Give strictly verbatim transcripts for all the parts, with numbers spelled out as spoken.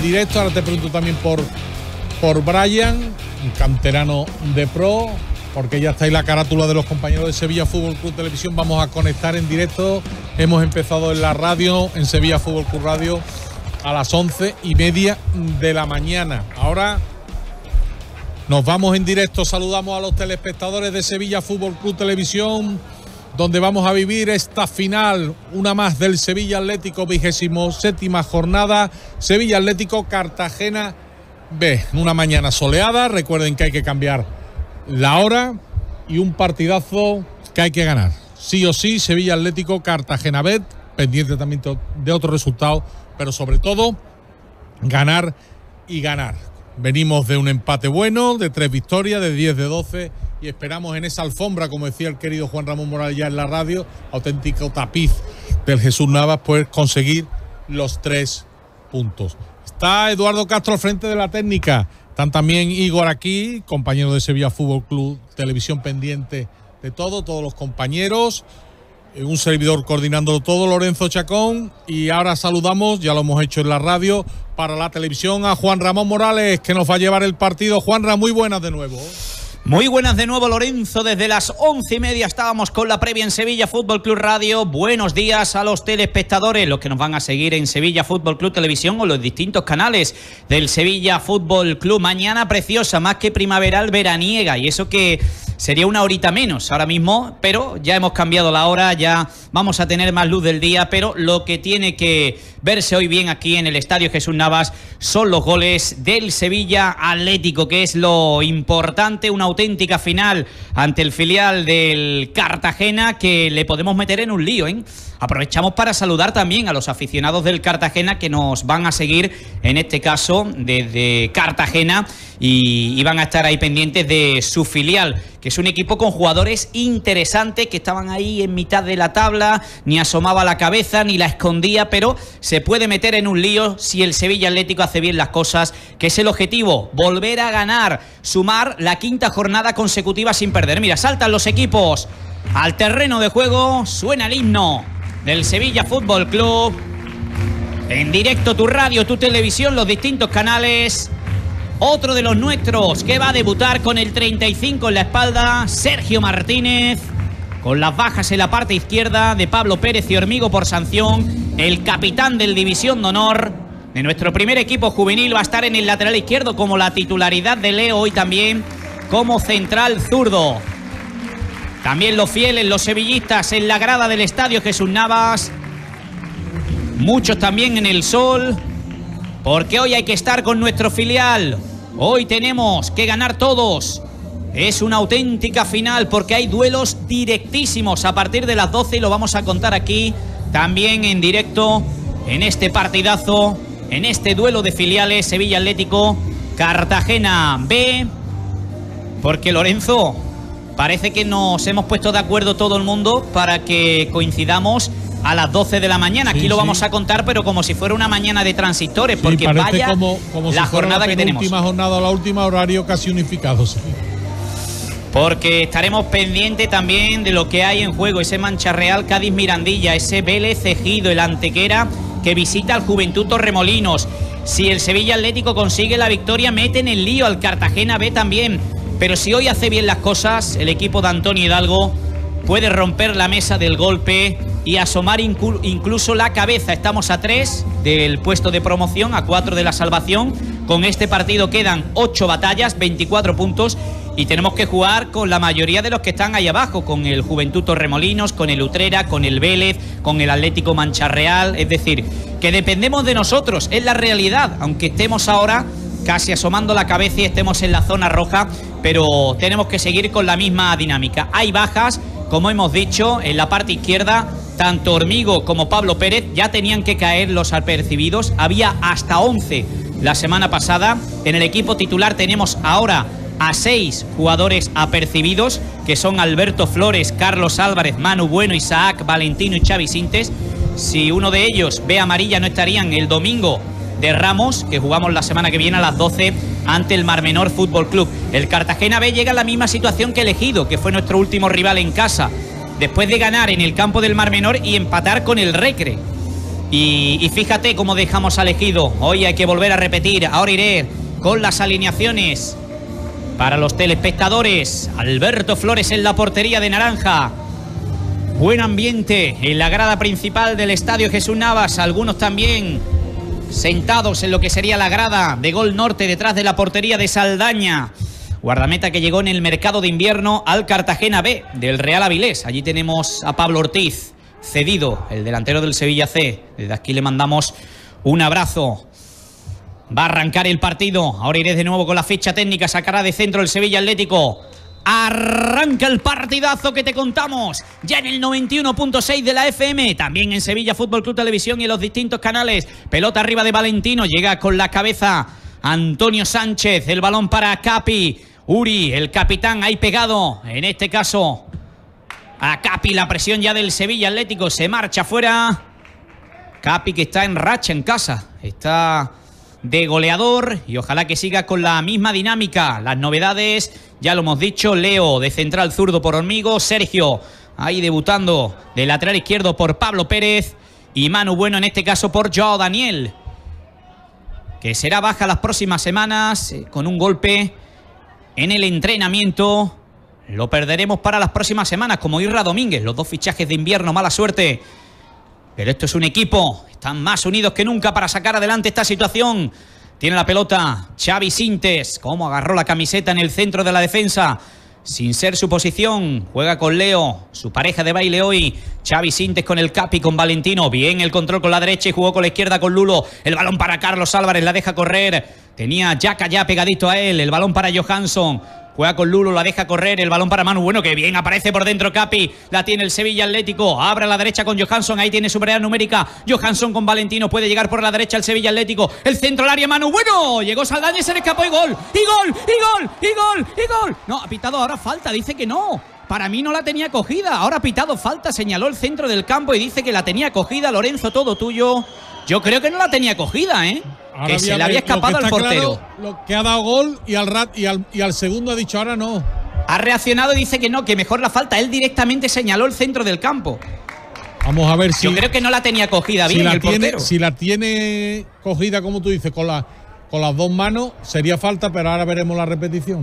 directo. Ahora te pregunto también por, por Brian, un canterano de Pro, porque ya está ahí la carátula de los compañeros de Sevilla Fútbol Club Televisión. Vamos a conectar en directo. Hemos empezado en la radio, en Sevilla Fútbol Club Radio, a las once y media de la mañana. Ahora nos vamos en directo. Saludamos a los telespectadores de Sevilla Fútbol Club Televisión, donde vamos a vivir esta final, una más del Sevilla Atlético, vigésimo séptima jornada, Sevilla Atlético Cartagena B. Una mañana soleada, recuerden que hay que cambiar la hora y un partidazo que hay que ganar. Sí o sí, Sevilla Atlético Cartagena B, pendiente también de otros resultados, pero sobre todo ganar y ganar. Venimos de un empate bueno, de tres victorias, de diez de doce, y esperamos en esa alfombra, como decía el querido Juan Ramón Morales ya en la radio, auténtico tapiz del Jesús Navas, pues conseguir los tres puntos. Está Eduardo Castro al frente de la técnica, están también Igor aquí, compañero de Sevilla Fútbol Club Televisión, pendiente de todo, todos los compañeros, un servidor coordinándolo todo, Lorenzo Chacón, y ahora saludamos, ya lo hemos hecho en la radio, para la televisión a Juan Ramón Morales, que nos va a llevar el partido. Juanra, muy buenas de nuevo. Muy buenas de nuevo, Lorenzo. Desde las once y media estábamos con la previa en Sevilla Fútbol Club Radio. Buenos días a los telespectadores, los que nos van a seguir en Sevilla Fútbol Club Televisión o los distintos canales del Sevilla Fútbol Club. Mañana preciosa, más que primaveral, veraniega, y eso que sería una horita menos ahora mismo, pero ya hemos cambiado la hora, ya vamos a tener más luz del día, pero lo que tiene que verse hoy bien aquí en el Estadio Jesús Navas son los goles del Sevilla Atlético, que es lo importante, una auténtica final ante el filial del Cartagena, que le podemos meter en un lío, ¿eh? Aprovechamos para saludar también a los aficionados del Cartagena que nos van a seguir, en este caso desde Cartagena, y, y van a estar ahí pendientes de su filial, que es un equipo con jugadores interesantes que estaban ahí en mitad de la tabla, ni asomaba la cabeza ni la escondía, pero se puede meter en un lío si el Sevilla Atlético hace bien las cosas, que es el objetivo, volver a ganar, sumar la quinta jornada consecutiva sin perder. Mira, saltan los equipos al terreno de juego, suena el himno del Sevilla Fútbol Club, en directo tu radio, tu televisión, los distintos canales. Otro de los nuestros que va a debutar con el treinta y cinco en la espalda, Sergio Martínez, con las bajas en la parte izquierda de Pablo Pérez y Hormigo por sanción. El capitán del División de Honor de nuestro primer equipo juvenil va a estar en el lateral izquierdo, como la titularidad de Leo hoy también como central zurdo. También los fieles, los sevillistas en la grada del Estadio Jesús Navas, muchos también en el sol, porque hoy hay que estar con nuestro filial. Hoy tenemos que ganar todos. Es una auténtica final porque hay duelos directísimos a partir de las doce y lo vamos a contar aquí también en directo en este partidazo, en este duelo de filiales Sevilla Atlético Cartagena B, porque Lorenzo, parece que nos hemos puesto de acuerdo todo el mundo para que coincidamos a las doce de la mañana. Aquí sí, lo vamos sí. a contar, pero como si fuera una mañana de transistores, sí, porque vaya como, como la si jornada la que tenemos. Última jornada, la última horario casi unificado. Sí. Porque estaremos pendientes también de lo que hay en juego, ese Mancha Real Cádiz Mirandilla, ese Vélez Ejido, el Antequera que visita al Juventud Torremolinos. Si el Sevilla Atlético consigue la victoria, mete en el lío al Cartagena B también. Pero si hoy hace bien las cosas, el equipo de Antonio Hidalgo puede romper la mesa del golpe y asomar inclu incluso la cabeza. Estamos a tres del puesto de promoción, a cuatro de la salvación. Con este partido quedan ocho batallas, veinticuatro puntos, y tenemos que jugar con la mayoría de los que están ahí abajo, con el Juventud Torremolinos, con el Utrera, con el Vélez, con el Atlético Mancha Real. Es decir, que dependemos de nosotros, es la realidad, aunque estemos ahora casi asomando la cabeza y estemos en la zona roja, pero tenemos que seguir con la misma dinámica. Hay bajas, como hemos dicho, en la parte izquierda, tanto Hormigo como Pablo Pérez ya tenían que caer los apercibidos. Había hasta once la semana pasada. En el equipo titular tenemos ahora a seis jugadores apercibidos, que son Alberto Flores, Carlos Álvarez, Manu Bueno, Isaac, Valentino y Xavi Sintes. Si uno de ellos ve amarilla, no estarían el domingo de Ramos, que jugamos la semana que viene a las doce ante el Mar Menor Fútbol Club. El Cartagena B llega a la misma situación que el Ejido, que fue nuestro último rival en casa, después de ganar en el campo del Mar Menor y empatar con el Recre. Y, y fíjate cómo dejamos al Ejido. Hoy hay que volver a repetir. Ahora iré con las alineaciones para los telespectadores. Alberto Flores en la portería de naranja. Buen ambiente en la grada principal del Estadio Jesús Navas. Algunos también sentados en lo que sería la grada de Gol Norte, detrás de la portería de Saldaña. Guardameta que llegó en el mercado de invierno al Cartagena B del Real Avilés. Allí tenemos a Pablo Ortiz, cedido, el delantero del Sevilla C. Desde aquí le mandamos un abrazo. Va a arrancar el partido. Ahora iré de nuevo con la ficha técnica. Sacará de centro el Sevilla Atlético. Arranca el partidazo que te contamos ya en el noventa y uno punto seis de la F M, también en Sevilla Fútbol Club Televisión y en los distintos canales. Pelota arriba de Valentino, llega con la cabeza Antonio Sánchez, el balón para Capi. Uri, el capitán, ahí pegado, en este caso a Capi. La presión ya del Sevilla Atlético, se marcha fuera. Capi, que está en racha en casa, está de goleador y ojalá que siga con la misma dinámica. Las novedades, ya lo hemos dicho: Leo de central zurdo por Hormigo, Sergio ahí debutando de lateral izquierdo por Pablo Pérez y Manu Bueno en este caso por Joao Daniel, que será baja las próximas semanas eh, con un golpe en el entrenamiento. Lo perderemos para las próximas semanas, como Irra Domínguez. Los dos fichajes de invierno, mala suerte, pero esto es un equipo. Están más unidos que nunca para sacar adelante esta situación. Tiene la pelota Xavi Sintes. Cómo agarró la camiseta en el centro de la defensa, sin ser su posición. Juega con Leo, su pareja de baile hoy. Xavi Sintes con el Capi, con Valentino. Bien el control con la derecha y jugó con la izquierda con Lulo. El balón para Carlos Álvarez, la deja correr. Tenía Yaka ya pegadito a él. El balón para Johansson. Juega con Lulo, la deja correr, el balón para Manu Bueno, que bien aparece por dentro Capi, la tiene el Sevilla Atlético, abre a la derecha con Johansson, ahí tiene superioridad numérica, Johansson con Valentino, puede llegar por la derecha el Sevilla Atlético, el centro al área, Manu Bueno, llegó Saldaña y se le escapó y gol, y gol, y gol, y gol, y gol. No, ha pitado ahora falta, dice que no. Para mí no la tenía cogida, ahora ha pitado falta, señaló el centro del campo y dice que la tenía cogida. Lorenzo, todo tuyo. Yo creo que no la tenía cogida, ¿eh? Ahora que se le había escapado al portero. Claro, lo que ha dado gol y al, rat, y, al, y al segundo ha dicho ahora no. Ha reaccionado y dice que no, que mejor la falta. Él directamente señaló el centro del campo. Vamos a ver si... Yo creo que no la tenía cogida si bien la el tiene, portero. Si la tiene cogida, como tú dices, con, la, con las dos manos, sería falta, pero ahora veremos la repetición.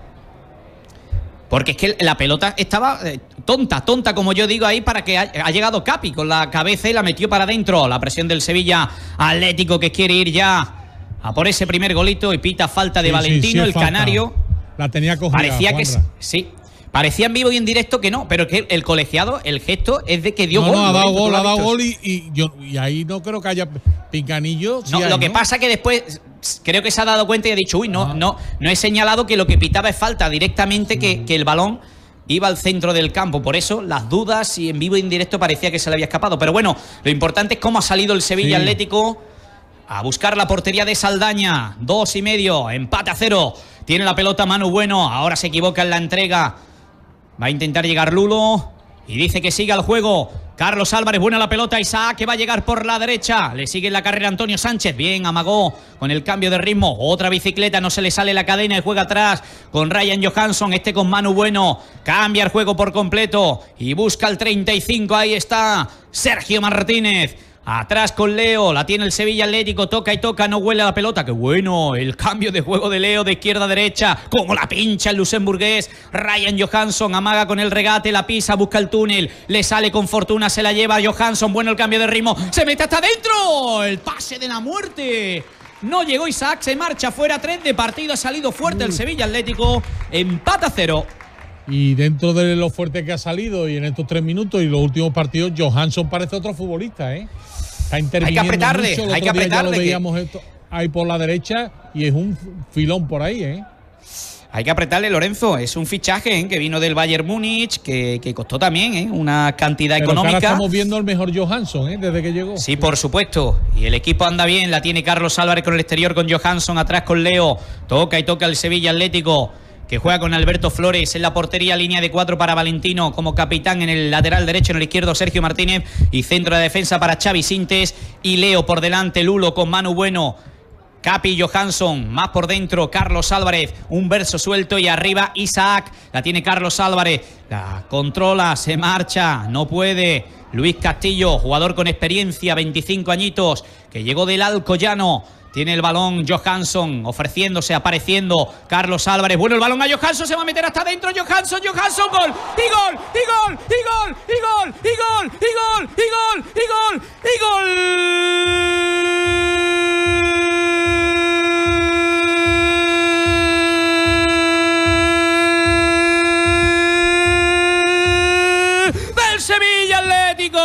Porque es que la pelota estaba eh, tonta, tonta como yo digo ahí, para que ha, ha llegado Capi con la cabeza y la metió para adentro. La presión del Sevilla Atlético, que quiere ir ya a por ese primer golito, y pita falta de sí, Valentino, sí, sí, el falta. Canario. La tenía cogida. Parecía Juanra. que sí. Parecía en vivo y en directo que no, pero que el colegiado, el gesto es de que dio no, gol. No, ha dado ¿no? gol, ha dado gol y, y, yo, y ahí no creo que haya pinganillo. No, sí hay, lo que ¿no? pasa que después creo que se ha dado cuenta y ha dicho, uy, no, no, no he señalado que lo que pitaba es falta directamente, que, uh-huh. que el balón iba al centro del campo. Por eso las dudas, y en vivo y en directo parecía que se le había escapado. Pero bueno, lo importante es cómo ha salido el Sevilla sí. Atlético a buscar la portería de Saldaña. Dos y medio, empate a cero. Tiene la pelota Manu Bueno, ahora se equivoca en la entrega. Va a intentar llegar Lulo y dice que siga el juego. Carlos Álvarez, buena la pelota, Isaac, que va a llegar por la derecha. Le sigue en la carrera Antonio Sánchez. Bien, amagó con el cambio de ritmo. Otra bicicleta, no se le sale la cadena y juega atrás con Ryan Johansson. Este con Manu Bueno. Cambia el juego por completo y busca el treinta y cinco. Ahí está Sergio Martínez. Atrás con Leo, la tiene el Sevilla Atlético, toca y toca, no huele a la pelota. ¡Qué bueno! El cambio de juego de Leo de izquierda a derecha, como la pincha el luxemburgués. Ryan Johansson amaga con el regate, la pisa, busca el túnel, le sale con fortuna, se la lleva Johansson. Bueno el cambio de ritmo, se mete hasta adentro. El pase de la muerte. No llegó Isaac, se marcha fuera. Tres de partido, ha salido fuerte el Sevilla Atlético. Empata cero. Y dentro de lo fuerte que ha salido y en estos tres minutos y los últimos partidos, Johansson parece otro futbolista, ¿eh? Está interviniendo hay que apretarle, mucho. El hay que otro día apretarle. Ya lo veíamos que... esto ahí por la derecha y es un filón por ahí, ¿eh? Hay que apretarle, Lorenzo. Es un fichaje ¿eh? que vino del Bayern Múnich, que, que costó también ¿eh? una cantidad Pero económica. Ahora estamos viendo el mejor Johansson ¿eh? desde que llegó. Sí, por supuesto. Y el equipo anda bien. La tiene Carlos Álvarez con el exterior, con Johansson atrás con Leo. Toca y toca el Sevilla Atlético, que juega con Alberto Flores en la portería, línea de cuatro para Valentino como capitán, en el lateral derecho, en el izquierdo Sergio Martínez, y centro de defensa para Xavi Sintes y Leo por delante. Lulo con Manu Bueno Capi Johansson, más por dentro Carlos Álvarez, un verso suelto y arriba Isaac, la tiene Carlos Álvarez, la controla, se marcha, no puede. Luis Castillo, jugador con experiencia, veinticinco añitos, que llegó del Alcoyano. Tiene el balón Johansson, ofreciéndose, apareciendo Carlos Álvarez. Bueno, el balón a Johansson, se va a meter hasta adentro. Johansson, Johansson, gol, y gol, y gol, y gol, y gol, y gol, y gol, y gol, y gol, y gol. Del Sevilla Atlético.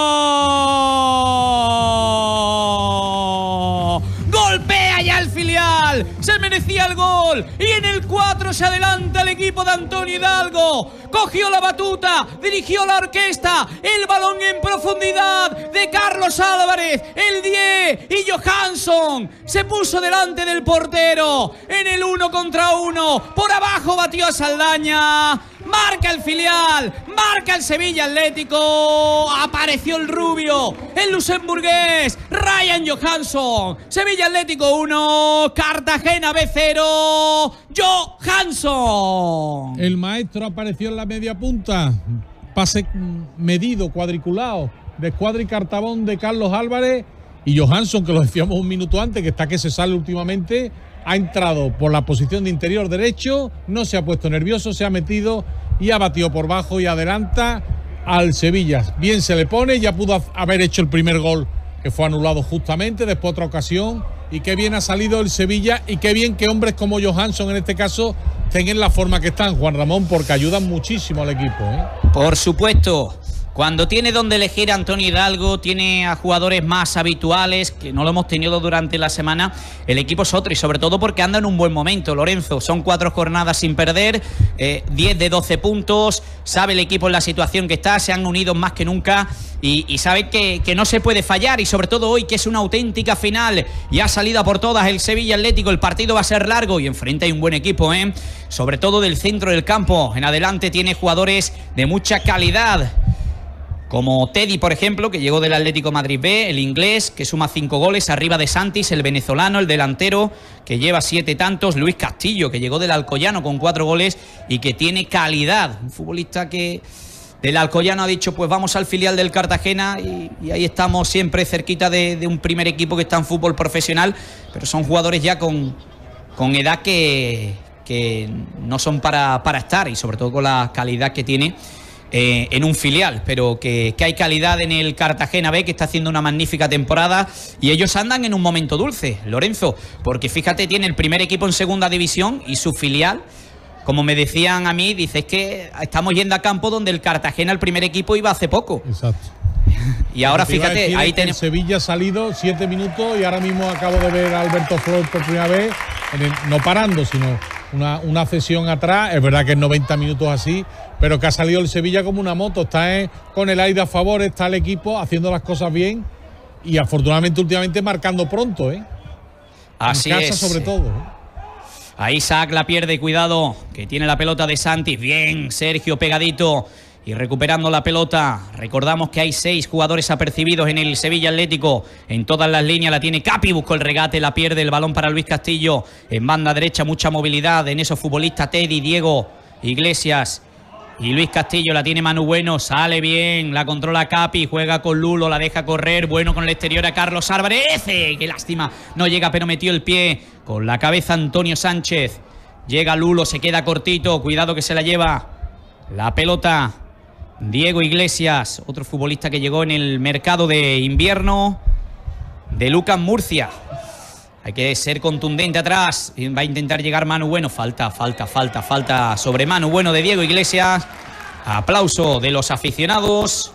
Se merecía el gol y en el cuatro se adelanta el equipo de Antonio Hidalgo. Cogió la batuta, dirigió la orquesta, el balón en profundidad de Carlos Álvarez, el diez, y Johansson se puso delante del portero en el uno contra uno. Por abajo batió a Saldaña. Marca el filial, marca el Sevilla Atlético. Apareció el rubio, el luxemburgués, Ryan Johansson. Sevilla Atlético uno, Cartagena B cero, Johansson. El maestro apareció en la media punta. Pase medido, cuadriculado, de Escuadra y Cartabón de Carlos Álvarez. Y Johansson, que lo decíamos un minuto antes, que está que se sale últimamente, ha entrado por la posición de interior derecho, no se ha puesto nervioso, se ha metido y ha batido por bajo y adelanta al Sevilla. Bien se le pone, ya pudo haber hecho el primer gol, que fue anulado justamente, después otra ocasión, y qué bien ha salido el Sevilla, y qué bien que hombres como Johansson en este caso tengan la forma que están, Juan Ramón, porque ayudan muchísimo al equipo, ¿eh? Por supuesto. Cuando tiene donde elegir a Antonio Hidalgo, tiene a jugadores más habituales, que no lo hemos tenido durante la semana, el equipo es otro, y sobre todo porque anda en un buen momento, Lorenzo. Son cuatro jornadas sin perder, eh, diez de doce puntos, sabe el equipo en la situación que está, se han unido más que nunca y, y sabe que, que no se puede fallar, y sobre todo hoy, que es una auténtica final y ha salido a por todas el Sevilla Atlético. El partido va a ser largo y enfrente hay un buen equipo, ¿eh? Sobre todo del centro del campo. En adelante tiene jugadores de mucha calidad, como Teddy, por ejemplo, que llegó del Atlético Madrid B, el inglés, que suma cinco goles, arriba de Santis, el venezolano, el delantero, que lleva siete tantos, Luis Castillo, que llegó del Alcoyano con cuatro goles y que tiene calidad, un futbolista que del Alcoyano ha dicho, pues vamos al filial del Cartagena, y, y ahí estamos siempre cerquita de, de un primer equipo que está en fútbol profesional, pero son jugadores ya con, con edad que, que no son para, para estar, y sobre todo con la calidad que tiene Eh, en un filial, pero que, que hay calidad en el Cartagena B, que está haciendo una magnífica temporada, y ellos andan en un momento dulce, Lorenzo, porque fíjate, tiene el primer equipo en segunda división y su filial, como me decían a mí, dice, es que estamos yendo a campo donde el Cartagena, el primer equipo, iba hace poco. Exacto. Y ahora fíjate, ahí tenemos. Sevilla ha salido siete minutos y ahora mismo acabo de ver a Alberto Flores por primera vez, en el, no parando, sino una, una cesión atrás. Es verdad que en noventa minutos así, pero que ha salido el Sevilla como una moto. Está eh, con el aire a favor, está el equipo haciendo las cosas bien y afortunadamente últimamente marcando pronto, ¿eh? Así en casa, es. sobre todo, ¿eh? Ahí Isaac la pierde, cuidado, que tiene la pelota de Santis. Bien, Sergio pegadito y recuperando la pelota. Recordamos que hay seis jugadores apercibidos en el Sevilla Atlético. En todas las líneas la tiene Capi, buscó el regate, la pierde, el balón para Luis Castillo. En banda derecha mucha movilidad en esos futbolistas, Teddy, Diego, Iglesias y Luis Castillo. La tiene Manu Bueno, sale bien, la controla Capi, juega con Lulo, la deja correr. Bueno con el exterior a Carlos Álvarez. ¡Qué lástima! No llega, pero metió el pie con la cabeza Antonio Sánchez. Llega Lulo, se queda cortito, cuidado que se la lleva la pelota Diego Iglesias, otro futbolista que llegó en el mercado de invierno de Lucas Murcia. Hay que ser contundente atrás. Va a intentar llegar Manu Bueno. Falta, falta, falta, falta sobre Manu Bueno de Diego Iglesias. Aplauso de los aficionados.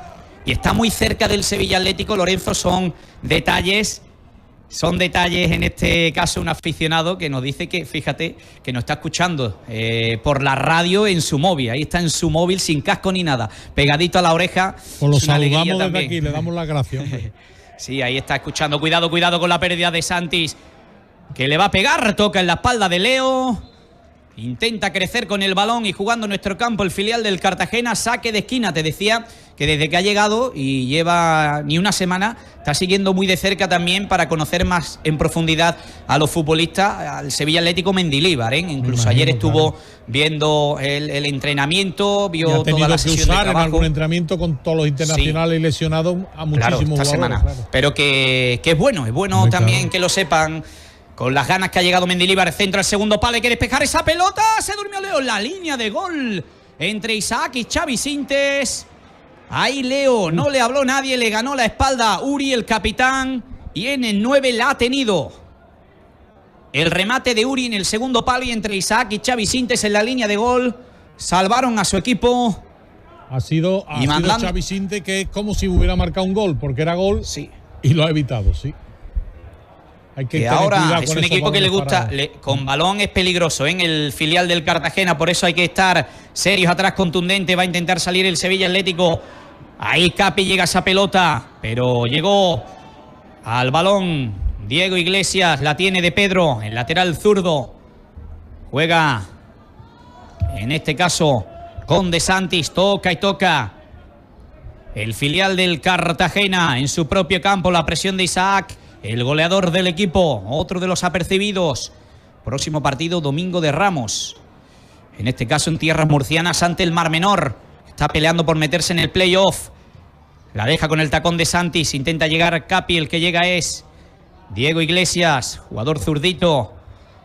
Y está muy cerca del Sevilla Atlético, Lorenzo. Son detalles. Son detalles, en este caso un aficionado que nos dice que, fíjate, que nos está escuchando eh, por la radio en su móvil. Ahí está en su móvil sin casco ni nada, pegadito a la oreja. Pues lo saludamos desde aquí, le damos las gracias. Sí, ahí está escuchando. Cuidado, cuidado con la pérdida de Santis, que le va a pegar, toca en la espalda de Leo. Intenta crecer con el balón y jugando en nuestro campo el filial del Cartagena. Saque de esquina, te decía que desde que ha llegado y lleva ni una semana, está siguiendo muy de cerca también para conocer más en profundidad a los futbolistas, al Sevilla Atlético Mendilibar, ¿eh? Incluso imagino, ayer estuvo claro. viendo el, el entrenamiento, vio toda la sesión de trabajo. En algún entrenamiento con todos los internacionales sí. lesionados a muchísimos claro, esta jugadores. Semana. Claro. Pero que, que es bueno, es bueno muy también claro. que lo sepan. Con las ganas que ha llegado Mendilibar, centro al segundo palo, hay que despejar esa pelota, se durmió Leo, la línea de gol entre Isaac y Xavi Sintes. Ahí Leo, no le habló nadie, le ganó la espalda a Uri, el capitán, y en el nueve la ha tenido. El remate de Uri en el segundo palo y entre Isaac y Xavi Sintes en la línea de gol, salvaron a su equipo. Ha sido, ha sido mandando... Xavi Sintes, que es como si hubiera marcado un gol, porque era gol sí. y lo ha evitado, sí. Hay que, que ahora es un equipo que le gusta, le, con balón es peligroso, ¿eh? En el filial del Cartagena, por eso hay que estar serios atrás, contundente, va a intentar salir el Sevilla Atlético. Ahí Capi llega a esa pelota, pero llegó al balón Diego Iglesias, la tiene de Pedro, el lateral zurdo. Juega, en este caso, con De Santis, toca y toca. El filial del Cartagena en su propio campo, la presión de Isaac. El goleador del equipo, otro de los apercibidos. Próximo partido, Domingo de Ramos. En este caso en tierras murcianas ante el Mar Menor. Está peleando por meterse en el playoff. La deja con el tacón de Santis. Intenta llegar Capi, el que llega es Diego Iglesias, jugador zurdito,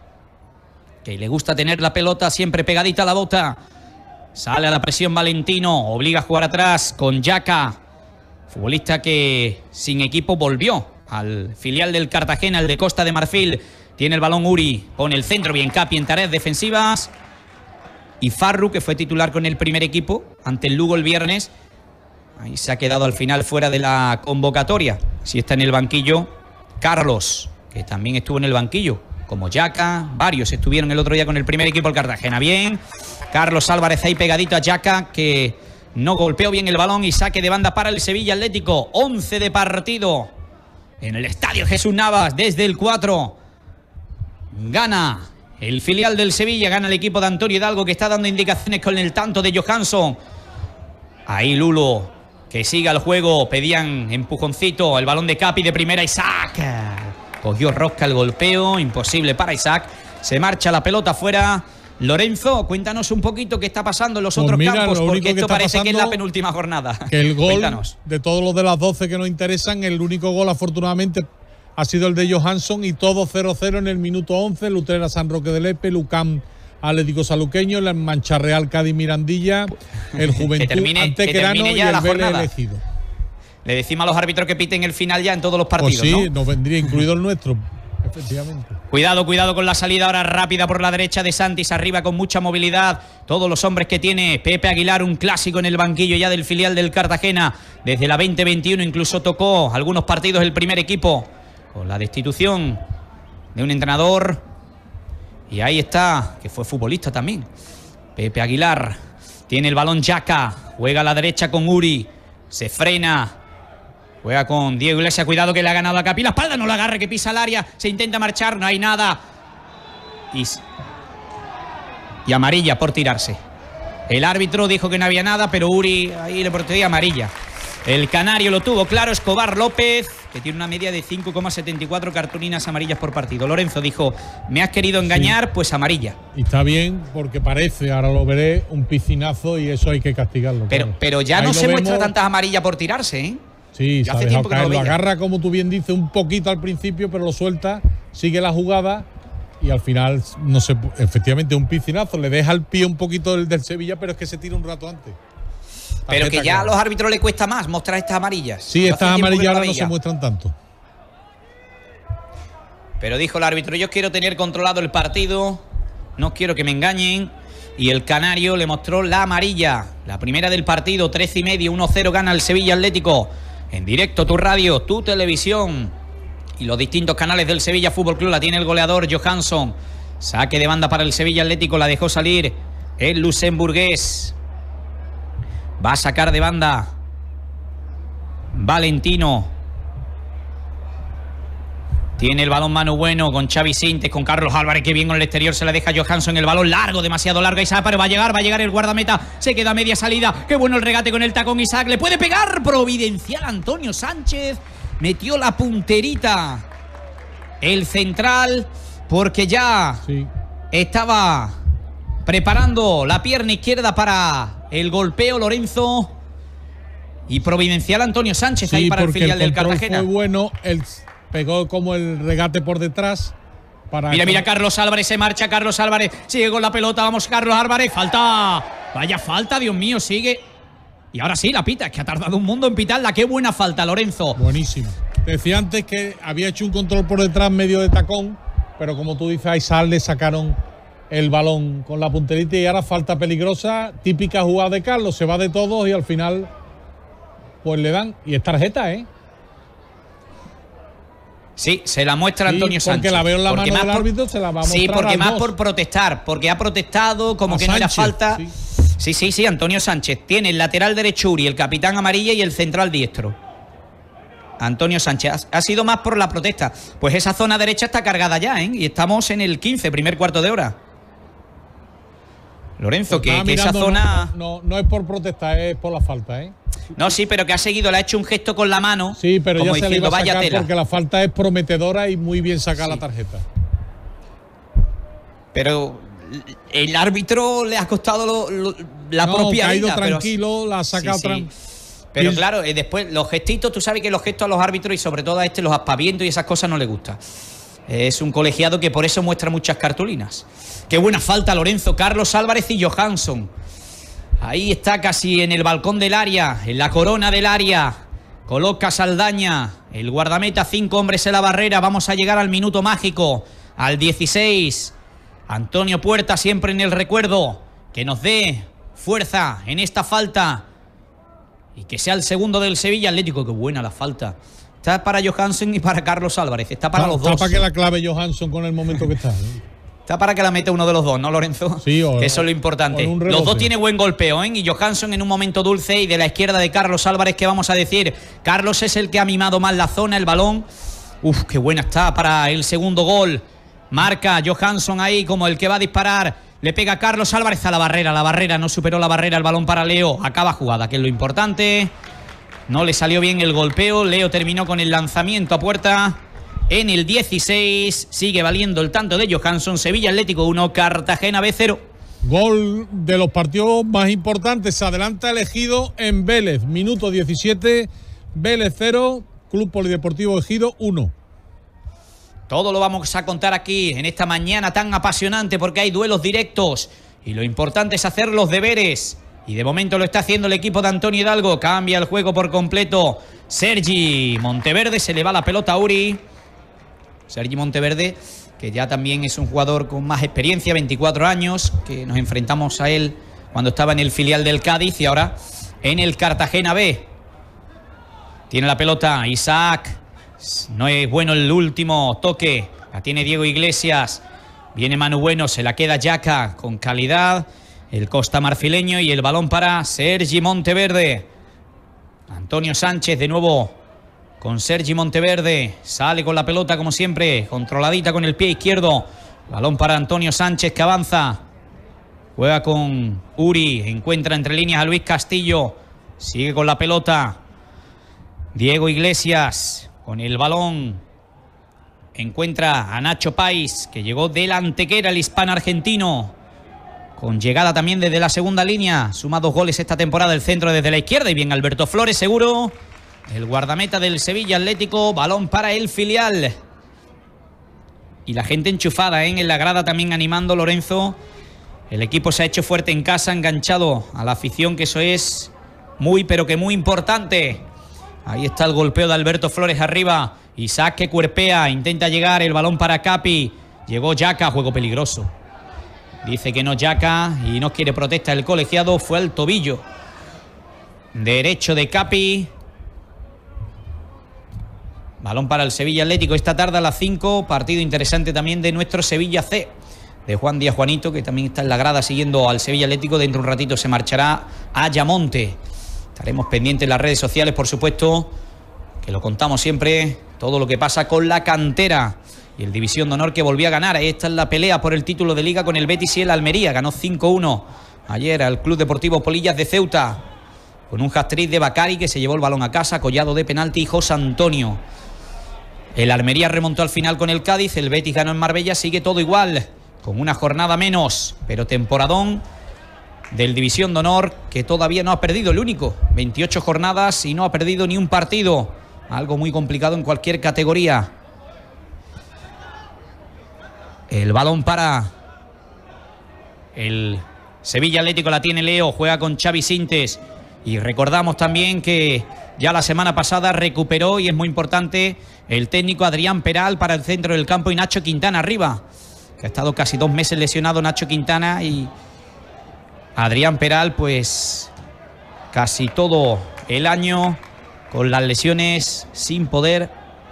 que le gusta tener la pelota siempre pegadita a la bota. Sale a la presión Valentino, obliga a jugar atrás con Yaka. Futbolista que sin equipo volvió al filial del Cartagena, el de Costa de Marfil. Tiene el balón Uri, pone el centro, bien Capi en tareas defensivas. Y Farru, que fue titular con el primer equipo ante el Lugo el viernes, ahí se ha quedado al final fuera de la convocatoria. Si está en el banquillo Carlos, que también estuvo en el banquillo, como Yaka, varios estuvieron el otro día con el primer equipo el Cartagena. Bien, Carlos Álvarez ahí pegadito a Yaka, que no golpeó bien el balón, y saque de banda para el Sevilla Atlético. once de partido en el estadio Jesús Navas, desde el cuatro. Gana el filial del Sevilla, gana el equipo de Antonio Hidalgo, que está dando indicaciones con el tanto de Johansson. Ahí Lulo, que siga el juego, pedían empujoncito, el balón de Capi de primera, Isaac. Cogió rosca el golpeo, imposible para Isaac. Se marcha la pelota afuera. Lorenzo, cuéntanos un poquito qué está pasando en los pues otros mira, campos, porque esto parece que es la penúltima jornada. Que el gol cuéntanos. De todos los de las doce que nos interesan, el único gol afortunadamente ha sido el de Johansson, y todo cero cero en el minuto once, Lutrera San Roque del Epe, Lucán Atlético Saluqueño, el Mancha Real Cádiz Mirandilla, el Juventud termine, Antequerano y el Vélez Elegido. Le decimos a los árbitros que piten el final ya en todos los partidos, pues sí, ¿no? nos vendría incluido el nuestro. Efectivamente. Cuidado, cuidado con la salida ahora rápida por la derecha de Santis, arriba con mucha movilidad, todos los hombres que tiene Pepe Aguilar, un clásico en el banquillo ya del filial del Cartagena, desde la veinte veintiuno incluso tocó algunos partidos el primer equipo, con la destitución de un entrenador, y ahí está, que fue futbolista también, Pepe Aguilar. Tiene el balón Yaka, juega a la derecha con Uri, se frena. Juega con Diego Iglesias, cuidado que le ha ganado a Capi. La espalda, no la agarre, que pisa el área. Se intenta marchar, no hay nada. Y, y amarilla por tirarse. El árbitro dijo que no había nada, pero Uri ahí le portó amarilla. El canario lo tuvo claro, Escobar López, que tiene una media de cinco coma setenta y cuatro cartulinas amarillas por partido. Lorenzo dijo, me has querido engañar, sí. Pues amarilla. Y está bien, porque parece, ahora lo veré, un piscinazo, y eso hay que castigarlo. Pero, claro. pero ya ahí no se vemos. Muestra tantas amarillas por tirarse, ¿eh? Sí, se ha dejado caer, lo, lo agarra, como tú bien dices, un poquito al principio, pero lo suelta, sigue la jugada y al final, no sé, efectivamente un piscinazo, le deja el pie un poquito del, del Sevilla, pero es que se tira un rato antes. Pero Tarjeta que ya clara. A los árbitros les cuesta más mostrar estas amarillas. Sí, no estas amarillas ahora no se muestran tanto. Pero dijo el árbitro, yo quiero tener controlado el partido, no quiero que me engañen. Y el canario le mostró la amarilla, la primera del partido, trece y medio, uno cero gana el Sevilla Atlético. En directo, tu radio, tu televisión y los distintos canales del Sevilla Fútbol Club. La tiene el goleador Johansson. Saque de banda para el Sevilla Atlético, la dejó salir el luxemburgués. Va a sacar de banda Valentino. Tiene el balón Manu Bueno con Xavi Sintes, con Carlos Álvarez, que bien con el exterior se la deja Johansson. El balón largo, demasiado largo. Isaac, pero va a llegar, va a llegar el guardameta. Se queda a media salida. Qué bueno el regate con el tacón Isaac. Le puede pegar. Providencial Antonio Sánchez. Metió la punterita el central porque ya sí. estaba preparando la pierna izquierda para el golpeo Lorenzo. Y providencial Antonio Sánchez sí, ahí para el filial el del Cartagena. Fue bueno, el, pegó como el regate por detrás. Para mira, mira, Carlos Álvarez se marcha. Carlos Álvarez sigue con la pelota. Vamos, Carlos Álvarez. Falta. Vaya falta, Dios mío, sigue. Y ahora sí, la pita. Es que ha tardado un mundo en pitarla. Qué buena falta, Lorenzo. Buenísima. Te decía antes que había hecho un control por detrás medio de tacón, pero como tú dices, a Isaac le sacaron el balón con la punterita y ahora falta peligrosa. Típica jugada de Carlos. Se va de todos y al final pues le dan. Y es tarjeta, ¿eh? Sí, se la muestra sí, Antonio Sánchez. Porque la veo en la porque mano del árbitro, por, se la va a mostrar. Sí, porque más dos. por protestar, porque ha protestado, como a que Sánchez, no era falta. Sí. sí, sí, sí, Antonio Sánchez. Tiene el lateral derecho Uri, el capitán amarilla y el central diestro. Antonio Sánchez. Ha sido más por la protesta. Pues esa zona derecha está cargada ya, ¿eh? Y estamos en el quince, primer cuarto de hora. Lorenzo, pues que, que esa zona... No, no, no es por protesta, es por la falta, ¿eh? No, sí, pero que ha seguido, le ha hecho un gesto con la mano. Sí, pero como ya se diciendo, le iba a sacar tela. Porque la falta es prometedora y muy bien saca sí. la tarjeta. Pero el árbitro le ha costado lo, lo, la no, propia ha ido vida. tranquilo, pero, la ha sacado. Sí, sí. Pero claro, eh, después los gestitos, tú sabes que los gestos a los árbitros y sobre todo a este, los aspavientos y esas cosas no le gusta. Es un colegiado que por eso muestra muchas cartulinas. Qué buena falta, Lorenzo. Carlos Álvarez y Johansson. Ahí está casi en el balcón del área, en la corona del área. Coloca Saldaña, el guardameta, cinco hombres en la barrera. Vamos a llegar al minuto mágico, al dieciséis. Antonio Puerta siempre en el recuerdo. Que nos dé fuerza en esta falta. Y que sea el segundo del Sevilla Atlético. Qué buena la falta. Está para Johansson y para Carlos Álvarez. Está para está, los dos. Está para que la clave Johansson con el momento que está. ¿eh? Está para que la mete uno de los dos, ¿no, Lorenzo? Sí, o, que eso es lo importante. Los dos tienen buen golpeo, ¿eh? Y Johansson en un momento dulce y de la izquierda de Carlos Álvarez, ¿qué vamos a decir? Carlos es el que ha mimado más la zona, el balón. Uf, qué buena está para el segundo gol. Marca Johansson ahí como el que va a disparar. Le pega Carlos Álvarez a la barrera. La barrera no superó la barrera, el balón para Leo. Acaba jugada, que es lo importante. No le salió bien el golpeo. Leo terminó con el lanzamiento a puerta. En el dieciséis sigue valiendo el tanto de Johansson. Sevilla Atlético uno, Cartagena B cero. Gol de los partidos más importantes. Se adelanta el Ejido en Vélez. Minuto diecisiete. Vélez cero. Club Polideportivo Ejido uno. Todo lo vamos a contar aquí en esta mañana tan apasionante porque hay duelos directos. Y lo importante es hacer los deberes. Y de momento lo está haciendo el equipo de Antonio Hidalgo. Cambia el juego por completo. Sergi Monteverde. Se le va la pelota a Uri. Sergi Monteverde, que ya también es un jugador con más experiencia, veinticuatro años, que nos enfrentamos a él cuando estaba en el filial del Cádiz y ahora en el Cartagena B. Tiene la pelota Isaac, no es bueno el último toque, la tiene Diego Iglesias, viene Manu Bueno, se la queda Yaka con calidad, el costamarfileño y el balón para Sergi Monteverde. Antonio Sánchez de nuevo con Sergi Monteverde, sale con la pelota como siempre, controladita con el pie izquierdo, balón para Antonio Sánchez que avanza, juega con Uri, encuentra entre líneas a Luis Castillo, sigue con la pelota, Diego Iglesias con el balón, encuentra a Nacho Pais, que llegó del Antequera, el hispano argentino, con llegada también desde la segunda línea, suma dos goles esta temporada, el centro desde la izquierda, y bien Alberto Flores seguro. El guardameta del Sevilla Atlético, balón para el filial. Y la gente enchufada, ¿eh? En la grada también animando, Lorenzo. El equipo se ha hecho fuerte en casa, enganchado a la afición, que eso es muy, pero que muy importante. Ahí está el golpeo de Alberto Flores arriba. Isaac que cuerpea, intenta llegar, el balón para Capi. Llegó Yaka, juego peligroso. Dice que no Yaka y no quiere protesta el colegiado, fue al tobillo. Derecho de Capi. Balón para el Sevilla Atlético esta tarde a las cinco. Partido interesante también de nuestro Sevilla C. De Juan Díaz Juanito, que también está en la grada siguiendo al Sevilla Atlético. Dentro de un ratito se marchará a Ayamonte. Estaremos pendientes en las redes sociales, por supuesto, que lo contamos siempre todo lo que pasa con la cantera y el División de Honor que volvió a ganar. Esta es la pelea por el título de Liga con el Betis y el Almería. Ganó cinco uno ayer al Club Deportivo Polillas de Ceuta, con un hat-trick de Bacari, que se llevó el balón a casa, Collado de penalti y José Antonio. El Almería remontó al final con el Cádiz, el Betis ganó en Marbella, sigue todo igual, con una jornada menos, pero temporadón del División de Honor, que todavía no ha perdido, el único, veintiocho jornadas y no ha perdido ni un partido, algo muy complicado en cualquier categoría. El balón para el Sevilla Atlético, la tiene Leo, juega con Xavi Sintes. Y recordamos también que ya la semana pasada recuperó, y es muy importante, el técnico Adrián Peral para el centro del campo y Nacho Quintana arriba, que ha estado casi dos meses lesionado Nacho Quintana, y Adrián Peral pues casi todo el año con las lesiones, sin poder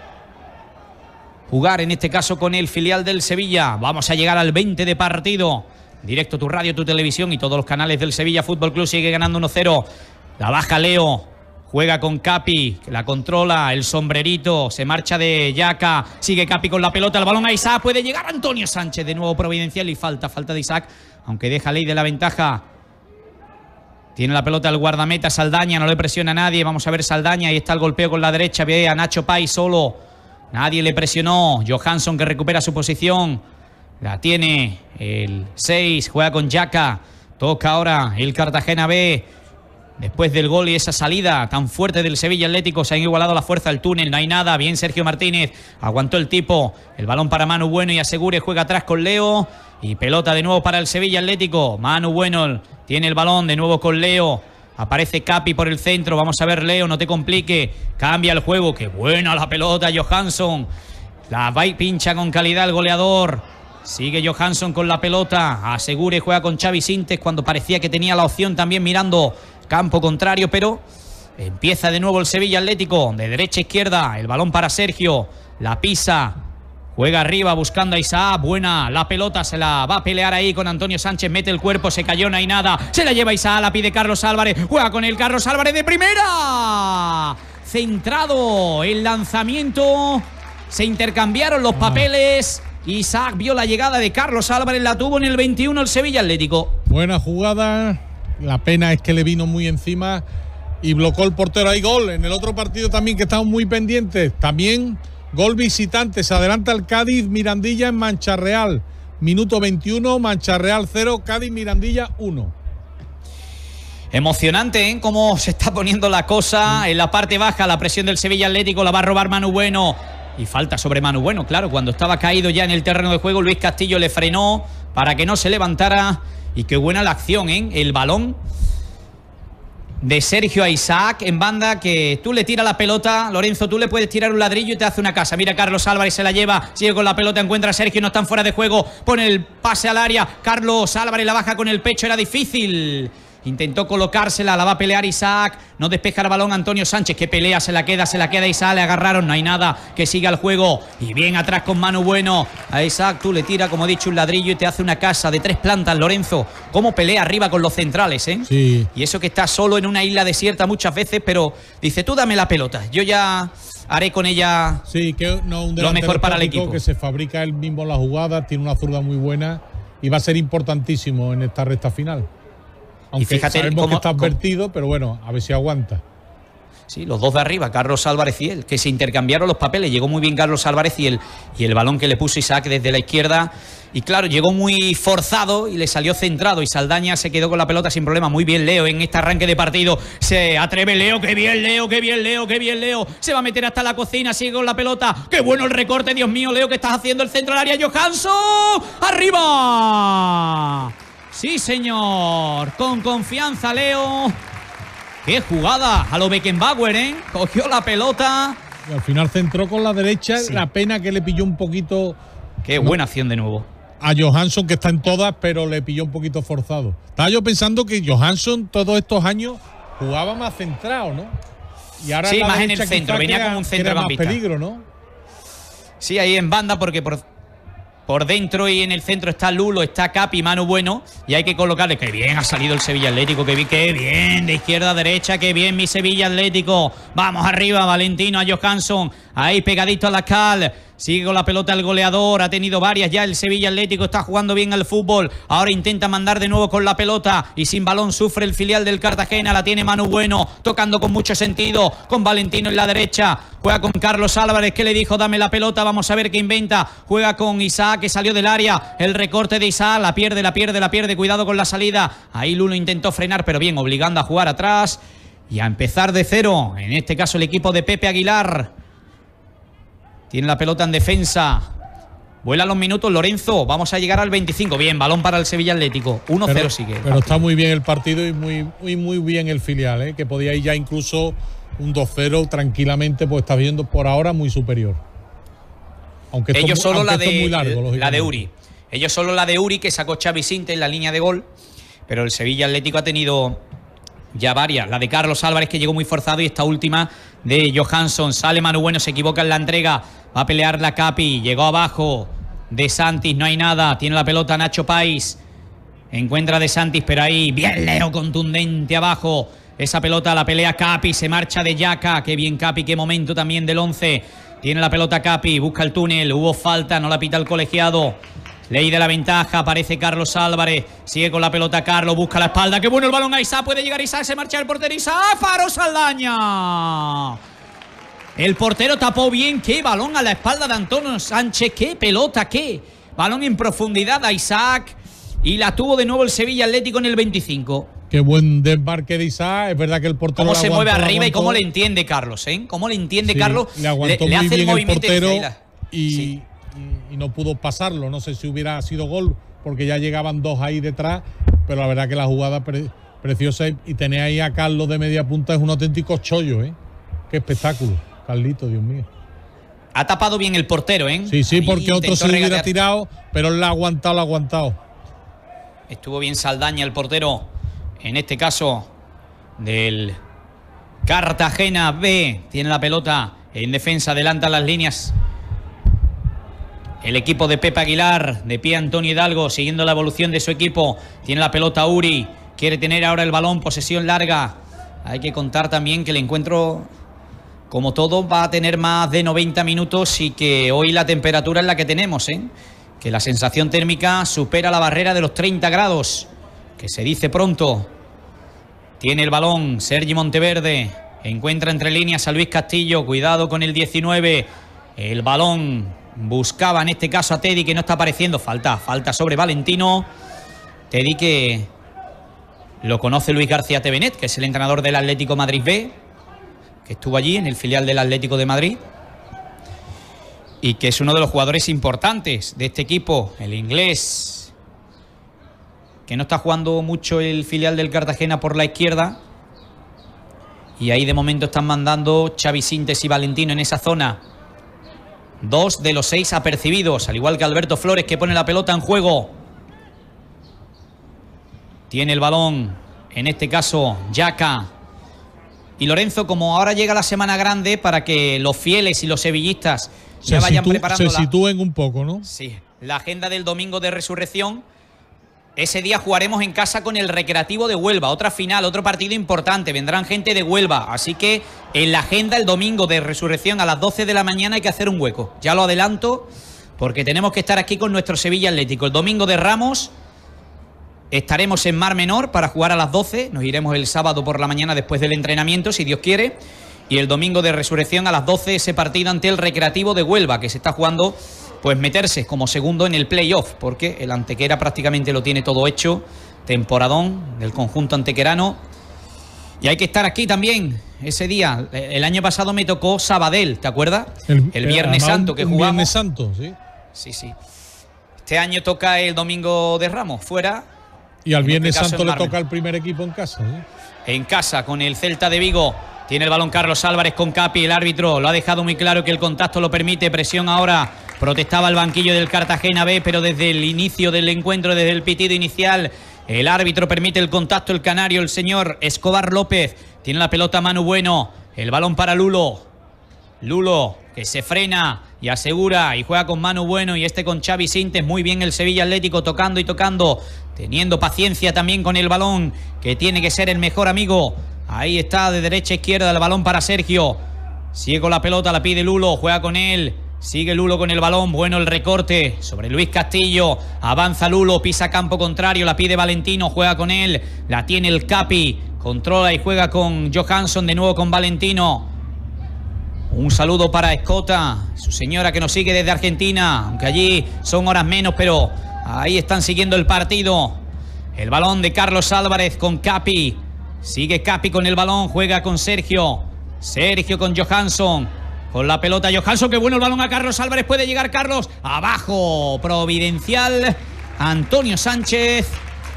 jugar, en este caso con el filial del Sevilla. Vamos a llegar al veinte de partido. Directo tu radio, tu televisión y todos los canales del Sevilla Fútbol Club. Sigue ganando uno cero. La baja Leo. Juega con Capi, que la controla, el sombrerito, se marcha de Yaka, sigue Capi con la pelota, el balón a Isaac, puede llegar Antonio Sánchez, de nuevo providencial y falta, falta de Isaac, aunque deja Ley de la ventaja. Tiene la pelota el guardameta Saldaña, no le presiona a nadie, vamos a ver Saldaña, ahí está el golpeo con la derecha, ve a Nacho Pai solo, nadie le presionó, Johansson que recupera su posición, la tiene el seis, juega con Yaka, toca ahora el Cartagena B. Después del gol y esa salida tan fuerte del Sevilla Atlético, se han igualado la fuerza del túnel, no hay nada, bien Sergio Martínez, aguantó el tipo, el balón para Manu Bueno y Asegure, juega atrás con Leo y pelota de nuevo para el Sevilla Atlético. Manu Bueno tiene el balón de nuevo con Leo, aparece Capi por el centro, vamos a ver Leo, no te complique, cambia el juego, qué buena la pelota Johansson, la va y pincha con calidad el goleador. Sigue Johansson con la pelota, Asegure, juega con Xavi Sintes cuando parecía que tenía la opción también mirando campo contrario, pero empieza de nuevo el Sevilla Atlético, de derecha a izquierda, el balón para Sergio, la pisa, juega arriba buscando a Isaac, buena la pelota, se la va a pelear ahí con Antonio Sánchez, mete el cuerpo, se cayó, no hay nada, se la lleva Isaac, la pide Carlos Álvarez, juega con el Carlos Álvarez de primera, centrado el lanzamiento, se intercambiaron los papeles. Isaac vio la llegada de Carlos Álvarez, la tuvo en el veintiuno el Sevilla Atlético. Buena jugada, la pena es que le vino muy encima y bloqueó el portero. Hay gol en el otro partido también que estamos muy pendientes. También gol visitante, se adelanta el Cádiz Mirandilla en Mancha Real. Minuto veintiuno, Mancha Real cero, Cádiz Mirandilla uno. Emocionante, ¿eh? Cómo se está poniendo la cosa. Mm. En la parte baja, la presión del Sevilla Atlético, la va a robar Manu Bueno. Y falta sobre Manu Bueno, claro, cuando estaba caído ya en el terreno de juego, Luis Castillo le frenó para que no se levantara. Y qué buena la acción, ¿eh? El balón de Sergio a Isaac en banda, que tú le tiras la pelota, Lorenzo, tú le puedes tirar un ladrillo y te hace una casa. Mira, Carlos Álvarez se la lleva, sigue con la pelota, encuentra a Sergio, no están fuera de juego, pone el pase al área, Carlos Álvarez la baja con el pecho, era difícil. Intentó colocársela, la va a pelear Isaac, no despeja el balón Antonio Sánchez, que pelea, se la queda, se la queda Isaac, le agarraron, no hay nada, que siga el juego, y bien atrás con Manu Bueno, a Isaac tú le tira, como he dicho, un ladrillo y te hace una casa de tres plantas, Lorenzo, cómo pelea arriba con los centrales, ¿eh? Sí. Y eso que está solo en una isla desierta muchas veces, pero dice, tú dame la pelota, yo ya haré con ella sí, que no, un lo mejor para el equipo. Que se fabrica él mismo la jugada, tiene una zurda muy buena y va a ser importantísimo en esta recta final. Aunque y fíjate sabemos cómo, que está advertido, pero bueno, a ver si aguanta. Sí, los dos de arriba, Carlos Álvarez y él, que se intercambiaron los papeles. Llegó muy bien Carlos Álvarez y el, y el balón que le puso Isaac desde la izquierda. Y claro, llegó muy forzado y le salió centrado. Y Saldaña se quedó con la pelota sin problema. Muy bien Leo en este arranque de partido. Se atreve Leo, qué bien Leo, qué bien Leo, qué bien Leo. Se va a meter hasta la cocina, sigue con la pelota. Qué bueno el recorte, Dios mío, Leo, que estás haciendo el centro del área. Johansson, arriba. Sí, señor, con confianza Leo. Qué jugada a lo Beckenbauer, ¿eh? Cogió la pelota. Y al final centró con la derecha. Sí. La pena que le pilló un poquito. Qué buena acción de nuevo. A Johansson, que está en todas, pero le pilló un poquito forzado. Estaba yo pensando que Johansson todos estos años jugaba más centrado, ¿no? Y ahora sí, en más en el centro, venía como un centrocampista. Más peligro, ¿no? Sí, ahí en banda, porque por... Por dentro y en el centro está Lulo, está Capi, Manu Bueno. Y hay que colocarle. ¡Qué bien ha salido el Sevilla Atlético! ¡Qué bien, qué bien! De izquierda a derecha, ¡qué bien mi Sevilla Atlético! Vamos arriba, Valentino a Johansson. Ahí pegadito a la cal. Sigue con la pelota el goleador. Ha tenido varias ya el Sevilla Atlético. Está jugando bien al fútbol. Ahora intenta mandar de nuevo con la pelota. Y sin balón sufre el filial del Cartagena. La tiene Manu Bueno. Tocando con mucho sentido. Con Valentino en la derecha. Juega con Carlos Álvarez, que le dijo dame la pelota. Vamos a ver qué inventa. Juega con Isaac, que salió del área. El recorte de Isaac. La pierde, la pierde, la pierde. Cuidado con la salida. Ahí Lulo intentó frenar, pero bien, obligando a jugar atrás. Y a empezar de cero. En este caso el equipo de Pepe Aguilar. Tiene la pelota en defensa. Vuelan los minutos Lorenzo. Vamos a llegar al veinticinco. Bien, balón para el Sevilla Atlético. uno cero sigue. Pero está muy bien el partido y muy, muy, muy bien el filial, ¿eh? Que podía ir ya incluso un dos cero tranquilamente, pues está viendo por ahora muy superior. Aunque esto, Ellos solo aunque la, esto de, es muy largo, la de Uri. Ellos solo la de Uri, que sacó Xavi Sinte en la línea de gol. Pero el Sevilla Atlético ha tenido ya varias. La de Carlos Álvarez, que llegó muy forzado, y esta última de Johansson. Sale Manu Bueno, se equivoca en la entrega. Va a pelear la Capi. Llegó abajo De Santis, no hay nada. Tiene la pelota Nacho Pais. Encuentra De Santis, pero ahí bien Leo, contundente abajo. Esa pelota la pelea Capi. Se marcha de Yaka. Qué bien Capi, qué momento también del once. Tiene la pelota Capi. Busca el túnel. Hubo falta, no la pita el colegiado. Ley de la ventaja, aparece Carlos Álvarez. Sigue con la pelota Carlos, busca la espalda. ¡Qué bueno el balón a Isaac! Puede llegar Isaac, se marcha el portero Isaac. ¡Faro Saldaña! El portero tapó bien. ¡Qué balón a la espalda de Antonio Sánchez! ¡Qué pelota! ¡Qué balón en profundidad a Isaac! Y la tuvo de nuevo el Sevilla Atlético en el veinticinco. Qué buen desmarque de Isaac. Es verdad que el portero cómo se aguantó, mueve arriba aguantó. Y cómo le entiende Carlos, ¿eh? Cómo le entiende sí, Carlos. Le aguantó le, le muy hace bien el el portero y, y, sí. y, y no pudo pasarlo. No sé si hubiera sido gol porque ya llegaban dos ahí detrás, pero la verdad que la jugada pre, preciosa y, y tener ahí a Carlos de media punta es un auténtico chollo, ¿eh? Qué espectáculo, Carlito, Dios mío. Ha tapado bien el portero, ¿eh? Sí, sí, porque otro se regatear. hubiera tirado, pero él la ha aguantado, la ha aguantado. Estuvo bien Saldaña, el portero, en este caso del Cartagena B. Tiene la pelota en defensa, adelanta las líneas el equipo de Pepe Aguilar. De pie Antonio Hidalgo, siguiendo la evolución de su equipo. Tiene la pelota Uri, quiere tener ahora el balón, posesión larga. Hay que contar también que el encuentro, como todo, va a tener más de noventa minutos y que hoy la temperatura es la que tenemos, ¿eh? Que la sensación térmica supera la barrera de los treinta grados, que se dice pronto. Tiene el balón Sergi Monteverde, encuentra entre líneas a Luis Castillo, cuidado con el diecinueve. El balón buscaba en este caso a Teddy, que no está apareciendo. Falta, falta sobre Valentino. Teddy, que lo conoce Luis García Tevenet, que es el entrenador del Atlético Madrid B, que estuvo allí en el filial del Atlético de Madrid y que es uno de los jugadores importantes de este equipo, el inglés, que no está jugando mucho el filial del Cartagena por la izquierda. Y ahí de momento están mandando Xavi Sintes y Valentino en esa zona. Dos de los seis apercibidos, al igual que Alberto Flores, que pone la pelota en juego. Tiene el balón, en este caso, Yaka. Y Lorenzo, como ahora llega la semana grande, para que los fieles y los sevillistas ya vayan preparando. Se sitúen un poco, ¿no? Sí, la agenda del domingo de resurrección. Ese día jugaremos en casa con el Recreativo de Huelva, otra final, otro partido importante. Vendrán gente de Huelva, así que en la agenda el domingo de resurrección a las doce de la mañana hay que hacer un hueco. Ya lo adelanto, porque tenemos que estar aquí con nuestro Sevilla Atlético. El domingo de Ramos estaremos en Mar Menor para jugar a las doce. Nos iremos el sábado por la mañana después del entrenamiento, si Dios quiere. Y el domingo de resurrección a las doce ese partido ante el Recreativo de Huelva, que se está jugando, pues meterse como segundo en el playoff, porque el Antequera prácticamente lo tiene todo hecho. Temporadón del conjunto antequerano. Y hay que estar aquí también ese día. El año pasado me tocó Sabadell, ¿te acuerdas? El, el Viernes eh, Santo que jugamos. El Viernes Santo, sí. Sí, sí. Este año toca el Domingo de Ramos, fuera. Y al Viernes este Santo le toca al primer equipo en casa, ¿sí? En casa, con el Celta de Vigo. Tiene el balón Carlos Álvarez con Capi. El árbitro lo ha dejado muy claro que el contacto lo permite. Presión ahora. Protestaba el banquillo del Cartagena B, pero desde el inicio del encuentro, desde el pitido inicial, el árbitro permite el contacto. El canario, el señor Escobar López. Tiene la pelota Manu Bueno. El balón para Lulo. Lulo, que se frena y asegura y juega con Manu Bueno y este con Xavi Sintes. Muy bien el Sevilla Atlético, tocando y tocando, teniendo paciencia también con el balón, que tiene que ser el mejor amigo. Ahí está, de derecha a izquierda, el balón para Sergio. Sigue con la pelota, la pide Lulo, juega con él. Sigue Lulo con el balón, bueno el recorte sobre Luis Castillo. Avanza Lulo, pisa campo contrario, la pide Valentino, juega con él. La tiene el Capi, controla y juega con Johansson, de nuevo con Valentino. Un saludo para Escota, su señora que nos sigue desde Argentina, aunque allí son horas menos, pero ahí están siguiendo el partido. El balón de Carlos Álvarez con Capi. Sigue Capi con el balón, juega con Sergio. Sergio con Johansson. Con la pelota Johansson, que bueno el balón a Carlos Álvarez. Puede llegar Carlos. Abajo, providencial. Antonio Sánchez.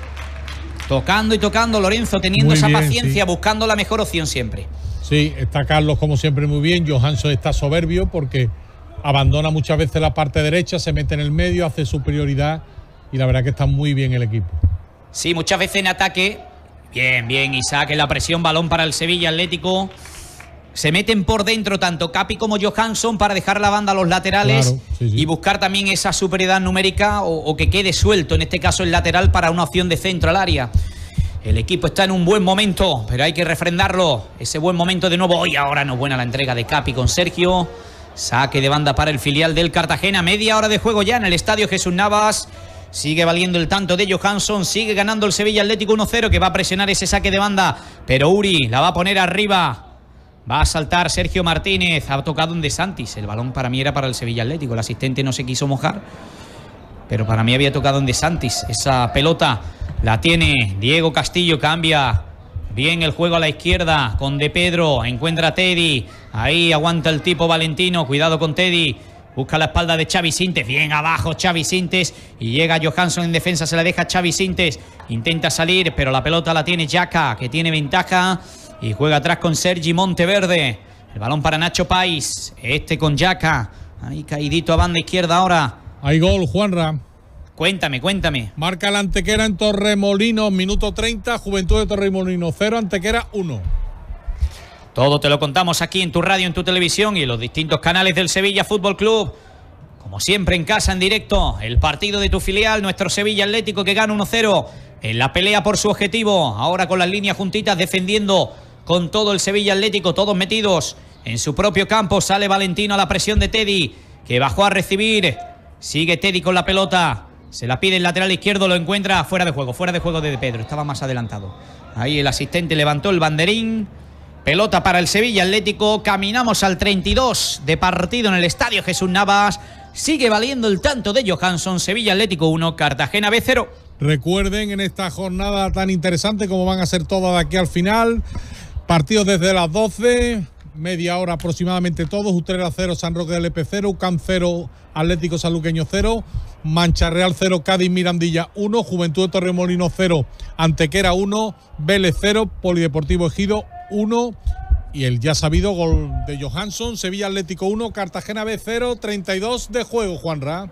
Tocando y tocando, Lorenzo, teniendo muy esa bien, paciencia, sí. buscando la mejor opción siempre. Sí, está Carlos como siempre muy bien. Johansson está soberbio porque abandona muchas veces la parte derecha, se mete en el medio, hace superioridad y la verdad que está muy bien el equipo. Sí, muchas veces en ataque. Bien, bien, Isaac en la presión, balón para el Sevilla Atlético. Se meten por dentro tanto Capi como Johansson para dejar la banda a los laterales, claro, sí, sí. y buscar también esa superioridad numérica o, o que quede suelto, en este caso el lateral, para una opción de centro al área. El equipo está en un buen momento, pero hay que refrendarlo. Ese buen momento de nuevo. Hoy ahora no buena la entrega de Capi con Sergio. Saque de banda para el filial del Cartagena. Media hora de juego ya en el estadio Jesús Navas. Sigue valiendo el tanto de Johansson. Sigue ganando el Sevilla Atlético uno cero, que va a presionar ese saque de banda. Pero Uri la va a poner arriba. Va a saltar Sergio Martínez. Ha tocado un De Santis. El balón para mí era para el Sevilla Atlético. El asistente no se quiso mojar, pero para mí había tocado un De Santis. Esa pelota la tiene Diego Castillo. Cambia bien el juego a la izquierda con De Pedro. Encuentra a Teddy. Ahí aguanta el tipo Valentino. Cuidado con Teddy. Busca la espalda de Xavi Sintes. Bien abajo Xavi Sintes. Y llega Johansson en defensa. Se la deja Xavi Sintes. Intenta salir, pero la pelota la tiene Yaka, que tiene ventaja. Y juega atrás con Sergi Monteverde. El balón para Nacho Pais. Este con Yaka. Ahí caidito a banda izquierda ahora. Hay gol, Juanra. Cuéntame, cuéntame. Marca la Antequera en Torremolinos, minuto treinta. Juventud de Torremolinos cero, Antequera uno. Todo te lo contamos aquí en tu radio, en tu televisión y en los distintos canales del Sevilla Fútbol Club. Como siempre, en casa, en directo, el partido de tu filial, nuestro Sevilla Atlético, que gana uno cero en la pelea por su objetivo. Ahora con las líneas juntitas, defendiendo con todo el Sevilla Atlético, todos metidos en su propio campo. Sale Valentino a la presión de Teddy, que bajó a recibir. Sigue Teddy con la pelota. Se la pide el lateral izquierdo, lo encuentra fuera de juego, fuera de juego de De Pedro, estaba más adelantado. Ahí el asistente levantó el banderín. Pelota para el Sevilla Atlético. Caminamos al treinta y dos de partido en el estadio Jesús Navas. Sigue valiendo el tanto de Johansson. Sevilla Atlético uno, Cartagena B cero. Recuerden, en esta jornada tan interesante como van a ser todas de aquí al final, partidos desde las doce, media hora aproximadamente todos. Utrera cero, San Roque del Lepe cero, UCAM cero, Atlético Sanluqueño cero, Mancha Real cero, Cádiz Mirandilla uno, Juventud de Torremolinos cero, Antequera uno, Vélez cero, Polideportivo Ejido uno. Y el ya sabido gol de Johansson. Sevilla Atlético uno, Cartagena B cero, treinta y dos de juego, Juanra.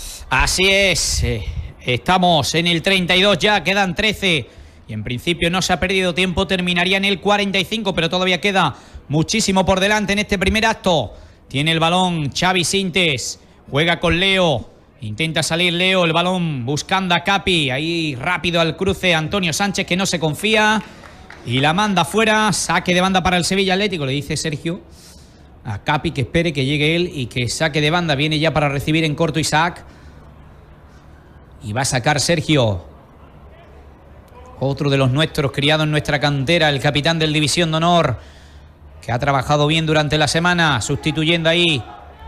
Así es, eh, estamos en el treinta y dos ya, quedan trece. Y en principio no se ha perdido tiempo, terminaría en el cuarenta y cinco, pero todavía queda muchísimo por delante en este primer acto. Tiene el balón Xavi Sintes, juega con Leo, intenta salir Leo, el balón buscando a Capi, ahí rápido al cruce Antonio Sánchez, que no se confía. Y la manda fuera, saque de banda para el Sevilla Atlético, le dice Sergio a Capi que espere que llegue él y que saque de banda. Viene ya para recibir en corto Isaac. Y va a sacar Sergio. Otro de los nuestros, criado en nuestra cantera, el capitán del División de Honor, que ha trabajado bien durante la semana, sustituyendo ahí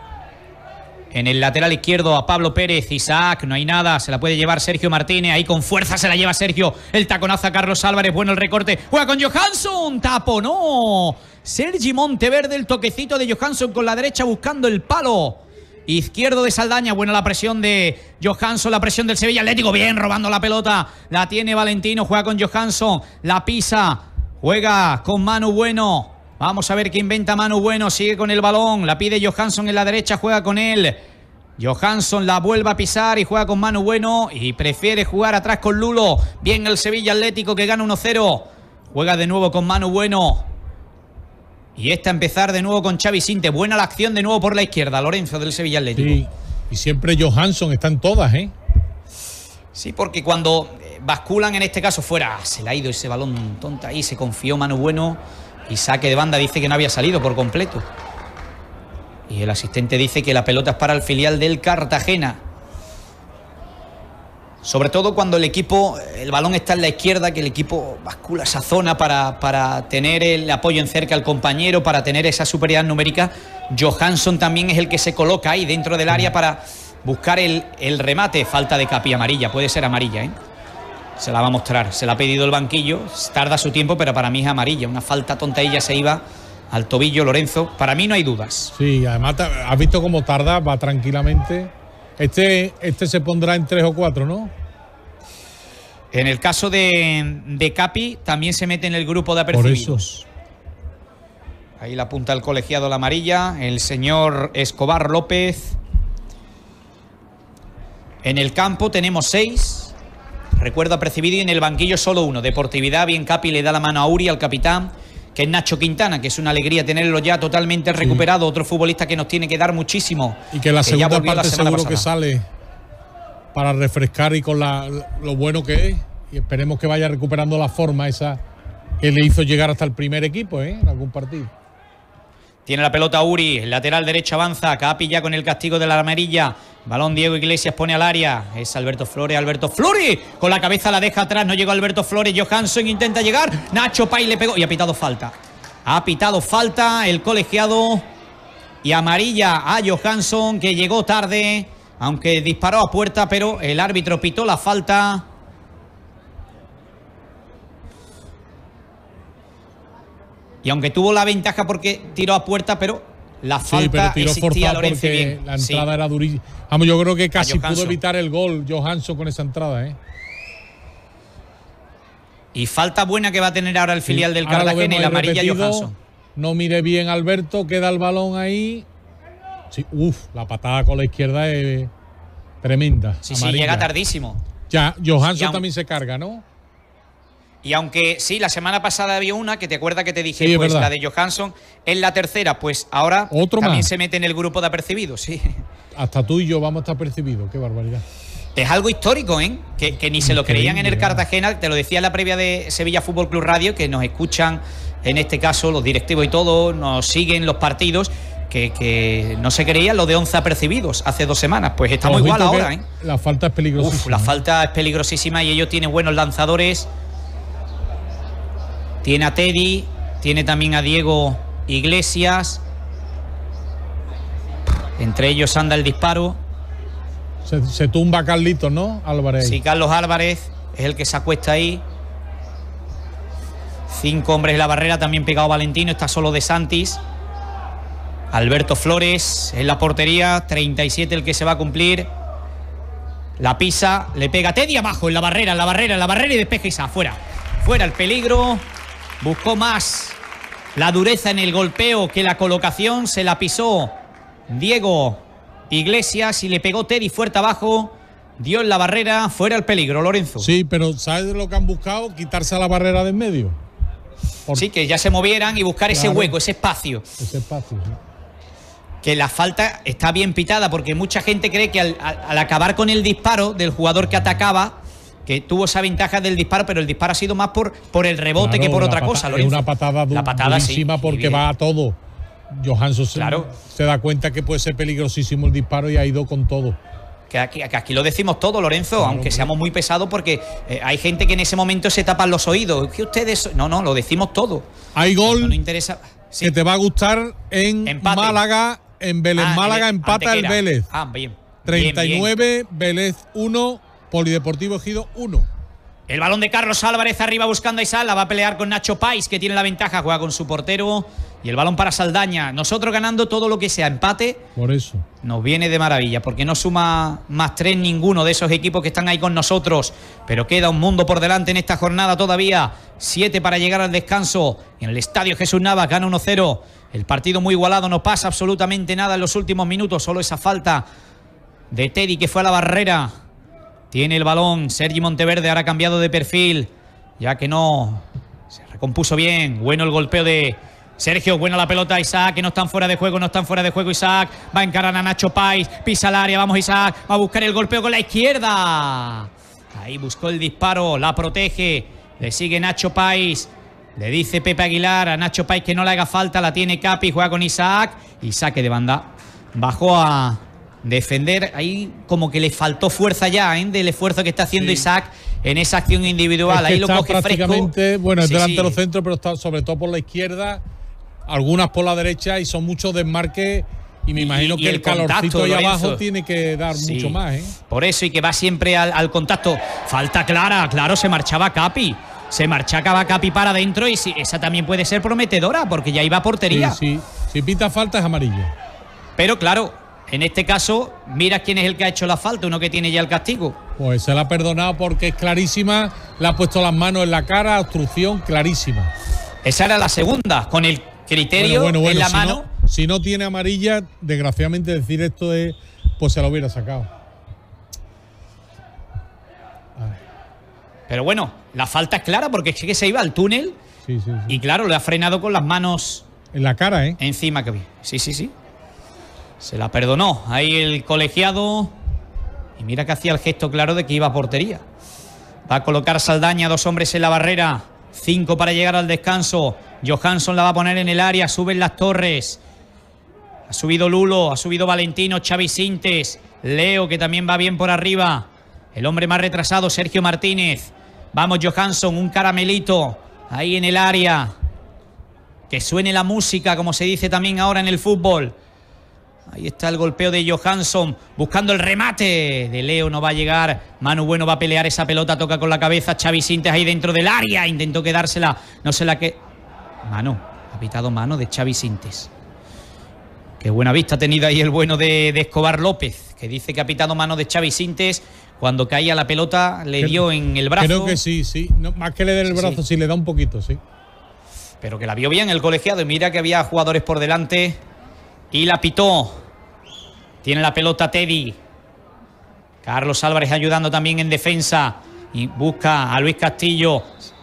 en el lateral izquierdo a Pablo Pérez. Isaac, no hay nada, se la puede llevar Sergio Martínez, ahí con fuerza se la lleva Sergio, el taconazo a Carlos Álvarez, bueno el recorte, juega con Johansson, tapo, no, Sergi Monteverde, el toquecito de Johansson con la derecha buscando el palo izquierdo de Saldaña. Buena la presión de Johansson, la presión del Sevilla Atlético, bien robando la pelota, la tiene Valentino, juega con Johansson, la pisa, juega con Manu Bueno. Vamos a ver qué inventa Manu Bueno. Sigue con el balón, la pide Johansson en la derecha, juega con él. Johansson la vuelve a pisar y juega con Manu Bueno. Y prefiere jugar atrás con Lulo. Bien el Sevilla Atlético, que gana uno cero. Juega de nuevo con Manu Bueno. Y esta empezar de nuevo con Xavi Sinte. Buena la acción de nuevo por la izquierda, Lorenzo del Sevilla Atlético. Sí, y siempre Johansson está en todas, ¿eh? Sí, porque cuando basculan, en este caso fuera, se le ha ido ese balón tonta ahí, se confió Manu Bueno y saque de banda, dice que no había salido por completo. Y el asistente dice que la pelota es para el filial del Cartagena. Sobre todo cuando el equipo, el balón está en la izquierda, que el equipo bascula esa zona para, para tener el apoyo en cerca al compañero, para tener esa superioridad numérica. Johansson también es el que se coloca ahí dentro del área para buscar el, el remate. Falta de Capi, amarilla, puede ser amarilla, ¿eh? Se la va a mostrar, se la ha pedido el banquillo, tarda su tiempo, pero para mí es amarilla. Una falta tonta y ya se iba al tobillo, Lorenzo. Para mí no hay dudas. Sí, además has visto cómo tarda, va tranquilamente. Este, este se pondrá en tres o cuatro, ¿no? En el caso de, de Capi, también se mete en el grupo de apercibidos. Ahí la apunta el colegiado la amarilla, el señor Escobar López. En el campo tenemos seis. Recuerdo apercibido y en el banquillo solo uno. Deportividad, bien Capi le da la mano a Uri, al capitán, que es Nacho Quintana, que es una alegría tenerlo ya totalmente sí. recuperado. Otro futbolista que nos tiene que dar muchísimo. Y que la que segunda parte seguro pasada. que sale para refrescar y con la, lo bueno que es. Y esperemos que vaya recuperando la forma esa que le hizo llegar hasta el primer equipo, ¿eh? En algún partido. Tiene la pelota Uri, el lateral derecho avanza, Capi ya con el castigo de la amarilla. Balón Diego Iglesias pone al área. Es Alberto Flores, Alberto Flores. Con la cabeza la deja atrás, no llegó Alberto Flores. Johansson intenta llegar. Nacho Pay le pegó y ha pitado falta. Ha pitado falta el colegiado. Y amarilla a Johansson, que llegó tarde, aunque disparó a puerta, pero el árbitro pitó la falta. Y aunque tuvo la ventaja porque tiró a puerta, pero la falta sí, pero tiró existía, Lorenzo, bien. La entrada sí. era durísima. Vamos, yo creo que casi pudo evitar el gol Johansson con esa entrada, ¿eh? Y falta buena que va a tener ahora el filial sí. del Cartagena y la amarilla repetido. Johansson. No mire bien Alberto, queda el balón ahí. Sí, uf, la patada con la izquierda es tremenda. Sí, amarilla. sí, llega tardísimo. Ya, Johansson también se carga, ¿no? Y aunque sí, la semana pasada había una, que te acuerdas que te dije, sí, pues la de Johansson es la tercera, pues ahora ¿Otro también más? se mete en el grupo de apercibidos, sí. Hasta tú y yo vamos a estar percibidos, qué barbaridad. Es algo histórico, ¿eh? Que, que ni se lo Increíble, creían en el Cartagena, te lo decía en la previa de Sevilla Fútbol Club Radio, que nos escuchan, en este caso, los directivos y todo, nos siguen los partidos, que, que no se creían lo de once apercibidos hace dos semanas. Pues estamos igual ahora, ¿eh? La falta es peligrosísima. Uf, la falta es peligrosísima y ellos tienen buenos lanzadores. Tiene a Teddy, tiene también a Diego Iglesias. Entre ellos anda el disparo. Se, se tumba Carlitos, ¿no? Álvarez. Sí, Carlos Álvarez es el que se acuesta ahí. Cinco hombres en la barrera, también pegado Valentino, está solo De Santis. Alberto Flores en la portería, treinta y siete el que se va a cumplir. La pisa, le pega Teddy abajo, en la barrera, en la barrera, en la barrera y despeja Isa, fuera. Fuera el peligro. Buscó más la dureza en el golpeo que la colocación. Se la pisó Diego Iglesias y le pegó Teddy fuerte abajo. Dio en la barrera, fuera el peligro, Lorenzo. Sí, pero ¿sabes lo que han buscado? Quitarse a la barrera de en medio. Por... Sí, que ya se movieran y buscar claro, ese hueco, ese espacio. Ese espacio, sí. Que la falta está bien pitada porque mucha gente cree que al, al, al acabar con el disparo del jugador que atacaba, que tuvo esa ventaja del disparo, pero el disparo ha sido más por, por el rebote claro, que por otra pata, cosa, Lorenzo. Es una patada, du la patada durísima sí, porque va a todo. Johansson claro. se, se da cuenta que puede ser peligrosísimo el disparo y ha ido con todo. Que aquí, que aquí lo decimos todo, Lorenzo, claro, aunque seamos muy pesados porque eh, hay gente que en ese momento se tapan los oídos. Que ustedes... No, no, lo decimos todo. Hay gol no, no interesa. Sí. que te va a gustar en empate. Málaga, en Vélez. Ah, Málaga el, empata Antequera. el Vélez. Ah, bien. treinta y nueve, bien, bien. Vélez uno, Polideportivo Ejido uno. El balón de Carlos Álvarez arriba buscando a Isala, va a pelear con Nacho Pais, que tiene la ventaja, juega con su portero. Y el balón para Saldaña. Nosotros ganando todo lo que sea empate. Por eso. Nos viene de maravilla, porque no suma más tres ninguno de esos equipos que están ahí con nosotros. Pero queda un mundo por delante en esta jornada todavía. Siete para llegar al descanso. En el estadio Jesús Navas gana uno cero. El partido muy igualado, no pasa absolutamente nada en los últimos minutos. Solo esa falta de Teddy que fue a la barrera. Tiene el balón Sergi Monteverde, ahora cambiado de perfil, ya que no se recompuso bien. Bueno el golpeo de Sergio, buena la pelota, Isaac, que no están fuera de juego, no están fuera de juego, Isaac, va a encarar a Nacho Pais, pisa el área, vamos Isaac, va a buscar el golpeo con la izquierda. Ahí buscó el disparo, la protege, le sigue Nacho Pais, le dice Pepe Aguilar a Nacho Pais que no le haga falta, la tiene Capi, juega con Isaac, y saque de banda. Bajó a defender, ahí como que le faltó fuerza ya, ¿eh? Del esfuerzo que está haciendo sí. Isaac en esa acción individual, es que ahí lo coge prácticamente, fresco. Bueno, es sí, delantero sí. centro, pero está sobre todo por la izquierda, algunas por la derecha y son muchos desmarques. Y me imagino y, que y el, el calorcito ahí abajo tiene que dar sí. mucho más, ¿eh? Por eso, y que va siempre al, al contacto. Falta clara, claro, se marchaba Capi. Se marchaba Capi para adentro y si, esa también puede ser prometedora porque ya iba a portería. Sí, sí. Si pita falta es amarillo. Pero claro, en este caso, mira quién es el que ha hecho la falta, uno que tiene ya el castigo. Pues se la ha perdonado porque es clarísima, le ha puesto las manos en la cara, obstrucción clarísima. Esa era la segunda, con el criterio bueno, bueno, bueno, en la si mano. No, si no tiene amarilla, desgraciadamente decir esto es, pues se la hubiera sacado. Pero bueno, la falta es clara porque es que se iba al túnel sí, sí, sí. y claro, le ha frenado con las manos en la cara, ¿eh? Encima que vi. Sí, sí, sí. Se la perdonó. Ahí el colegiado. Y mira que hacía el gesto claro de que iba a portería. Va a colocar Saldaña, dos hombres en la barrera. Cinco para llegar al descanso. Johansson la va a poner en el área. Suben las torres. Ha subido Lulo, ha subido Valentino, Xavi Sintes, Leo, que también va bien por arriba. El hombre más retrasado, Sergio Martínez. Vamos, Johansson, un caramelito ahí en el área. Que suene la música, como se dice también ahora en el fútbol. Ahí está el golpeo de Johansson, buscando el remate de Leo, no va a llegar. Manu Bueno va a pelear esa pelota, toca con la cabeza. Xavi Sintes ahí dentro del área, intentó quedársela, no se la que... Mano, ha pitado mano de Xavi Sintes. Qué buena vista ha tenido ahí el bueno de, de Escobar López, que dice que ha pitado mano de Xavi Sintes. Cuando caía la pelota le dio en el brazo. Creo que sí, sí. No, más que le dé el brazo, sí. sí le da un poquito, sí. Pero que la vio bien el colegiado y mira que había jugadores por delante y la pitó. Tiene la pelota Teddy. Carlos Álvarez ayudando también en defensa y busca a Luis Castillo.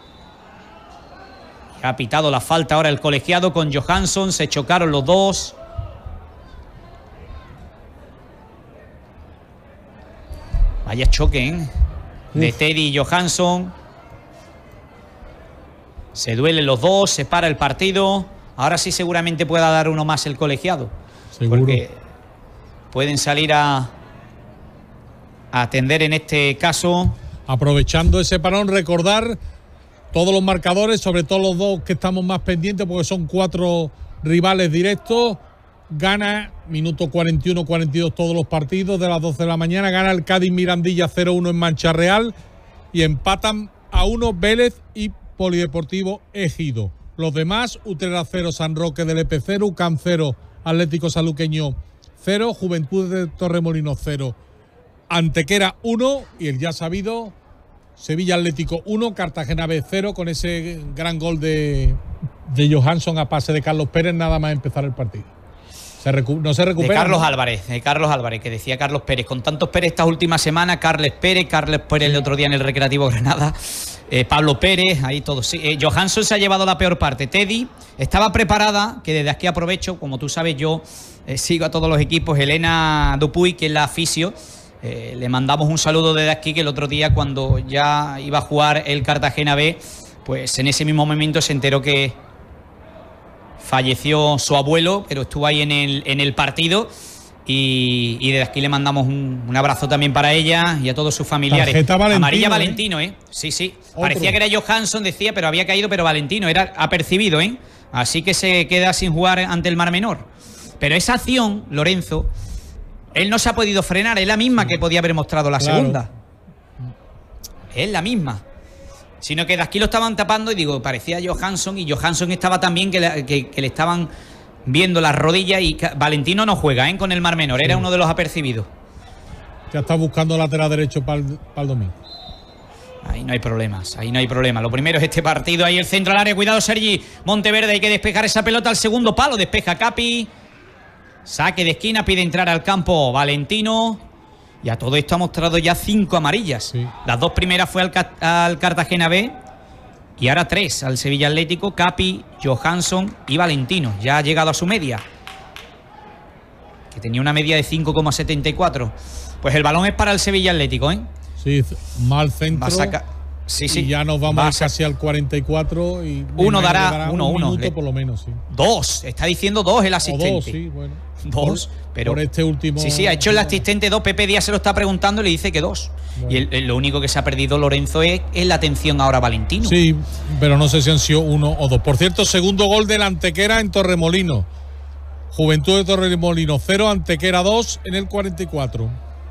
Y ha pitado la falta ahora el colegiado con Johansson. Se chocaron los dos. Vaya choque, ¿eh? De Uf. Teddy y Johansson. Se duelen los dos, se para el partido. Ahora sí seguramente pueda dar uno más el colegiado. Seguro. Porque pueden salir a, a atender en este caso. Aprovechando ese parón, recordar todos los marcadores, sobre todo los dos que estamos más pendientes, porque son cuatro rivales directos. Gana, minuto cuarenta y uno cuarenta y dos todos los partidos de las doce de la mañana. Gana el Cádiz Mirandilla cero uno en Mancha Real. Y empatan a uno Vélez y Polideportivo Ejido. Los demás, Utrera cero, San Roque del E P cero, UCAM cero, Atlético Saluqueño cero, Juventud de Torremolinos cero, Antequera uno y el ya sabido Sevilla Atlético uno, Cartagena B cero, con ese gran gol de, de Johansson a pase de Carlos Pérez nada más empezar el partido. Se no se recupera. De Carlos ¿no? Álvarez, de Carlos Álvarez, que decía Carlos Pérez. Con tantos Pérez estas últimas semanas, Carles Pérez, Carles Pérez el otro día en el Recreativo Granada, eh, Pablo Pérez, ahí todos. Sí. Eh, Johansson se ha llevado la peor parte. Teddy estaba preparada, que desde aquí aprovecho, como tú sabes, yo eh, sigo a todos los equipos. Elena Dupuy, que es la fisio, eh, le mandamos un saludo desde aquí, que el otro día cuando ya iba a jugar el Cartagena B, pues en ese mismo momento se enteró que falleció su abuelo, pero estuvo ahí en el, en el partido y, y desde aquí le mandamos un, un abrazo también para ella y a todos sus familiares. Valentino, Amarilla ¿eh? Valentino, ¿eh? Sí, sí. Otro. Parecía que era Johansson, decía, pero había caído, pero Valentino era apercibido, ¿eh? Así que se queda sin jugar ante el Mar Menor. Pero esa acción, Lorenzo, él no se ha podido frenar, es la misma que podía haber mostrado la claro. segunda. Es la misma. Sino que de aquí lo estaban tapando y digo, parecía Johansson y Johansson estaba también que le, que, que le estaban viendo las rodillas y Valentino no juega ¿eh? con el Mar Menor, sí. Era uno de los apercibidos. Ya está buscando lateral derecho para el, para el domingo. Ahí no hay problemas, ahí no hay problema. Lo primero es este partido, ahí el centro al área, cuidado Sergi Monteverde, hay que despejar esa pelota al segundo palo, despeja Capi. Saque de esquina, pide entrar al campo Valentino. Y a todo esto ha mostrado ya cinco amarillas. Sí. Las dos primeras fue al, al Cartagena B Y ahora tres al Sevilla Atlético, Capi, Johansson y Valentino. Ya ha llegado a su media, que tenía una media de cinco coma setenta y cuatro. Pues el balón es para el Sevilla Atlético, ¿eh? Sí, mal centro. Va a sacar. Sí, sí. Y ya nos vamos a casi al cuarenta y cuatro. Y uno dará, dará uno, un uno. minuto por lo menos, sí. Dos, está diciendo dos el asistente. O dos, sí, bueno. Dos, por, pero. Por este último. Sí, sí, ha hecho el asistente dos. Pepe Díaz se lo está preguntando y le dice que dos. Bueno. Y el, el, lo único que se ha perdido Lorenzo es, es la atención ahora a Valentino. Sí, pero no sé si han sido uno o dos. Por cierto, segundo gol del Antequera en Torremolinos. Juventud de Torremolinos cero, Antequera dos en el cuarenta y cuatro.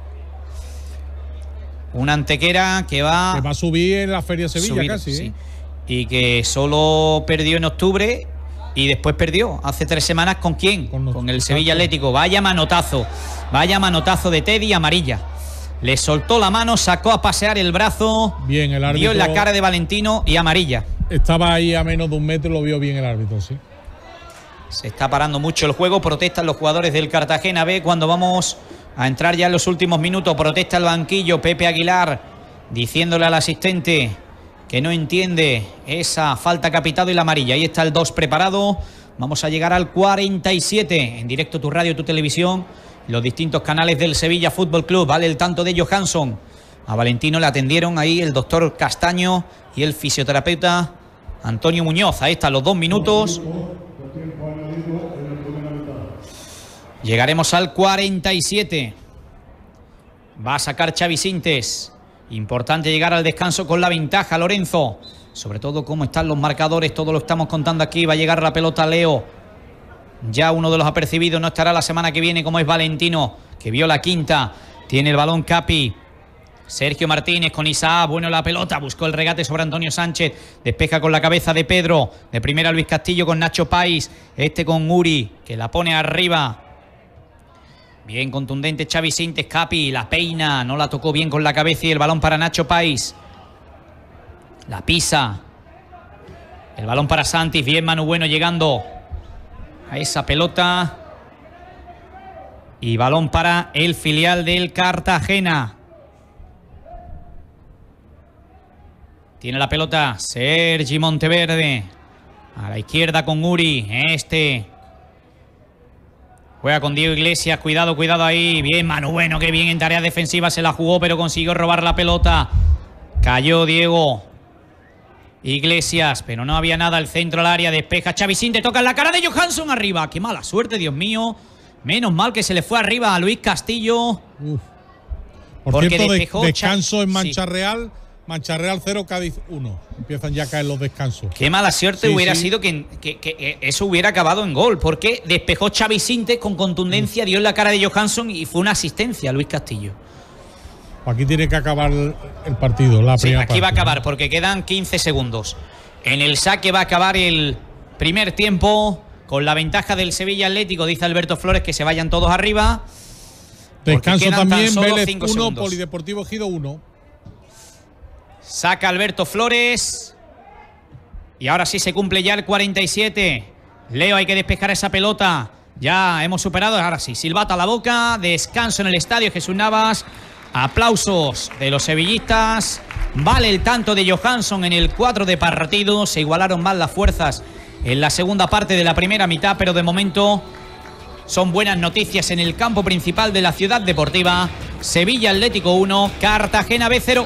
Una Antequera que va... Que va a subir en la Feria Sevilla subir, casi, sí. ¿eh? Y que solo perdió en octubre y después perdió hace tres semanas. ¿Con quién? Con, con el Sevilla Atlético. Vaya manotazo. Vaya manotazo de Teddy, amarilla. Le soltó la mano, sacó a pasear el brazo. Bien, el árbitro. Dio en la cara de Valentino y amarilla. Estaba ahí a menos de un metro, lo vio bien el árbitro, sí. Se está parando mucho el juego. Protestan los jugadores del Cartagena B cuando vamos a entrar ya en los últimos minutos. Protesta el banquillo, Pepe Aguilar, diciéndole al asistente que no entiende esa falta que ha pitado y la amarilla. Ahí está el dos preparado. Vamos a llegar al cuarenta y siete. En directo tu radio, tu televisión, los distintos canales del Sevilla Fútbol Club. Vale el tanto de Johansson. A Valentino le atendieron ahí el doctor Castaño y el fisioterapeuta Antonio Muñoz. Ahí están los dos minutos. Llegaremos al cuarenta y siete. Va a sacar Xavi Sintes. Importante llegar al descanso con la ventaja, Lorenzo. Sobre todo cómo están los marcadores, todo lo estamos contando aquí. Va a llegar la pelota Leo. Ya uno de los apercibidos no estará la semana que viene, como es Valentino, que vio la quinta. Tiene el balón Capi. Sergio Martínez con Isaac, bueno la pelota, buscó el regate sobre Antonio Sánchez, despeja con la cabeza de Pedro, de primera Luis Castillo con Nacho Pais, este con Uri, que la pone arriba. Bien contundente Xavi Sintes, Capi, la peina, no la tocó bien con la cabeza y el balón para Nacho Pais. La pisa. El balón para Santis, bien Manu Bueno llegando a esa pelota. Y balón para el filial del Cartagena. Tiene la pelota Sergi Monteverde. A la izquierda con Uri. Este. Juega con Diego Iglesias. Cuidado, cuidado ahí. Bien, Manu Bueno, que bien en tareas defensivas se la jugó, pero consiguió robar la pelota. Cayó Diego Iglesias, pero no había nada. El centro al área. Despeja Xavi Sintes. Toca en la cara de Johansson arriba. Qué mala suerte, Dios mío. Menos mal que se le fue arriba a Luis Castillo. Uf. Por cierto, de, descanso en Mancha sí. Real. Mancha Real cero, Cádiz uno. Empiezan ya a caer los descansos. Qué mala suerte sí, hubiera sí. sido que, que, que eso hubiera acabado en gol, porque despejó Xavi Sintes con contundencia, mm. dio en la cara de Johansson y fue una asistencia a Luis Castillo. Aquí tiene que acabar el partido, la sí, primera aquí parte, va a acabar, porque quedan quince segundos. En el saque va a acabar el primer tiempo con la ventaja del Sevilla Atlético, dice Alberto Flores, que se vayan todos arriba. Descanso también, Vélez uno, Polideportivo Ejido uno. Saca Alberto Flores. Y ahora sí se cumple ya el cuarenta y siete. Leo, hay que despejar esa pelota. Ya hemos superado, ahora sí. Silbata a la boca. Descanso en el estadio Jesús Navas. Aplausos de los sevillistas. Vale el tanto de Johansson en el cuatro de partido. Se igualaron más las fuerzas en la segunda parte de la primera mitad, pero de momento son buenas noticias en el campo principal de la ciudad deportiva. Sevilla Atlético uno, Cartagena B cero.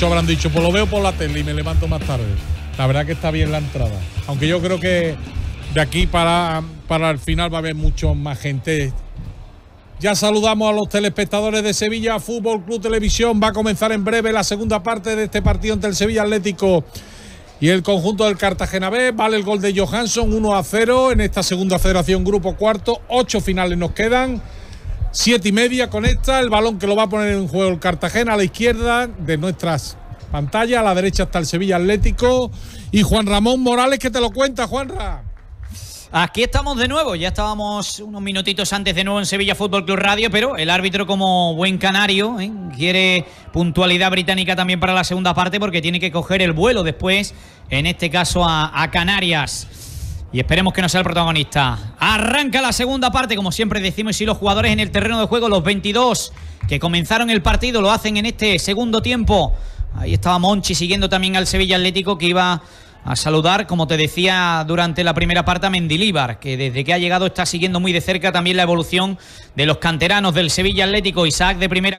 muchos habrán dicho, pues lo veo por la tele y me levanto más tarde. La verdad que está bien la entrada. Aunque yo creo que de aquí para, para el final va a haber mucho más gente. Ya saludamos a los telespectadores de Sevilla Fútbol Club Televisión. Va a comenzar en breve la segunda parte de este partido entre el Sevilla Atlético y el conjunto del Cartagena B. Vale el gol de Johansson, uno a cero en esta segunda federación grupo cuarto. Ocho finales nos quedan. Siete y media con esta. El balón que lo va a poner en juego el Cartagena a la izquierda de nuestras pantallas. A la derecha está el Sevilla Atlético. Y Juan Ramón Morales, que te lo cuenta, Juanra. Aquí estamos de nuevo, ya estábamos unos minutitos antes de nuevo en Sevilla Fútbol Club Radio, pero el árbitro, como buen canario, ¿eh? quiere puntualidad británica también para la segunda parte, porque tiene que coger el vuelo después, en este caso a, a Canarias. Y esperemos que no sea el protagonista. Arranca la segunda parte, como siempre decimos, y los jugadores en el terreno de juego, los veintidós que comenzaron el partido, lo hacen en este segundo tiempo. Ahí estaba Monchi siguiendo también al Sevilla Atlético, que iba a saludar, como te decía durante la primera parte, a Mendilíbar, que desde que ha llegado está siguiendo muy de cerca también la evolución de los canteranos del Sevilla Atlético. Isaac de primera.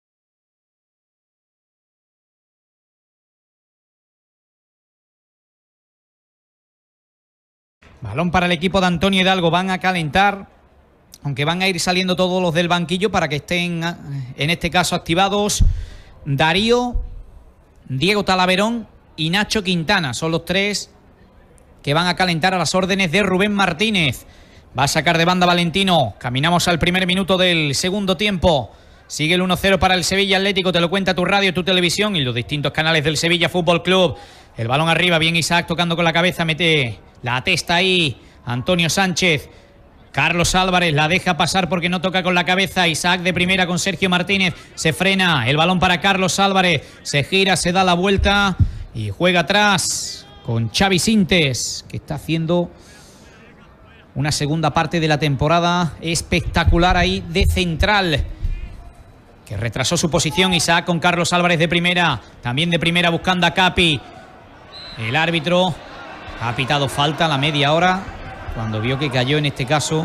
Balón para el equipo de Antonio Hidalgo. Van a calentar, aunque van a ir saliendo todos los del banquillo para que estén, en este caso, activados Darío, Diego Talaverón y Nacho Quintana. Son los tres que van a calentar a las órdenes de Rubén Martínez. Va a sacar de banda Valentino. Caminamos al primer minuto del segundo tiempo. Sigue el uno cero para el Sevilla Atlético. Te lo cuenta tu radio, tu televisión y los distintos canales del Sevilla Fútbol Club. El balón arriba, bien Isaac tocando con la cabeza. Mete la testa ahí Antonio Sánchez. Carlos Álvarez la deja pasar porque no toca con la cabeza. Isaac de primera con Sergio Martínez. Se frena. El balón para Carlos Álvarez. Se gira, se da la vuelta y juega atrás con Xavi Sintes, que está haciendo una segunda parte de la temporada espectacular ahí de central, que retrasó su posición. Isaac con Carlos Álvarez de primera, también de primera buscando a Capi. El árbitro ha pitado falta a la media hora, cuando vio que cayó en este caso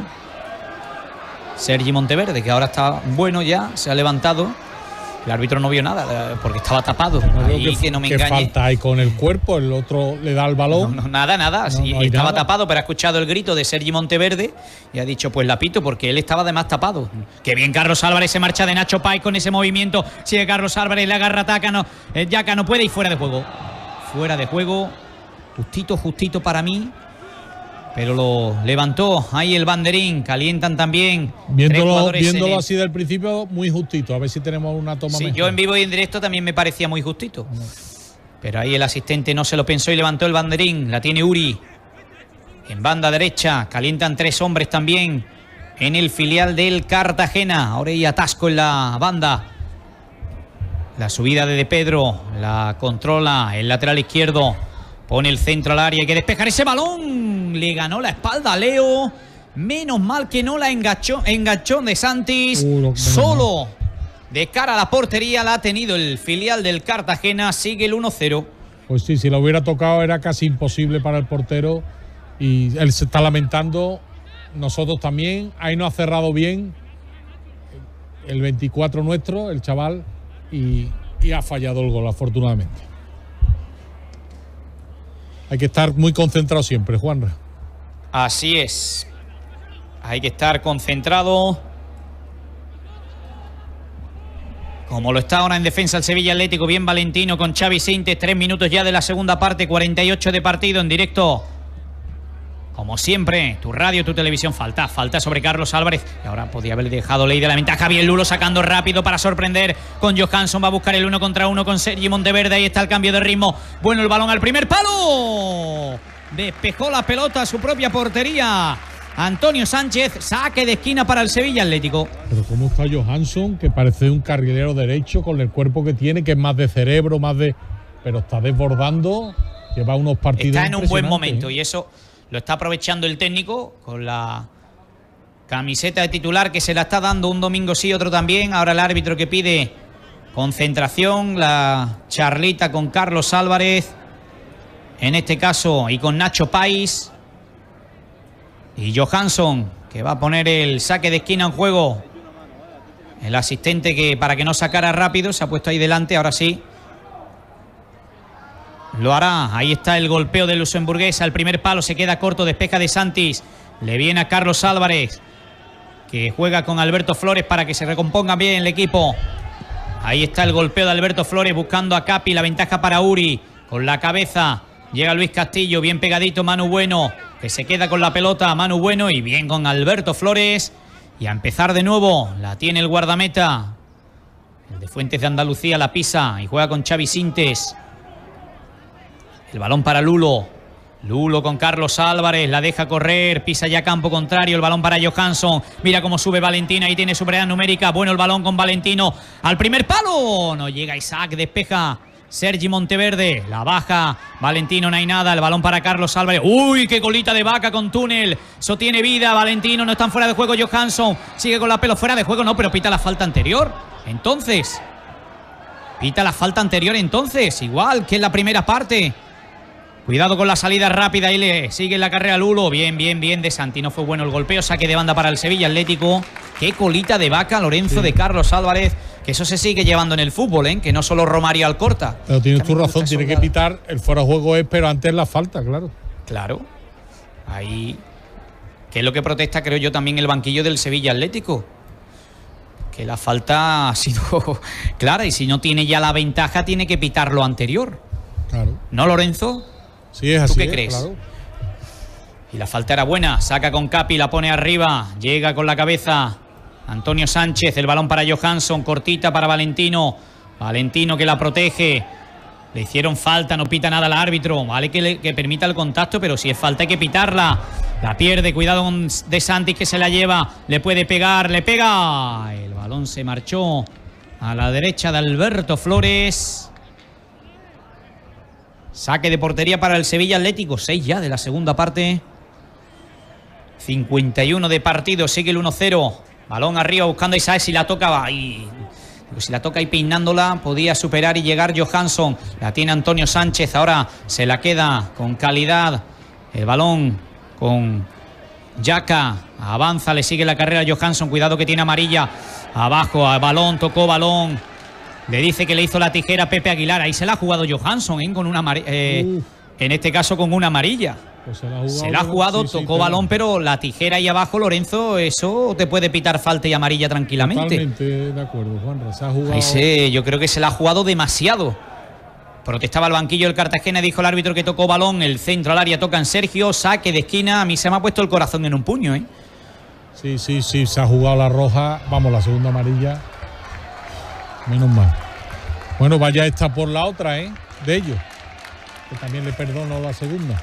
Sergi Monteverde, que ahora está bueno ya, se ha levantado. El árbitro no vio nada porque estaba tapado. No, ahí que, que no me ¿qué engañe. falta hay con el cuerpo? El otro le da el balón. No, no, nada, nada. No, Sí, no hay estaba nada. tapado, pero ha escuchado el grito de Sergi Monteverde y ha dicho, pues la pito, porque él estaba además tapado. Qué bien Carlos Álvarez, se marcha de Nacho Pais con ese movimiento. Sigue Carlos Álvarez, le agarra Taca, no, el Yaca no puede y fuera de juego. Fuera de juego. Justito, justito para mí. Pero lo levantó ahí el banderín. Calientan también. Viéndolo, viéndolo el... así del principio, muy justito. A ver si tenemos una toma Sí, mejor. yo en vivo y en directo también me parecía muy justito. Pero ahí el asistente no se lo pensó y levantó el banderín. La tiene Uri. En banda derecha. Calientan tres hombres también en el filial del Cartagena. Ahora hay atasco en la banda. La subida de De Pedro. La controla el lateral izquierdo. Pone el centro al área. Hay que despejar ese balón. Le ganó la espalda a Leo. Menos mal que no la enganchó, enganchó de Santis. Uh, Solo de cara a la portería la ha tenido el filial del Cartagena. Sigue el uno cero. Pues sí, si lo hubiera tocado era casi imposible para el portero. Y él se está lamentando. Nosotros también. Ahí no ha cerrado bien el veinticuatro nuestro, el chaval. Y, y ha fallado el gol, afortunadamente. Hay que estar muy concentrado siempre, Juanra. Así es. Hay que estar concentrado. Como lo está ahora en defensa el Sevilla Atlético. Bien Valentino con Xavi Sintes. Tres minutos ya de la segunda parte. cuarenta y ocho de partido en directo. Como siempre, tu radio, tu televisión. Falta, falta sobre Carlos Álvarez. Y ahora podía haber dejado ley de la ventaja. Bien Lulo sacando rápido para sorprender con Johansson. Va a buscar el uno contra uno con Sergi Monteverde. Ahí está el cambio de ritmo. Bueno, el balón al primer palo. Despejó la pelota a su propia portería Antonio Sánchez. Saque de esquina para el Sevilla Atlético. Pero cómo está Johansson, que parece un carrilero derecho con el cuerpo que tiene, que es más de cerebro, más de... Pero está desbordando. Lleva unos partidos Está en un buen momento, ¿eh? y eso lo está aprovechando el técnico con la camiseta de titular, que se la está dando un domingo sí, otro también. Ahora el árbitro que pide concentración, la charlita con Carlos Álvarez, en este caso, y con Nacho Pais. Y Johansson, que va a poner el saque de esquina en juego. El asistente, que para que no sacara rápido, se ha puesto ahí delante, ahora sí. lo hará. Ahí está el golpeo del luxemburgués. Al primer palo se queda corto, despeja De Santis. Le viene a Carlos Álvarez, que juega con Alberto Flores para que se recomponga bien el equipo. Ahí está el golpeo de Alberto Flores buscando a Capi. La ventaja para Uri. Con la cabeza llega Luis Castillo. Bien pegadito Manu Bueno, que se queda con la pelota. Manu Bueno y bien con Alberto Flores. Y a empezar de nuevo. La tiene el guardameta. El de Fuentes de Andalucía la pisa y juega con Xavi Sintes. El balón para Lulo. Lulo con Carlos Álvarez, la deja correr, pisa ya campo contrario, el balón para Johansson. Mira cómo sube Valentino, ahí tiene superioridad numérica. Bueno el balón con Valentino. Al primer palo. No llega Isaac, despeja Sergi Monteverde. La baja Valentino, no hay nada. El balón para Carlos Álvarez. Uy, qué colita de vaca con túnel. Eso tiene vida. Valentino, no están fuera de juego. Johansson sigue con la pelota fuera de juego. No, pero pita la falta anterior. Entonces, pita la falta anterior entonces. Igual que en la primera parte. Cuidado con la salida rápida, ahí le sigue la carrera Lulo. Bien, bien, bien de Santi. No fue bueno el golpeo. Saque de banda para el Sevilla Atlético. Qué colita de vaca, Lorenzo, sí, de Carlos Álvarez. Que eso se sigue llevando en el fútbol, ¿eh? Que no solo Romario Alcorta. Pero tienes tu razón, tiene que pitar el fuera de juego es, pero antes la falta, claro. Claro. Ahí. Que es lo que protesta, creo yo, también el banquillo del Sevilla Atlético. Que la falta ha sido clara y si no tiene ya la ventaja, tiene que pitar lo anterior. Claro. ¿No, Lorenzo? Sí, es así. ¿Tú qué crees? Claro. Y la falta era buena. Saca con Capi, la pone arriba. Llega con la cabeza Antonio Sánchez. El balón para Johansson. Cortita para Valentino. Valentino que la protege. Le hicieron falta, no pita nada al árbitro. Vale que, le, que permita el contacto, pero si es falta hay que pitarla. La pierde. Cuidado con De Santis que se la lleva. Le puede pegar. Le pega. El balón se marchó a la derecha de Alberto Flores. Saque de portería para el Sevilla Atlético. seis ya de la segunda parte. cincuenta y uno de partido. Sigue el uno cero. Balón arriba buscando a Isaac. Si la toca ahí. Si la toca ahí peinándola, podía superar y llegar Johansson. La tiene Antonio Sánchez. Ahora se la queda con calidad. El balón con Yaka. Avanza, le sigue la carrera a Johansson. Cuidado que tiene amarilla. Abajo, al balón, tocó balón. Le dice que le hizo la tijera a Pepe Aguilar. Ahí se la ha jugado Johansson, ¿eh? Con una eh, en este caso con una amarilla. Pues se la ha jugado, se la ha jugado sí, tocó sí, pero... balón, pero la tijera ahí abajo, Lorenzo, eso te puede pitar falta y amarilla tranquilamente. Totalmente de acuerdo, Juanra. Se ha jugado... Ahí sí, yo creo que se la ha jugado demasiado. Protestaba el banquillo del Cartagena, dijo el árbitro que tocó balón. El centro al área toca en Sergio, saque de esquina. A mí se me ha puesto el corazón en un puño, ¿eh? Sí, sí, sí, se ha jugado la roja. Vamos, la segunda amarilla. Menos mal. Bueno, vaya esta por la otra, ¿eh? De ellos. Que también le perdono la segunda.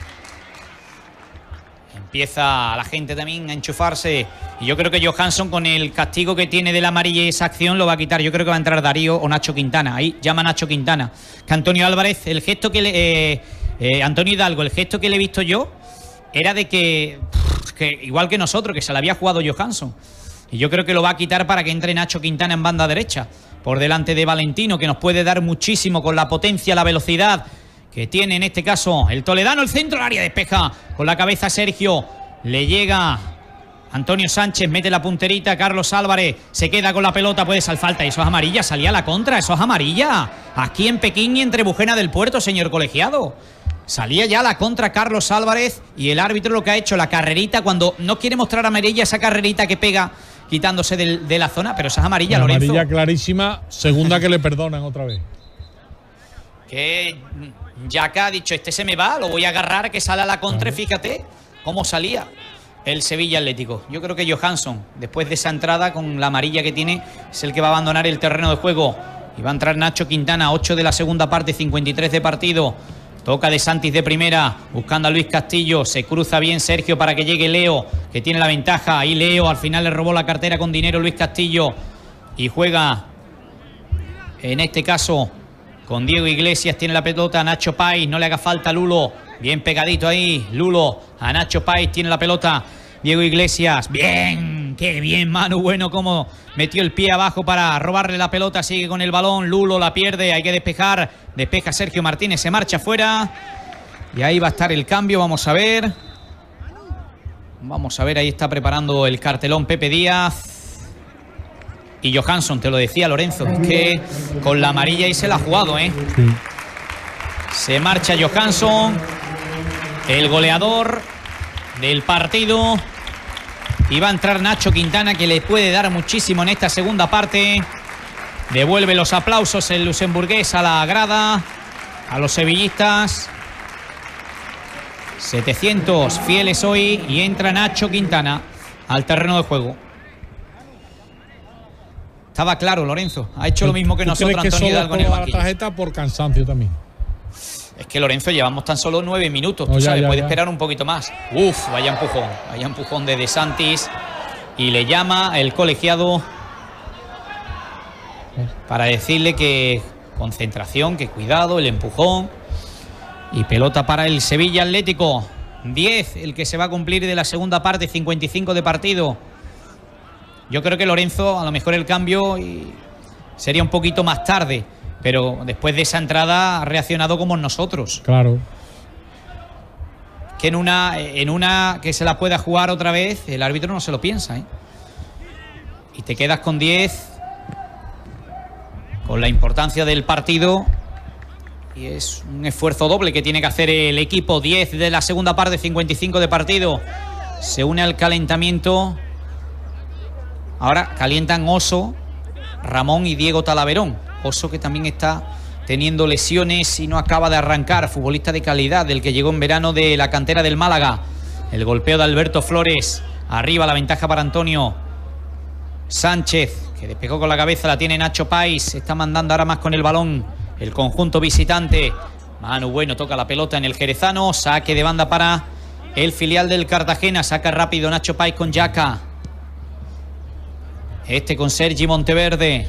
Empieza la gente también a enchufarse. Y yo creo que Johansson, con el castigo que tiene de la amarilla y esa acción, lo va a quitar. Yo creo que va a entrar Darío o Nacho Quintana. Ahí llama Nacho Quintana. Que Antonio Álvarez, el gesto que le... Eh, eh, Antonio Hidalgo, el gesto que le he visto yo era de que, que... Igual que nosotros, que se la había jugado Johansson. Y yo creo que lo va a quitar para que entre Nacho Quintana en banda derecha. Por delante de Valentino, que nos puede dar muchísimo con la potencia, la velocidad que tiene en este caso el toledano. El centro, el área despeja con la cabeza Sergio. Le llega Antonio Sánchez, mete la punterita. Carlos Álvarez se queda con la pelota, puede salir falta. Eso es amarilla, salía a la contra, eso es amarilla. Aquí en Pekín y entre Bujena del Puerto, señor colegiado. Salía ya la contra Carlos Álvarez y el árbitro lo que ha hecho, la carrerita, cuando no quiere mostrar amarilla, esa carrerita que pega quitándose de, de la zona, pero esa es amarilla, una Lorenzo. Amarilla clarísima, segunda que le perdonan otra vez. Que Yaka ha dicho, este se me va, lo voy a agarrar, que sale a la contra, claro. Fíjate cómo salía el Sevilla Atlético. Yo creo que Johansson, después de esa entrada con la amarilla que tiene, es el que va a abandonar el terreno de juego. Y va a entrar Nacho Quintana, ocho de la segunda parte, cincuenta y tres de partido. Toca De Santis de primera, buscando a Luis Castillo. Se cruza bien Sergio para que llegue Leo, que tiene la ventaja. Ahí Leo, al final le robó la cartera con dinero Luis Castillo. Y juega, en este caso, con Diego Iglesias. Tiene la pelota Nacho Pais, no le haga falta a Lulo. Bien pegadito ahí, Lulo a Nacho Pais, tiene la pelota Diego Iglesias. Bien, qué bien, Manu Bueno, como metió el pie abajo para robarle la pelota. Sigue con el balón, Lulo la pierde, hay que despejar. Despeja Sergio Martínez, se marcha fuera. Y ahí va a estar el cambio, vamos a ver. Vamos a ver, ahí está preparando el cartelón Pepe Díaz. Y Johansson, te lo decía Lorenzo, es que con la amarilla ahí se la ha jugado, ¿eh? Sí. Se marcha Johansson, el goleador del partido. Y va a entrar Nacho Quintana, que le puede dar muchísimo en esta segunda parte. Devuelve los aplausos el luxemburgués a la grada, a los sevillistas. setecientos fieles hoy y entra Nacho Quintana al terreno de juego. Estaba claro, Lorenzo. Ha hecho lo mismo que nosotros, que Antonio Hidalgo, en el banquillo. La tarjeta por cansancio también. Es que, Lorenzo, llevamos tan solo nueve minutos. No, tú ya, sabes, ya, puede ya. esperar un poquito más. Uf, vaya empujón. Vaya empujón de De Santis. Y le llama el colegiado para decirle que concentración, que cuidado, el empujón. Y pelota para el Sevilla Atlético. diez, el que se va a cumplir de la segunda parte, cincuenta y cinco de partido. Yo creo que Lorenzo, a lo mejor el cambio y sería un poquito más tarde, pero después de esa entrada ha reaccionado como nosotros. Claro. Que en una, en una que se la pueda jugar otra vez, el árbitro no se lo piensa, ¿eh? Y te quedas con diez, con la importancia del partido. Y es un esfuerzo doble que tiene que hacer el equipo. diez de la segunda parte, cincuenta y cinco de partido. Se une al calentamiento. Ahora calientan Oso, Ramón y Diego Talaverón. Oso, que también está teniendo lesiones y no acaba de arrancar. Futbolista de calidad, del que llegó en verano de la cantera del Málaga. El golpeo de Alberto Flores. Arriba la ventaja para Antonio Sánchez, que despegó con la cabeza. La tiene Nacho Pais. Está mandando ahora más con el balón el conjunto visitante. Manu Bueno toca la pelota en el jerezano. Saque de banda para el filial del Cartagena. Saca rápido Nacho Pais con Yaka. Este con Sergi Monteverde.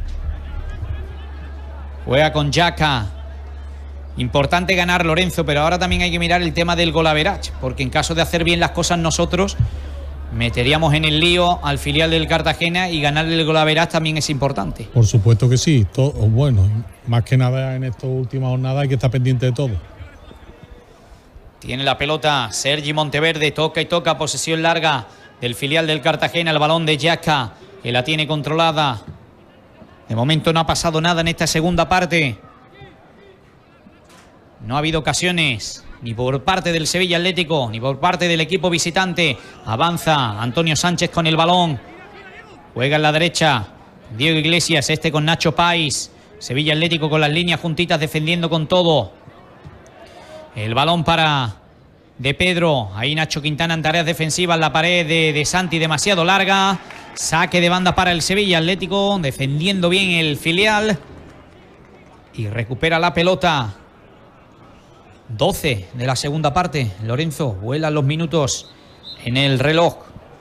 Juega con Yaka. Importante ganar, Lorenzo, pero ahora también hay que mirar el tema del golaverage, porque en caso de hacer bien las cosas nosotros, meteríamos en el lío al filial del Cartagena, y ganarle el golaverage también es importante. Por supuesto que sí. Todo, bueno, más que nada en estas últimas jornadas hay que estar pendiente de todo. Tiene la pelota Sergi Monteverde, toca y toca, posesión larga del filial del Cartagena, el balón de Yaka, que la tiene controlada. De momento no ha pasado nada en esta segunda parte. No ha habido ocasiones, ni por parte del Sevilla Atlético, ni por parte del equipo visitante. Avanza Antonio Sánchez con el balón. Juega en la derecha Diego Iglesias, este con Nacho Pais. Sevilla Atlético con las líneas juntitas, defendiendo con todo. El balón para De Pedro. Ahí Nacho Quintana en tareas defensivas. La pared de, de Santi demasiado larga. Saque de banda para el Sevilla Atlético, defendiendo bien el filial. Y recupera la pelota. doce de la segunda parte. Lorenzo, vuelan los minutos en el reloj.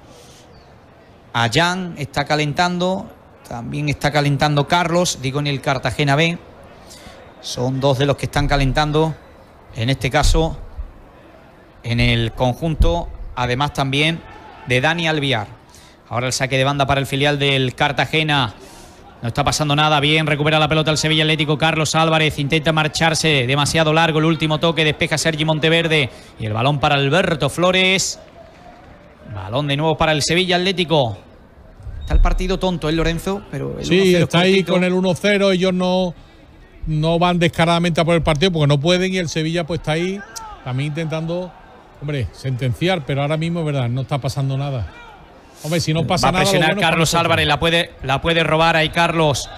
Ayán está calentando. También está calentando Carlos, digo en el Cartagena B. Son dos de los que están calentando. En este caso, en el conjunto, además también de Dani Alviar. Ahora el saque de banda para el filial del Cartagena. No está pasando nada. Bien, recupera la pelota el Sevilla Atlético. Carlos Álvarez intenta marcharse. Demasiado largo el último toque. Despeja Sergi Monteverde. Y el balón para Alberto Flores. Balón de nuevo para el Sevilla Atlético. Está el partido tonto, ¿eh, Lorenzo? Pero el sí, está ahí con el uno cero. Ellos no, no van descaradamente a por el partido porque no pueden. Y el Sevilla pues está ahí también intentando, hombre, sentenciar. Pero ahora mismo es verdad, no está pasando nada. Hombre, si no pasa nada. Va a presionar bueno, Carlos Álvarez, la puede, la puede robar ahí Carlos.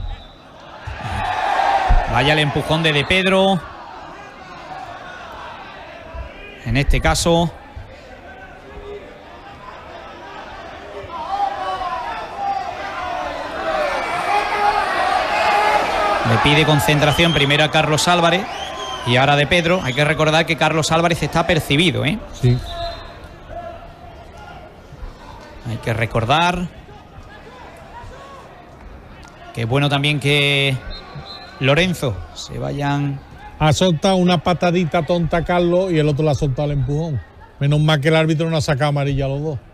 Vaya el empujón de De Pedro. En este caso. Le pide concentración primero a Carlos Álvarez y ahora De Pedro. Hay que recordar que Carlos Álvarez está percibido, ¿eh? Sí. Hay que recordar que es bueno también que Lorenzo se vayan. Ha soltado una patadita tonta a Carlos y el otro le ha soltado el empujón. Menos mal que el árbitro no ha sacado amarilla a los dos.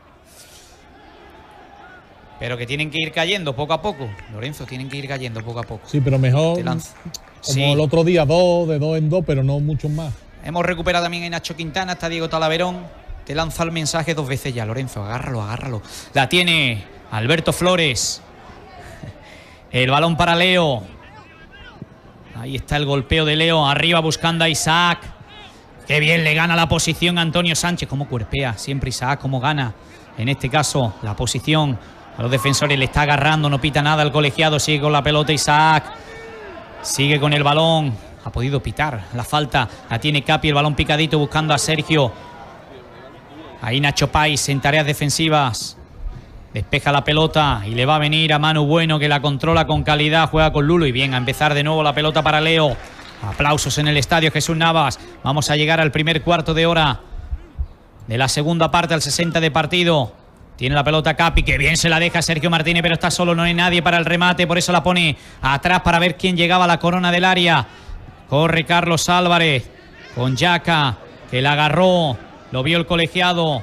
Pero que tienen que ir cayendo poco a poco. Lorenzo, tienen que ir cayendo poco a poco. Sí, pero mejor como sí. el otro día, dos, de dos en dos, pero no muchos más. Hemos recuperado también a Nacho Quintana, está Diego Talaverón. Te lanza el mensaje dos veces ya, Lorenzo. Agárralo, agárralo. La tiene Alberto Flores. El balón para Leo. Ahí está el golpeo de Leo, arriba buscando a Isaac. Qué bien le gana la posición a Antonio Sánchez. Cómo cuerpea siempre Isaac, cómo gana. En este caso, la posición a los defensores, le está agarrando, no pita nada el colegiado. Sigue con la pelota Isaac. Sigue con el balón. Ha podido pitar la falta. La tiene Capi, el balón picadito buscando a Sergio. Ahí Nacho Pais en tareas defensivas. Despeja la pelota y le va a venir a Manu Bueno, que la controla con calidad. Juega con Lulo y bien, a empezar de nuevo la pelota para Leo. Aplausos en el estadio Jesús Navas. Vamos a llegar al primer cuarto de hora de la segunda parte, al sesenta de partido. Tiene la pelota Capi, que bien se la deja Sergio Martínez, pero está solo, no hay nadie para el remate. Por eso la pone atrás para ver quién llegaba a la corona del área. Corre Carlos Álvarez con Yaca, que la agarró. Lo vio el colegiado.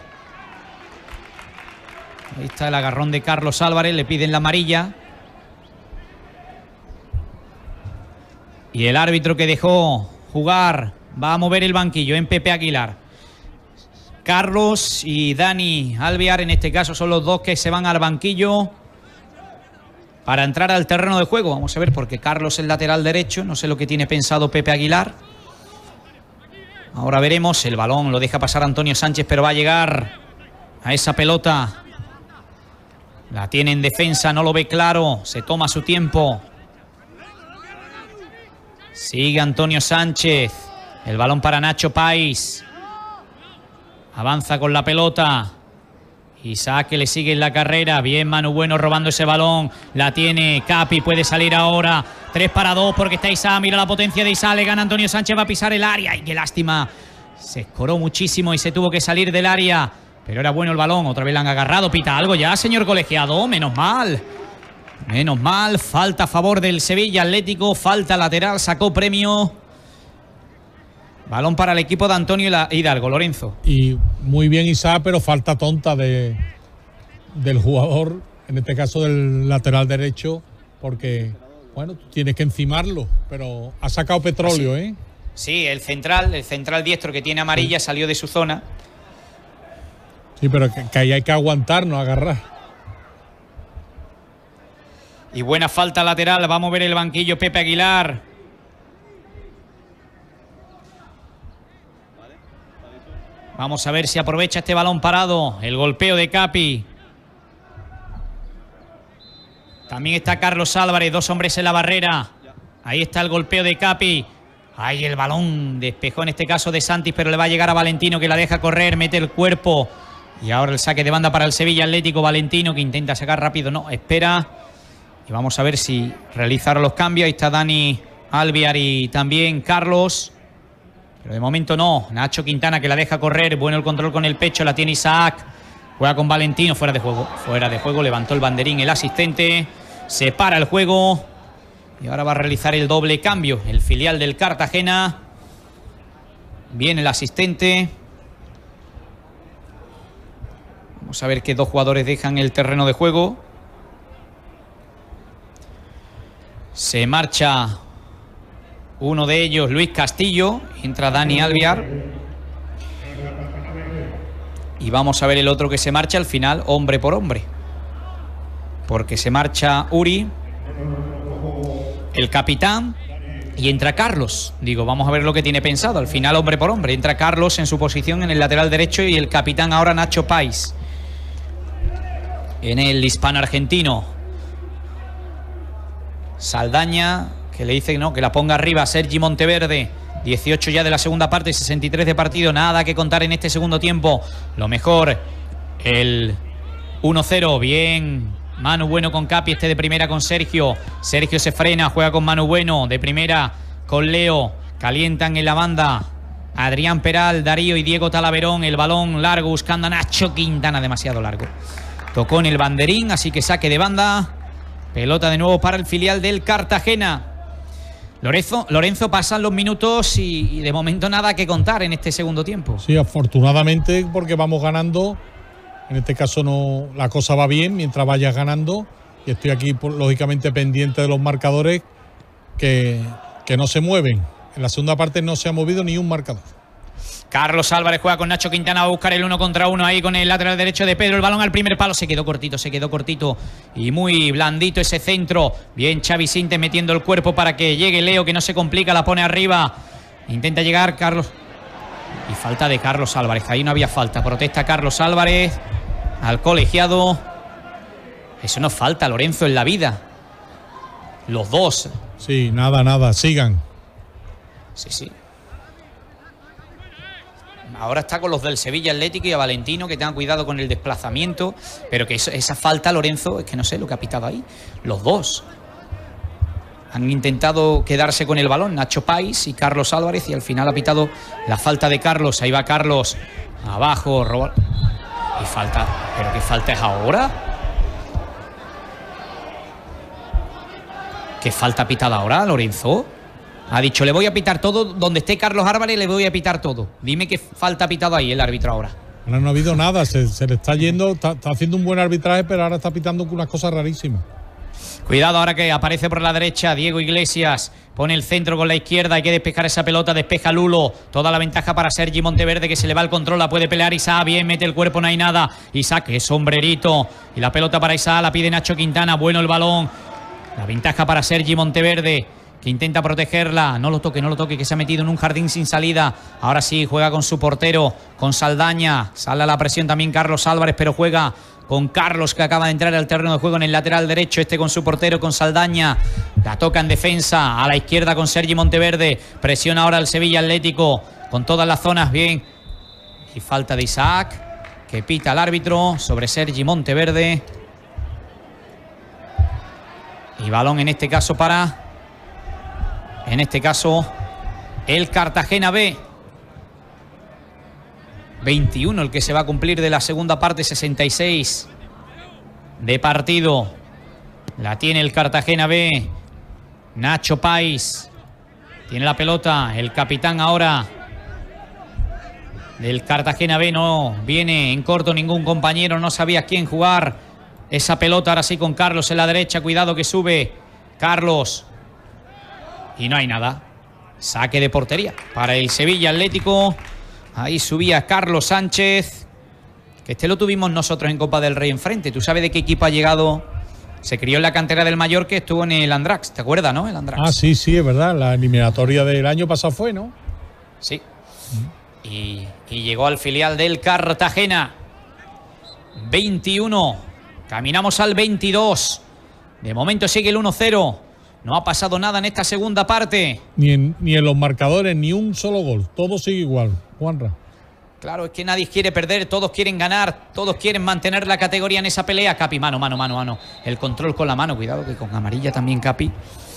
Ahí está el agarrón de Carlos Álvarez. Le piden la amarilla. Y el árbitro que dejó jugar va a mover el banquillo en Pepe Aguilar. Carlos y Dani Alvear, en este caso, son los dos que se van al banquillo para entrar al terreno de juego. Vamos a ver, porque Carlos es lateral derecho. No sé lo que tiene pensado Pepe Aguilar. Ahora veremos. El balón lo deja pasar Antonio Sánchez, pero va a llegar a esa pelota. La tiene en defensa, no lo ve claro. Se toma su tiempo. Sigue Antonio Sánchez. El balón para Nacho Pais. Avanza con la pelota. Isaac, que le sigue en la carrera. Bien Manu Bueno robando ese balón. La tiene Capi, puede salir ahora. tres para dos porque está Isaac. Mira la potencia de Isaac. Le gana Antonio Sánchez, va a pisar el área. ¡Ay, qué lástima! Se escoró muchísimo y se tuvo que salir del área. Pero era bueno el balón. Otra vez le han agarrado. Pita algo ya, señor colegiado. Menos mal. Menos mal. Falta a favor del Sevilla Atlético. Falta lateral. Sacó premio. Balón para el equipo de Antonio Hidalgo. Lorenzo. Y muy bien Isaac, pero falta tonta de, del jugador, en este caso del lateral derecho, porque, bueno, tú tienes que encimarlo, pero ha sacado petróleo, ¿eh? Sí, el central, el central diestro que tiene amarilla sí. Salió de su zona. Sí, pero que, que ahí hay que aguantar, no agarrar. Y buena falta lateral. Va a mover el banquillo Pepe Aguilar. Vamos a ver si aprovecha este balón parado. El golpeo de Capi. También está Carlos Álvarez. Dos hombres en la barrera. Ahí está el golpeo de Capi. Ahí el balón despejó en este caso de Santis, pero le va a llegar a Valentino, que la deja correr. Mete el cuerpo. Y ahora el saque de banda para el Sevilla Atlético. Valentino, que intenta sacar rápido. No, espera. Y vamos a ver si realizaron los cambios. Ahí está Dani Alvear y también Carlos. Pero de momento no. Nacho Quintana, que la deja correr. Bueno el control con el pecho. La tiene Isaac. Juega con Valentino. Fuera de juego. Fuera de juego. Levantó el banderín el asistente. Se para el juego. Y ahora va a realizar el doble cambio. El filial del Cartagena. Viene el asistente. Vamos a ver qué dos jugadores dejan el terreno de juego. Se marcha uno de ellos, Luis Castillo. Entra Dani Alvear. Y vamos a ver el otro que se marcha al final, hombre por hombre. Porque se marcha Uri, el capitán, y entra Carlos. Digo, vamos a ver lo que tiene pensado. Al final, hombre por hombre. Entra Carlos en su posición en el lateral derecho y el capitán ahora Nacho Pais en el hispano argentino. Saldaña, que le dice no, que la ponga arriba Sergi Monteverde. dieciocho ya de la segunda parte, sesenta y tres de partido. Nada que contar en este segundo tiempo. Lo mejor, el uno cero. Bien Manu Bueno con Capi, este de primera con Sergio. Sergio se frena, juega con Manu Bueno. De primera con Leo. Calientan en la banda Adrián Peral, Darío y Diego Talaverón. El balón largo buscando a Nacho Quintana, demasiado largo. Tocó en el banderín, así que saque de banda. Pelota de nuevo para el filial del Cartagena. Lorenzo, Lorenzo, pasan los minutos y, y de momento nada que contar en este segundo tiempo. Sí, afortunadamente, porque vamos ganando. En este caso no, la cosa va bien mientras vayas ganando. Y estoy aquí, por, lógicamente, pendiente de los marcadores que, que no se mueven. En la segunda parte no se ha movido ni un marcador. Carlos Álvarez juega con Nacho Quintana, va a buscar el uno contra uno ahí con el lateral derecho de Pedro. El balón al primer palo, se quedó cortito, se quedó cortito y muy blandito ese centro. Bien Xavi Sinte metiendo el cuerpo para que llegue Leo, que no se complica, la pone arriba. Intenta llegar Carlos. Y falta de Carlos Álvarez, ahí no había falta. Protesta Carlos Álvarez al colegiado. Eso no falta, Lorenzo, en la vida. Los dos. Sí, nada, nada, sigan. Sí, sí. Ahora está con los del Sevilla Atlético y a Valentino, que tengan cuidado con el desplazamiento. Pero que eso, esa falta, Lorenzo, es que no sé lo que ha pitado ahí. Los dos han intentado quedarse con el balón, Nacho Pais y Carlos Álvarez, y al final ha pitado la falta de Carlos. Ahí va Carlos, abajo, roba. Y falta, ¿pero qué falta es ahora? ¿Qué falta pitada ahora, Lorenzo? Ha dicho, le voy a pitar todo, donde esté Carlos Álvarez le voy a pitar todo. Dime qué falta ha pitado ahí el árbitro ahora. Ahora no ha habido nada, se, se le está yendo, está, está haciendo un buen arbitraje, pero ahora está pitando unas cosas rarísimas. Cuidado ahora que aparece por la derecha Diego Iglesias, pone el centro con la izquierda, hay que despejar esa pelota, despeja Lulo, toda la ventaja para Sergi Monteverde, que se le va el control, la puede pelear Isaac, bien, mete el cuerpo, no hay nada, Isaac, que sombrerito, y la pelota para Isaac, la pide Nacho Quintana, bueno el balón, la ventaja para Sergi Monteverde, que intenta protegerla, no lo toque, no lo toque, que se ha metido en un jardín sin salida. Ahora sí, juega con su portero, con Saldaña, sale a la presión también Carlos Álvarez, pero juega con Carlos, que acaba de entrar al terreno de juego en el lateral derecho, este con su portero, con Saldaña, la toca en defensa, a la izquierda con Sergi Monteverde, presiona ahora el Sevilla Atlético, con todas las zonas, bien, y falta de Isaac, que pita el árbitro sobre Sergi Monteverde, y balón en este caso para... En este caso, el Cartagena B. veintiuno el que se va a cumplir de la segunda parte, sesenta y seis de partido. La tiene el Cartagena B. Nacho Pais. Tiene la pelota. El capitán ahora del Cartagena B. No viene en corto ningún compañero. No sabía quién jugar esa pelota. Ahora sí con Carlos en la derecha. Cuidado que sube Carlos. Y no hay nada. Saque de portería para el Sevilla Atlético. Ahí subía Carlos Sánchez. Que este lo tuvimos nosotros en Copa del Rey enfrente. ¿Tú sabes de qué equipo ha llegado? Se crió en la cantera del Mallorca, estuvo en el Andrax. ¿Te acuerdas, no? El Andrax. Ah, sí, sí, es verdad. La eliminatoria del año pasado fue, ¿no? Sí. Mm. Y, y llegó al filial del Cartagena. veintiuno. Caminamos al veintidós. De momento sigue el uno cero. No ha pasado nada en esta segunda parte. Ni en, ni en los marcadores, ni un solo gol. Todo sigue igual, Juanra. Claro, es que nadie quiere perder, todos quieren ganar, todos quieren mantener la categoría en esa pelea. Capi, mano, mano, mano, mano. El control con la mano, cuidado que con amarilla también Capi.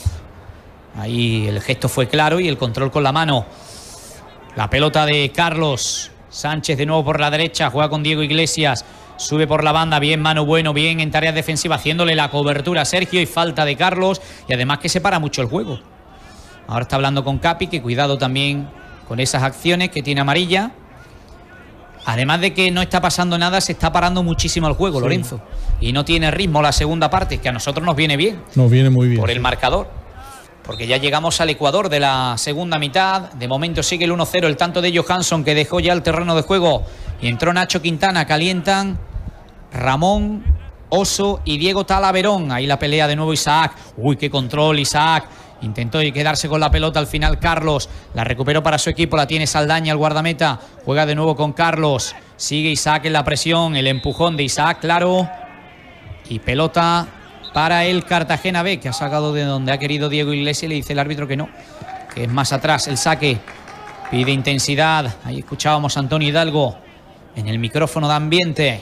Ahí el gesto fue claro y el control con la mano. La pelota de Carlos Sánchez de nuevo por la derecha, juega con Diego Iglesias. Sube por la banda, bien Manu Bueno, bien en tareas defensivas, haciéndole la cobertura a Sergio y falta de Carlos. Y además que separa mucho el juego. Ahora está hablando con Capi, que cuidado también con esas acciones que tiene amarilla. Además de que no está pasando nada, se está parando muchísimo el juego, sí. Lorenzo. Y no tiene ritmo la segunda parte, que a nosotros nos viene bien. Nos viene muy bien. Por el marcador. Porque ya llegamos al Ecuador de la segunda mitad. De momento sigue el uno cero, el tanto de Johansson, que dejó ya el terreno de juego. Y entró Nacho Quintana, calientan Ramón, Oso y Diego Talaverón. Ahí la pelea de nuevo Isaac. Uy, qué control Isaac. Intentó quedarse con la pelota al final Carlos. La recuperó para su equipo, la tiene Saldaña, el guardameta. Juega de nuevo con Carlos. Sigue Isaac en la presión, el empujón de Isaac, claro. Y pelota para el Cartagena B, que ha sacado de donde ha querido Diego Iglesias y le dice el árbitro que no, que es más atrás el saque. Pide intensidad. Ahí escuchábamos a Antonio Hidalgo en el micrófono de ambiente.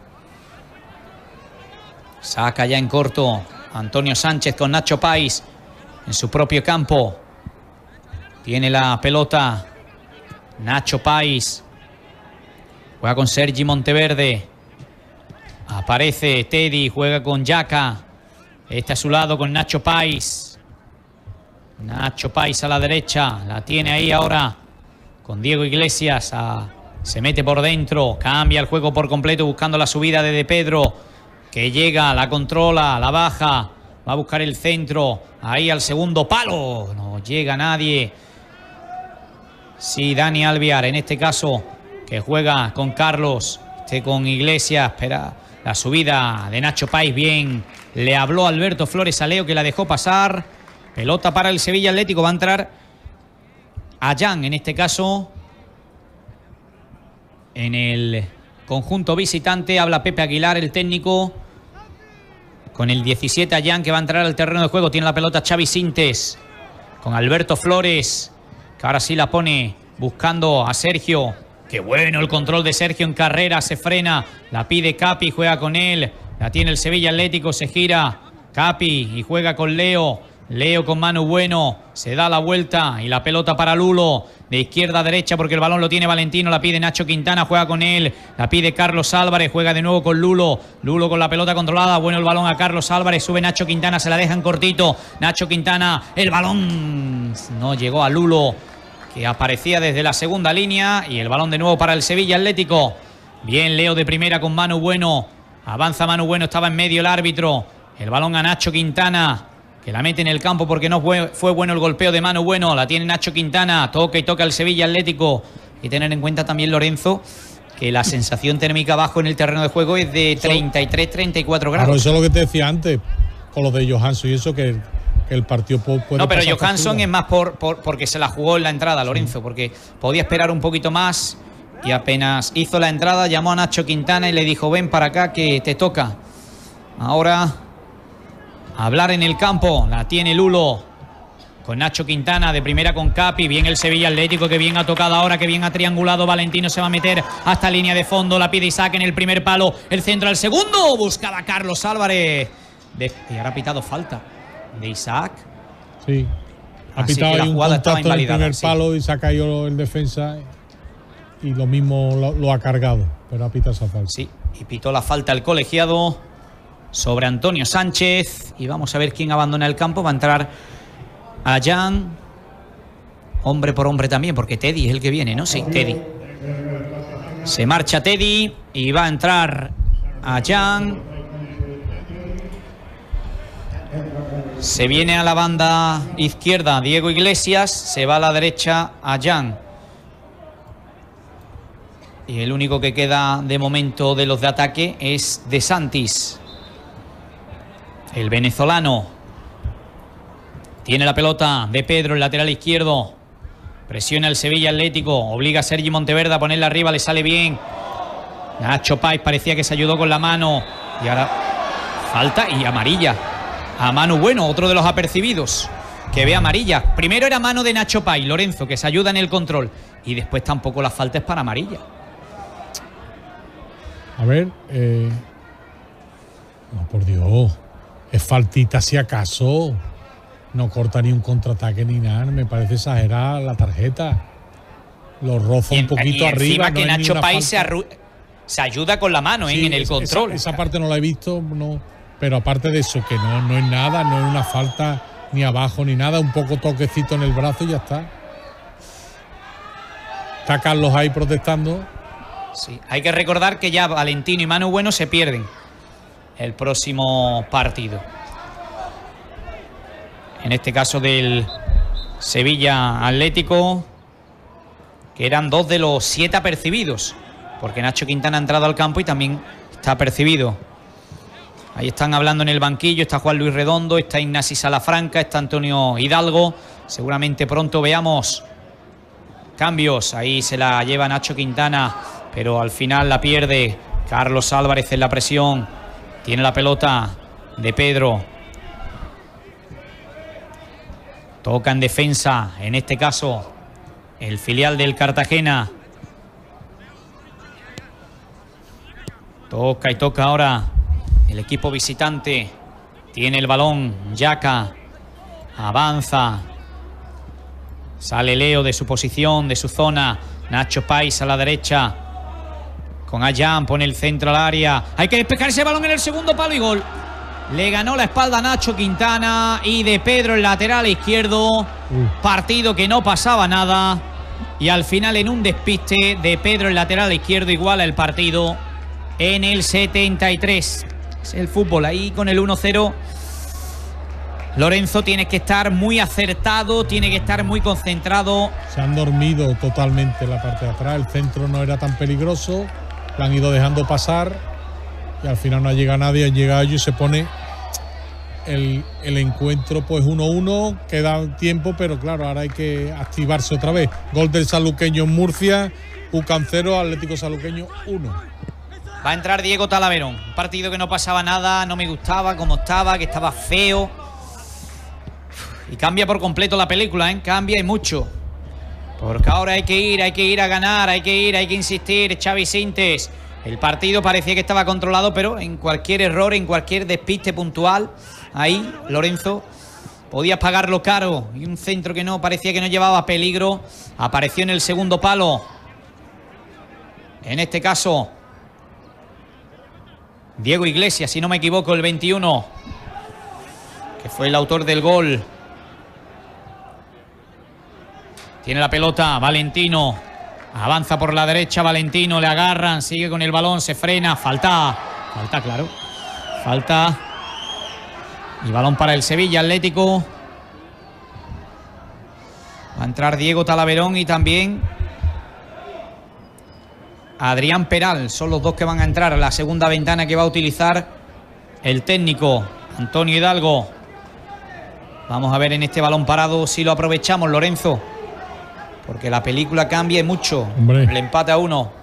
Saca ya en corto Antonio Sánchez con Nacho Pais en su propio campo. Tiene la pelota Nacho Pais. Juega con Sergi Monteverde. Aparece Teddy, juega con Yaka. Está a su lado con Nacho Pais. Nacho Pais a la derecha. La tiene ahí ahora con Diego Iglesias. A, se mete por dentro. Cambia el juego por completo buscando la subida de De Pedro. Que llega, la controla, la baja. Va a buscar el centro. Ahí al segundo palo. No llega nadie. Sí, Dani Alvear, en este caso, que juega con Carlos, este con Iglesias, espera la subida de Nacho Pais, bien, le habló Alberto Flores a Leo, que la dejó pasar. Pelota para el Sevilla Atlético, va a entrar Ayán, en este caso, en el conjunto visitante. Habla Pepe Aguilar, el técnico, con el diecisiete Ayán, que va a entrar al terreno de juego. Tiene la pelota Xavi Sintes, con Alberto Flores, que ahora sí la pone buscando a Sergio. Qué bueno el control de Sergio en carrera, se frena, la pide Capi, juega con él, la tiene el Sevilla Atlético, se gira Capi y juega con Leo. Leo con Manu Bueno, se da la vuelta y la pelota para Lulo, de izquierda a derecha porque el balón lo tiene Valentino, la pide Nacho Quintana, juega con él, la pide Carlos Álvarez, juega de nuevo con Lulo, Lulo con la pelota controlada, bueno el balón a Carlos Álvarez, sube Nacho Quintana, se la dejan cortito, Nacho Quintana, el balón no llegó a Lulo, que aparecía desde la segunda línea, y el balón de nuevo para el Sevilla Atlético. Bien Leo de primera con Manu Bueno, avanza Manu Bueno, estaba en medio el árbitro, el balón a Nacho Quintana, que la mete en el campo porque no fue, fue bueno el golpeo de Manu Bueno, la tiene Nacho Quintana, toca y toca el Sevilla Atlético. Y tener en cuenta también, Lorenzo, que la sensación térmica abajo en el terreno de juego es de treinta y tres, treinta y cuatro grados. Claro, eso es lo que te decía antes, con lo de Johansson y eso, que, que el partido puede No, pero Johansson es más por, por, porque se la jugó en la entrada, Lorenzo, sí, porque podía esperar un poquito más y apenas hizo la entrada, llamó a Nacho Quintana y le dijo, ven para acá que te toca. Ahora... hablar en el campo, la tiene Lulo con Nacho Quintana, de primera con Capi, bien el Sevilla Atlético, que bien ha tocado ahora, que bien ha triangulado, Valentino se va a meter hasta línea de fondo, la pide Isaac en el primer palo, el centro al segundo, buscaba a Carlos Álvarez, de, y ahora ha pitado falta de Isaac. Sí, ha Así pitado que la ahí un jugada estaba contacto en el primer sí. palo y se ha caído el defensa y lo mismo lo, lo ha cargado, pero ha pitado esa falta. Sí, y pitó la falta el colegiado sobre Antonio Sánchez, y vamos a ver quién abandona el campo. Va a entrar Ayán, hombre por hombre también, porque Teddy es el que viene, ¿no? Sí, Teddy. Se marcha Teddy y va a entrar Ayán. Se viene a la banda izquierda Diego Iglesias, se va a la derecha Ayán. Y el único que queda de momento de los de ataque es De Santis, el venezolano. Tiene la pelota De Pedro, el lateral izquierdo. Presiona el Sevilla Atlético. Obliga a Sergi Monteverde a ponerla arriba. Le sale bien. Nacho Pais parecía que se ayudó con la mano. Y ahora falta y amarilla a Manu Bueno, otro de los apercibidos, que ve amarilla. Primero era mano de Nacho Pais, Lorenzo, que se ayuda en el control. Y después tampoco la falta es para amarilla. A ver. Eh... No, por Dios. Es faltita si acaso. No corta ni un contraataque ni nada. Me parece exagerada la tarjeta. Lo roza un poquito y arriba. Encima que no Nacho Pais se, se ayuda con la mano, sí, en el es, control. Esa, esa parte no la he visto, no. Pero aparte de eso, que no, no es nada, no es una falta ni abajo ni nada. Un poco toquecito en el brazo y ya está. Está Carlos ahí protestando. Sí, hay que recordar que ya Valentino y Manu Bueno se pierden el próximo partido. En este caso del Sevilla Atlético, que eran dos de los siete apercibidos, porque Nacho Quintana ha entrado al campo y también está apercibido. Ahí están hablando en el banquillo, está Juan Luis Redondo, está Ignasi Salafranca, está Antonio Hidalgo. Seguramente pronto veamos cambios. Ahí se la lleva Nacho Quintana, pero al final la pierde Carlos Álvarez en la presión. Tiene la pelota De Pedro. Toca en defensa, en este caso, el filial del Cartagena. Toca y toca ahora el equipo visitante. Tiene el balón Yaka. Avanza. Sale Leo de su posición, de su zona. Nacho Pais a la derecha. Con Ayán, pone el centro al área. Hay que despejar ese balón en el segundo palo y gol. Le ganó la espalda a Nacho Quintana y De Pedro el lateral izquierdo. Partido que no pasaba nada. Y al final, en un despiste, De Pedro el lateral izquierdo iguala el partido en el setenta y tres. Es el fútbol ahí con el uno cero. Lorenzo, tienes que estar muy acertado, tiene que estar muy concentrado. Se han dormido totalmente en la parte de atrás. El centro no era tan peligroso. La han ido dejando pasar. Y al final no ha llegado nadie. Han llegado ellos y se pone el, el encuentro pues uno uno. Queda tiempo, pero claro, ahora hay que activarse otra vez. Gol del Sanluqueño en Murcia. UCAM cero, Atlético Sanluqueño uno. Va a entrar Diego Talaverón. Un partido que no pasaba nada, no me gustaba como estaba, que estaba feo. Y cambia por completo la película, ¿eh? Cambia y mucho. Porque ahora hay que ir, hay que ir a ganar, hay que ir, hay que insistir. Xavi Sintes. El partido parecía que estaba controlado, pero en cualquier error, en cualquier despiste puntual, ahí Lorenzo podías pagarlo caro. Y un centro que no parecía que no llevaba peligro. Apareció en el segundo palo. En este caso, Diego Iglesias, si no me equivoco, el veintiuno, que fue el autor del gol. Tiene la pelota Valentino. Avanza por la derecha Valentino. Le agarran. Sigue con el balón. Se frena. Falta. Falta, claro. Falta. Y balón para el Sevilla Atlético. Va a entrar Diego Talaverón y también Adrián Peral. Son los dos que van a entrar. La segunda ventana que va a utilizar el técnico Antonio Hidalgo. Vamos a ver en este balón parado si lo aprovechamos, Lorenzo. Porque la película cambia mucho. Hombre. El empate a uno.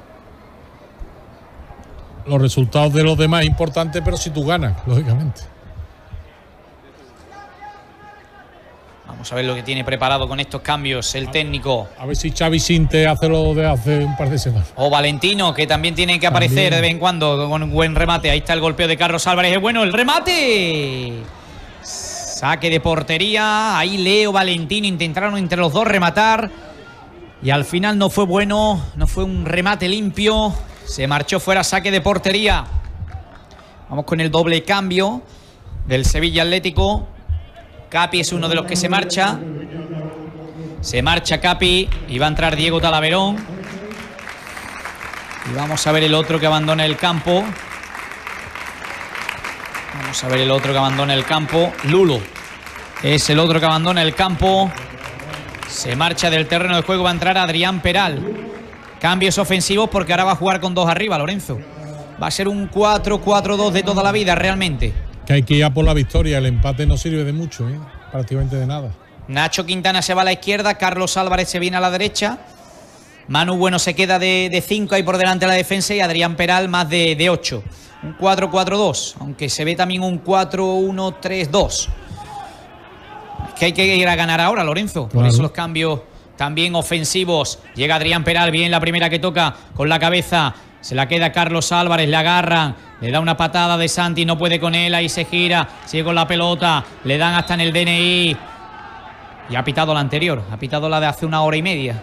Los resultados de los demás es importante, pero si tú ganas, lógicamente. Vamos a ver lo que tiene preparado con estos cambios el técnico. A ver si Xavi Sintes hace lo de hace un par de semanas. O Valentino, que también tiene que aparecer también. de vez en cuando con un buen remate. Ahí está el golpeo de Carlos Álvarez. Es bueno el remate. Saque de portería. Ahí Leo, Valentino intentaron entre los dos rematar. Y al final no fue bueno, no fue un remate limpio. Se marchó fuera, saque de portería. Vamos con el doble cambio del Sevilla Atlético. Capi es uno de los que se marcha. Se marcha Capi y va a entrar Diego Talaverón. Y vamos a ver el otro que abandona el campo. Vamos a ver el otro que abandona el campo. Lulo es el otro que abandona el campo. Se marcha del terreno de juego, va a entrar Adrián Peral. Cambios ofensivos porque ahora va a jugar con dos arriba, Lorenzo. Va a ser un cuatro cuatro dos de toda la vida, realmente. Que hay que ir a por la victoria. El empate no sirve de mucho, ¿eh? Prácticamente de nada. Nacho Quintana se va a la izquierda, Carlos Álvarez se viene a la derecha. Manu Bueno se queda de cinco ahí por delante de la defensa y Adrián Peral más de ocho. Un cuatro cuatro dos, aunque se ve también un cuatro uno tres dos. Que hay que ir a ganar ahora, Lorenzo. Por claro. eso los cambios también ofensivos. Llega Adrián Peral, bien la primera que toca con la cabeza. Se la queda Carlos Álvarez, le agarran. Le da una patada de Santi, no puede con él. Ahí se gira, sigue con la pelota. Le dan hasta en el D N I. Y ha pitado la anterior. Ha pitado la de hace una hora y media.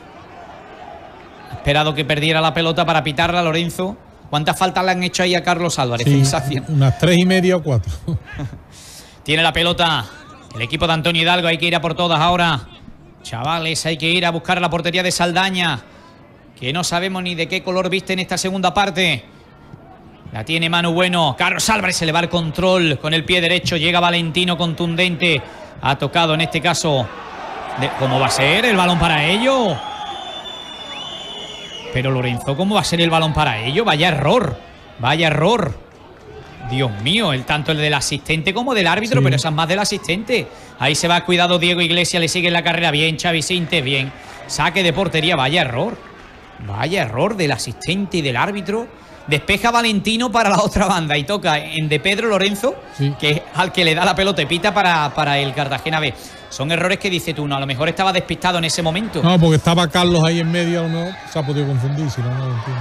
Ha esperado que perdiera la pelota para pitarla, Lorenzo. ¿Cuántas faltas le han hecho ahí a Carlos Álvarez? Sí, unas tres y media o cuatro. Tiene la pelota el equipo de Antonio Hidalgo, hay que ir a por todas ahora. Chavales, hay que ir a buscar la portería de Saldaña, que no sabemos ni de qué color viste en esta segunda parte. La tiene Manu Bueno. Carlos Álvarez se le va el control con el pie derecho. Llega Valentino contundente. Ha tocado en este caso. De, ¿Cómo va a ser el balón para ello? Pero Lorenzo, ¿cómo va a ser el balón para ello? Vaya error. Vaya error. Dios mío, el tanto el del asistente como del árbitro, sí. Pero esa es más del asistente. Ahí se va, cuidado Diego Iglesias, le sigue en la carrera. Bien, Xavi Sintes, bien. Saque de portería, vaya error. Vaya error del asistente y del árbitro. Despeja Valentino para la otra banda y toca en de Pedro Lorenzo, sí. Que es al que le da la pelota y pita para, para el Cartagena B. Son errores que dice tú, no, a lo mejor estaba despistado en ese momento. No, porque estaba Carlos ahí en medio, a lo mejor se ha podido confundir, si no, no lo entiendo.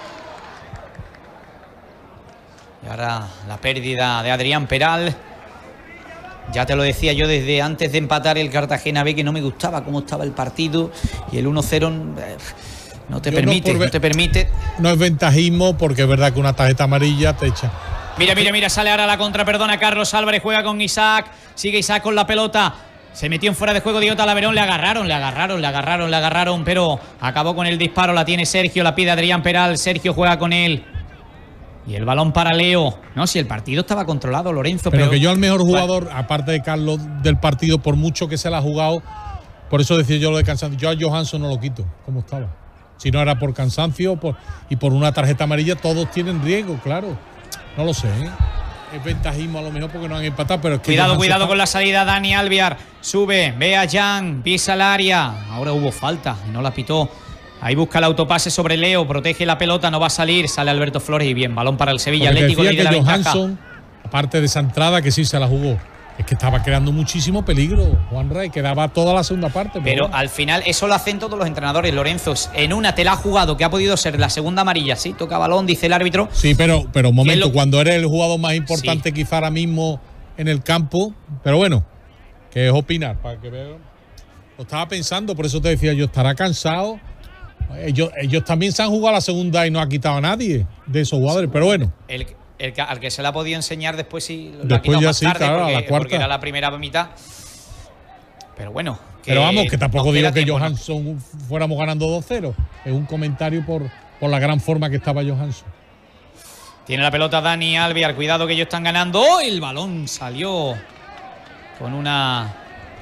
Y ahora la pérdida de Adrián Peral. Ya te lo decía yo desde antes de empatar el Cartagena B que no me gustaba cómo estaba el partido. Y el uno cero eh, no te yo permite, no, no te permite. No es ventajismo porque es verdad que una tarjeta amarilla te echa. Mira, mira, mira, sale ahora la contra, perdona, Carlos Álvarez juega con Isaac. Sigue Isaac con la pelota. Se metió en fuera de juego Diego Talaverón, le agarraron, le agarraron, le agarraron, le agarraron, pero acabó con el disparo, la tiene Sergio, la pide Adrián Peral, Sergio juega con él. Y el balón para Leo. No, si el partido estaba controlado, Lorenzo. Pero, pero que yo al mejor jugador, vale, aparte de Carlos, del partido, por mucho que se la ha jugado, por eso decía yo lo de cansancio. Yo a Johansson no lo quito, como estaba. Si no era por cansancio por, y por una tarjeta amarilla, todos tienen riesgo, claro. No lo sé, ¿eh? Es ventajismo a lo mejor porque no han empatado, pero es que cuidado, Johansson cuidado está... con la salida. Dani Alvear sube, ve a Jan, pisa el área. Ahora hubo falta y no la pitó. Ahí busca el autopase sobre Leo, protege la pelota, no va a salir, sale Alberto Flores y bien, balón para el Sevilla. Porque Atlético decía lidera que la ventaja. Johansson, aparte de esa entrada que sí se la jugó, es que estaba creando muchísimo peligro, Juan Ray, quedaba toda la segunda parte. Pero, pero bueno, al final eso lo hacen todos los entrenadores, Lorenzo. En una te la ha jugado, que ha podido ser la segunda amarilla, sí, toca balón, dice el árbitro. Sí, pero, pero un momento, lo... cuando eres el jugador más importante, sí, quizá ahora mismo en el campo, pero bueno, que es opinar, para que vean. Lo estaba pensando, por eso te decía yo, estará cansado. Ellos, ellos también se han jugado la segunda y no ha quitado a nadie de esos jugadores, pero bueno. El, el, el al que se la ha podido enseñar después sí lo después ha quitado ya más sí, tarde, claro, porque, a la cuarta. porque era la primera mitad. Pero bueno. Que pero vamos, que tampoco digo que tiempo, Johansson ¿no? fuéramos ganando dos cero. Es un comentario por, por la gran forma que estaba Johansson. Tiene la pelota Dani Alvear, cuidado que ellos están ganando. ¡Oh! El balón salió con una...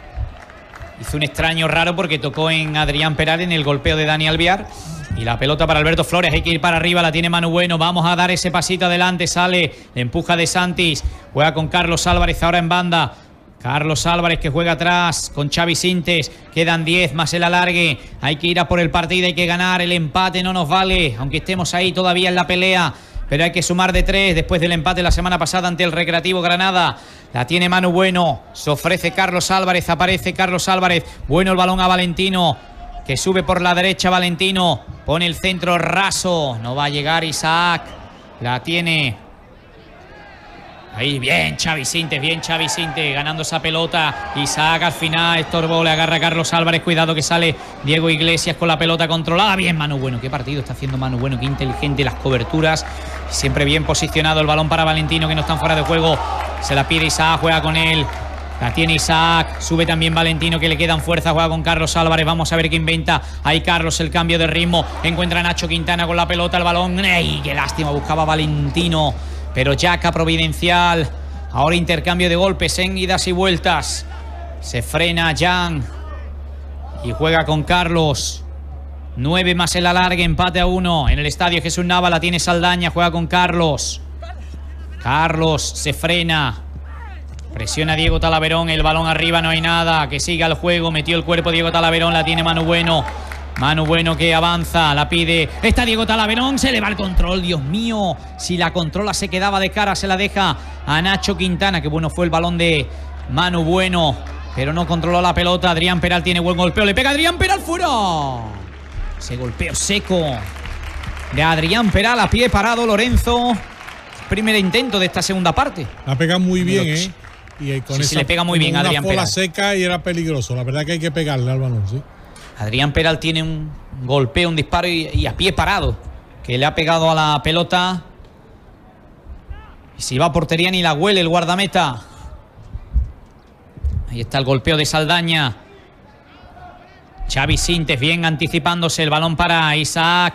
Hizo un extraño raro porque tocó en Adrián Peral en el golpeo de Dani Alvear. Y la pelota para Alberto Flores, hay que ir para arriba, la tiene Manu Bueno. Vamos a dar ese pasito adelante, sale, le empuja De Santis. Juega con Carlos Álvarez ahora en banda. Carlos Álvarez que juega atrás con Xavi Sintes. Quedan diez más el alargue. Hay que ir a por el partido, hay que ganar. El empate no nos vale, aunque estemos ahí todavía en la pelea. Pero hay que sumar de tres después del empate la semana pasada ante el Recreativo Granada. La tiene Manu Bueno. Se ofrece Carlos Álvarez. Aparece Carlos Álvarez. Bueno el balón a Valentino, que sube por la derecha Valentino. Pone el centro raso. No va a llegar Isaac. La tiene... Ahí, bien Xavi Sintes, bien Xavi Sintes, ganando esa pelota. Isaac al final, estorbó, le agarra a Carlos Álvarez. Cuidado que sale Diego Iglesias con la pelota controlada. Bien Manu Bueno, qué partido está haciendo Manu Bueno, qué inteligente las coberturas. Siempre bien posicionado el balón para Valentino, que no están fuera de juego. Se la pide Isaac, juega con él. La tiene Isaac, sube también Valentino, que le quedan fuerza, juega con Carlos Álvarez. Vamos a ver qué inventa. Ahí Carlos, el cambio de ritmo. Encuentra a Nacho Quintana con la pelota, el balón. ¡Ey, qué lástima! Buscaba Valentino, pero Jaca providencial. Ahora intercambio de golpes en idas y vueltas. Se frena Jan y juega con Carlos. nueve más el alargue, empate a uno. En el estadio Jesús Nava la tiene Saldaña, juega con Carlos. Carlos se frena. Presiona Diego Talaverón, el balón arriba, no hay nada. Que siga el juego, metió el cuerpo Diego Talaverón, la tiene Manu Bueno. Manu Bueno que avanza, la pide. Está Diego Talaverón, se le va el control, Dios mío. Si la controla se quedaba de cara, se la deja a Nacho Quintana. Que bueno fue el balón de Manu Bueno, pero no controló la pelota. Adrián Peral tiene buen golpeo, le pega Adrián Peral fuera. Ese golpeo seco de Adrián Peral a pie parado, Lorenzo. Primer intento de esta segunda parte. La pega muy bien, ¿eh? Y con sí, esa, sí, le pega muy bien a Adrián Peral. Una bola seca y era peligroso. La verdad que hay que pegarle al balón, sí. Adrián Peral tiene un golpeo, un disparo y, y a pie parado, que le ha pegado a la pelota. Y si va a portería ni la huele el guardameta. Ahí está el golpeo de Saldaña. Xavi Sintes bien anticipándose, el balón para Isaac.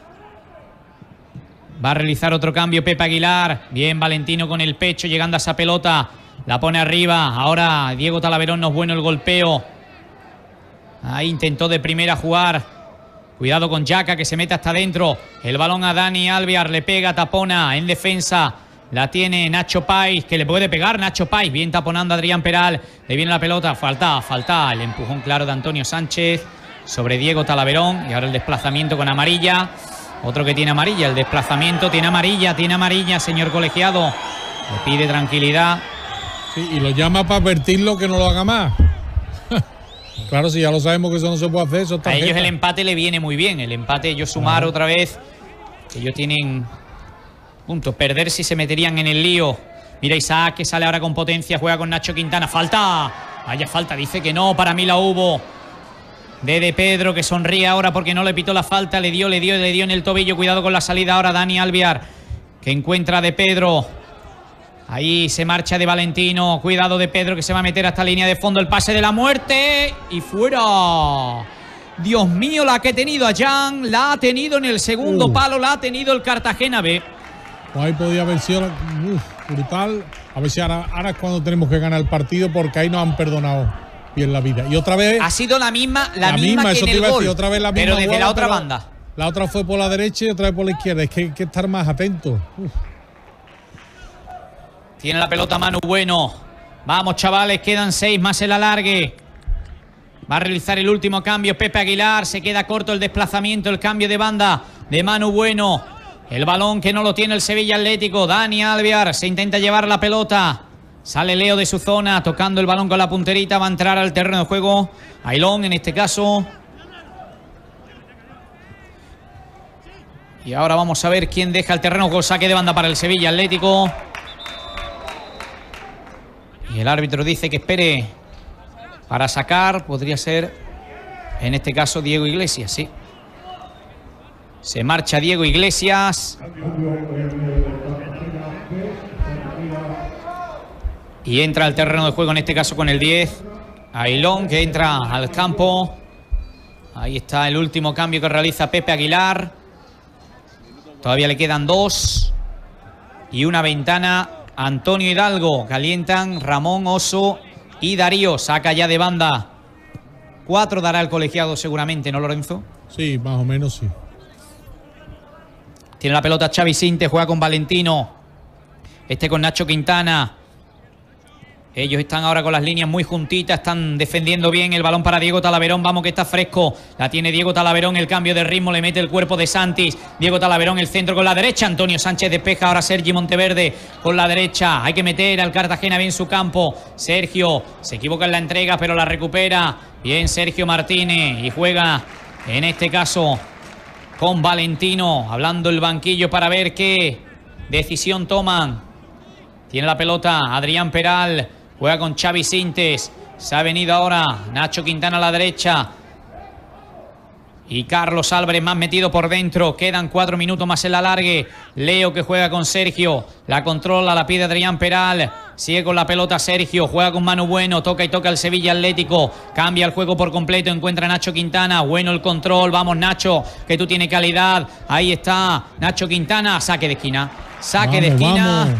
Va a realizar otro cambio Pepe Aguilar. Bien Valentino con el pecho llegando a esa pelota. La pone arriba. Ahora Diego Talaverón, no es bueno el golpeo. Ahí intentó de primera jugar. Cuidado con Jaca, que se mete hasta adentro. El balón a Dani Alvear, le pega, tapona en defensa. La tiene Nacho Pais, que le puede pegar Nacho Pais. Bien taponando a Adrián Peral. Le viene la pelota, falta, falta. El empujón claro de Antonio Sánchez sobre Diego Talaverón. Y ahora el desplazamiento con amarilla. Otro que tiene amarilla, el desplazamiento. Tiene amarilla, tiene amarilla, señor colegiado. Le pide tranquilidad. Sí, y lo llama para advertirlo que no lo haga más. Claro, si ya lo sabemos que eso no se puede hacer, eso está. A ellos el empate le viene muy bien. El empate, ellos sumar otra vez. Ellos tienen puntos. Perder si se meterían en el lío. Mira Isaac, que sale ahora con potencia. Juega con Nacho Quintana. Falta. Vaya falta. Dice que no. Para mí la hubo. De De Pedro, que sonríe ahora porque no le pitó la falta. Le dio, le dio, le dio en el tobillo. Cuidado con la salida ahora Dani Alvear, que encuentra a De Pedro. Ahí se marcha de Valentino. Cuidado de Pedro, que se va a meter hasta línea de fondo. El pase de la muerte. Y fuera. Dios mío, la que ha tenido a Jan. La ha tenido en el segundo uh. palo. La ha tenido el Cartagena B. Pues ahí podía haber sido uf, brutal. A ver si ahora, ahora es cuando tenemos que ganar el partido, porque ahí nos han perdonado bien la vida. Y otra vez. Ha sido la misma, la, la misma, misma que eso en te el iba a gol, decir, otra vez la misma pero desde jugada, la otra pero banda. La otra fue por la derecha y otra vez por la izquierda. Es que hay que estar más atentos. Uf. Tiene la pelota Manu Bueno. Vamos, chavales, quedan seis más el alargue. Va a realizar el último cambio Pepe Aguilar. Se queda corto el desplazamiento, el cambio de banda de Manu Bueno. El balón que no lo tiene el Sevilla Atlético. Dani Alvear se intenta llevar la pelota. Sale Leo de su zona, tocando el balón con la punterita. Va a entrar al terreno de juego Ailón en este caso. Y ahora vamos a ver quién deja el terreno con saque de banda para el Sevilla Atlético. Y el árbitro dice que espere para sacar. Podría ser, en este caso, Diego Iglesias, sí. Se marcha Diego Iglesias. Y entra al terreno de juego, en este caso con el diez. Ailón, que entra al campo. Ahí está el último cambio que realiza Pepe Aguilar. Todavía le quedan dos. Y una ventana. Antonio Hidalgo. Calientan Ramón, Oso y Darío. Saca ya de banda. Cuatro dará el colegiado seguramente, ¿no, Lorenzo? Sí, más o menos sí. Tiene la pelota Xavi Sinte. Juega con Valentino. Este con Nacho Quintana. Ellos están ahora con las líneas muy juntitas, están defendiendo bien. El balón para Diego Talaverón, vamos que está fresco. La tiene Diego Talaverón, el cambio de ritmo, le mete el cuerpo de Santis. Diego Talaverón, el centro con la derecha. Antonio Sánchez despeja, ahora Sergi Monteverde con la derecha. Hay que meter al Cartagena bien su campo. Sergio se equivoca en la entrega, pero la recupera. Bien Sergio Martínez y juega en este caso con Valentino. Hablando el banquillo para ver qué decisión toman. Tiene la pelota Adrián Peral. Juega con Xavi Sintes. Se ha venido ahora Nacho Quintana a la derecha. Y Carlos Álvarez más metido por dentro. Quedan cuatro minutos más en la alargue. Leo que juega con Sergio. La controla, la pide Adrián Peral. Sigue con la pelota Sergio. Juega con Manu Bueno. Toca y toca el Sevilla Atlético. Cambia el juego por completo. Encuentra a Nacho Quintana. Bueno el control. Vamos Nacho, que tú tienes calidad. Ahí está Nacho Quintana. Saque de esquina. Saque Vamos, de esquina. Vamos.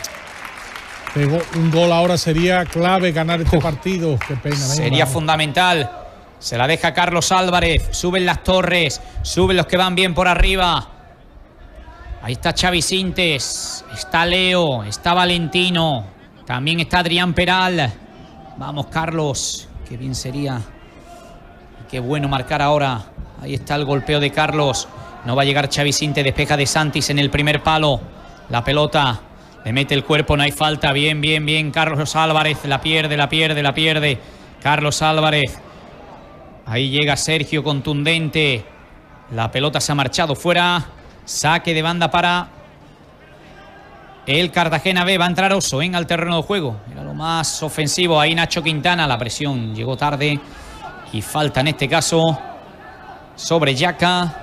Un gol ahora sería clave, ganar este Uf, partido. Qué pena. Sería vamos. fundamental. Se la deja Carlos Álvarez. Suben las torres. Suben los que van bien por arriba. Ahí está Xavi Sintes. Está Leo. Está Valentino. También está Adrián Peral. Vamos, Carlos. Qué bien sería. Y qué bueno marcar ahora. Ahí está el golpeo de Carlos. No va a llegar Xavi Sintes. Despeja de Santis en el primer palo. La pelota. Le mete el cuerpo, no hay falta. Bien, bien, bien. Carlos Álvarez la pierde, la pierde, la pierde. Carlos Álvarez. Ahí llega Sergio, contundente. La pelota se ha marchado fuera. Saque de banda para el Cartagena B. Va a entrar Oso en al terreno de juego. Era lo más ofensivo. Ahí Nacho Quintana. La presión llegó tarde. Y falta en este caso sobre Yaka.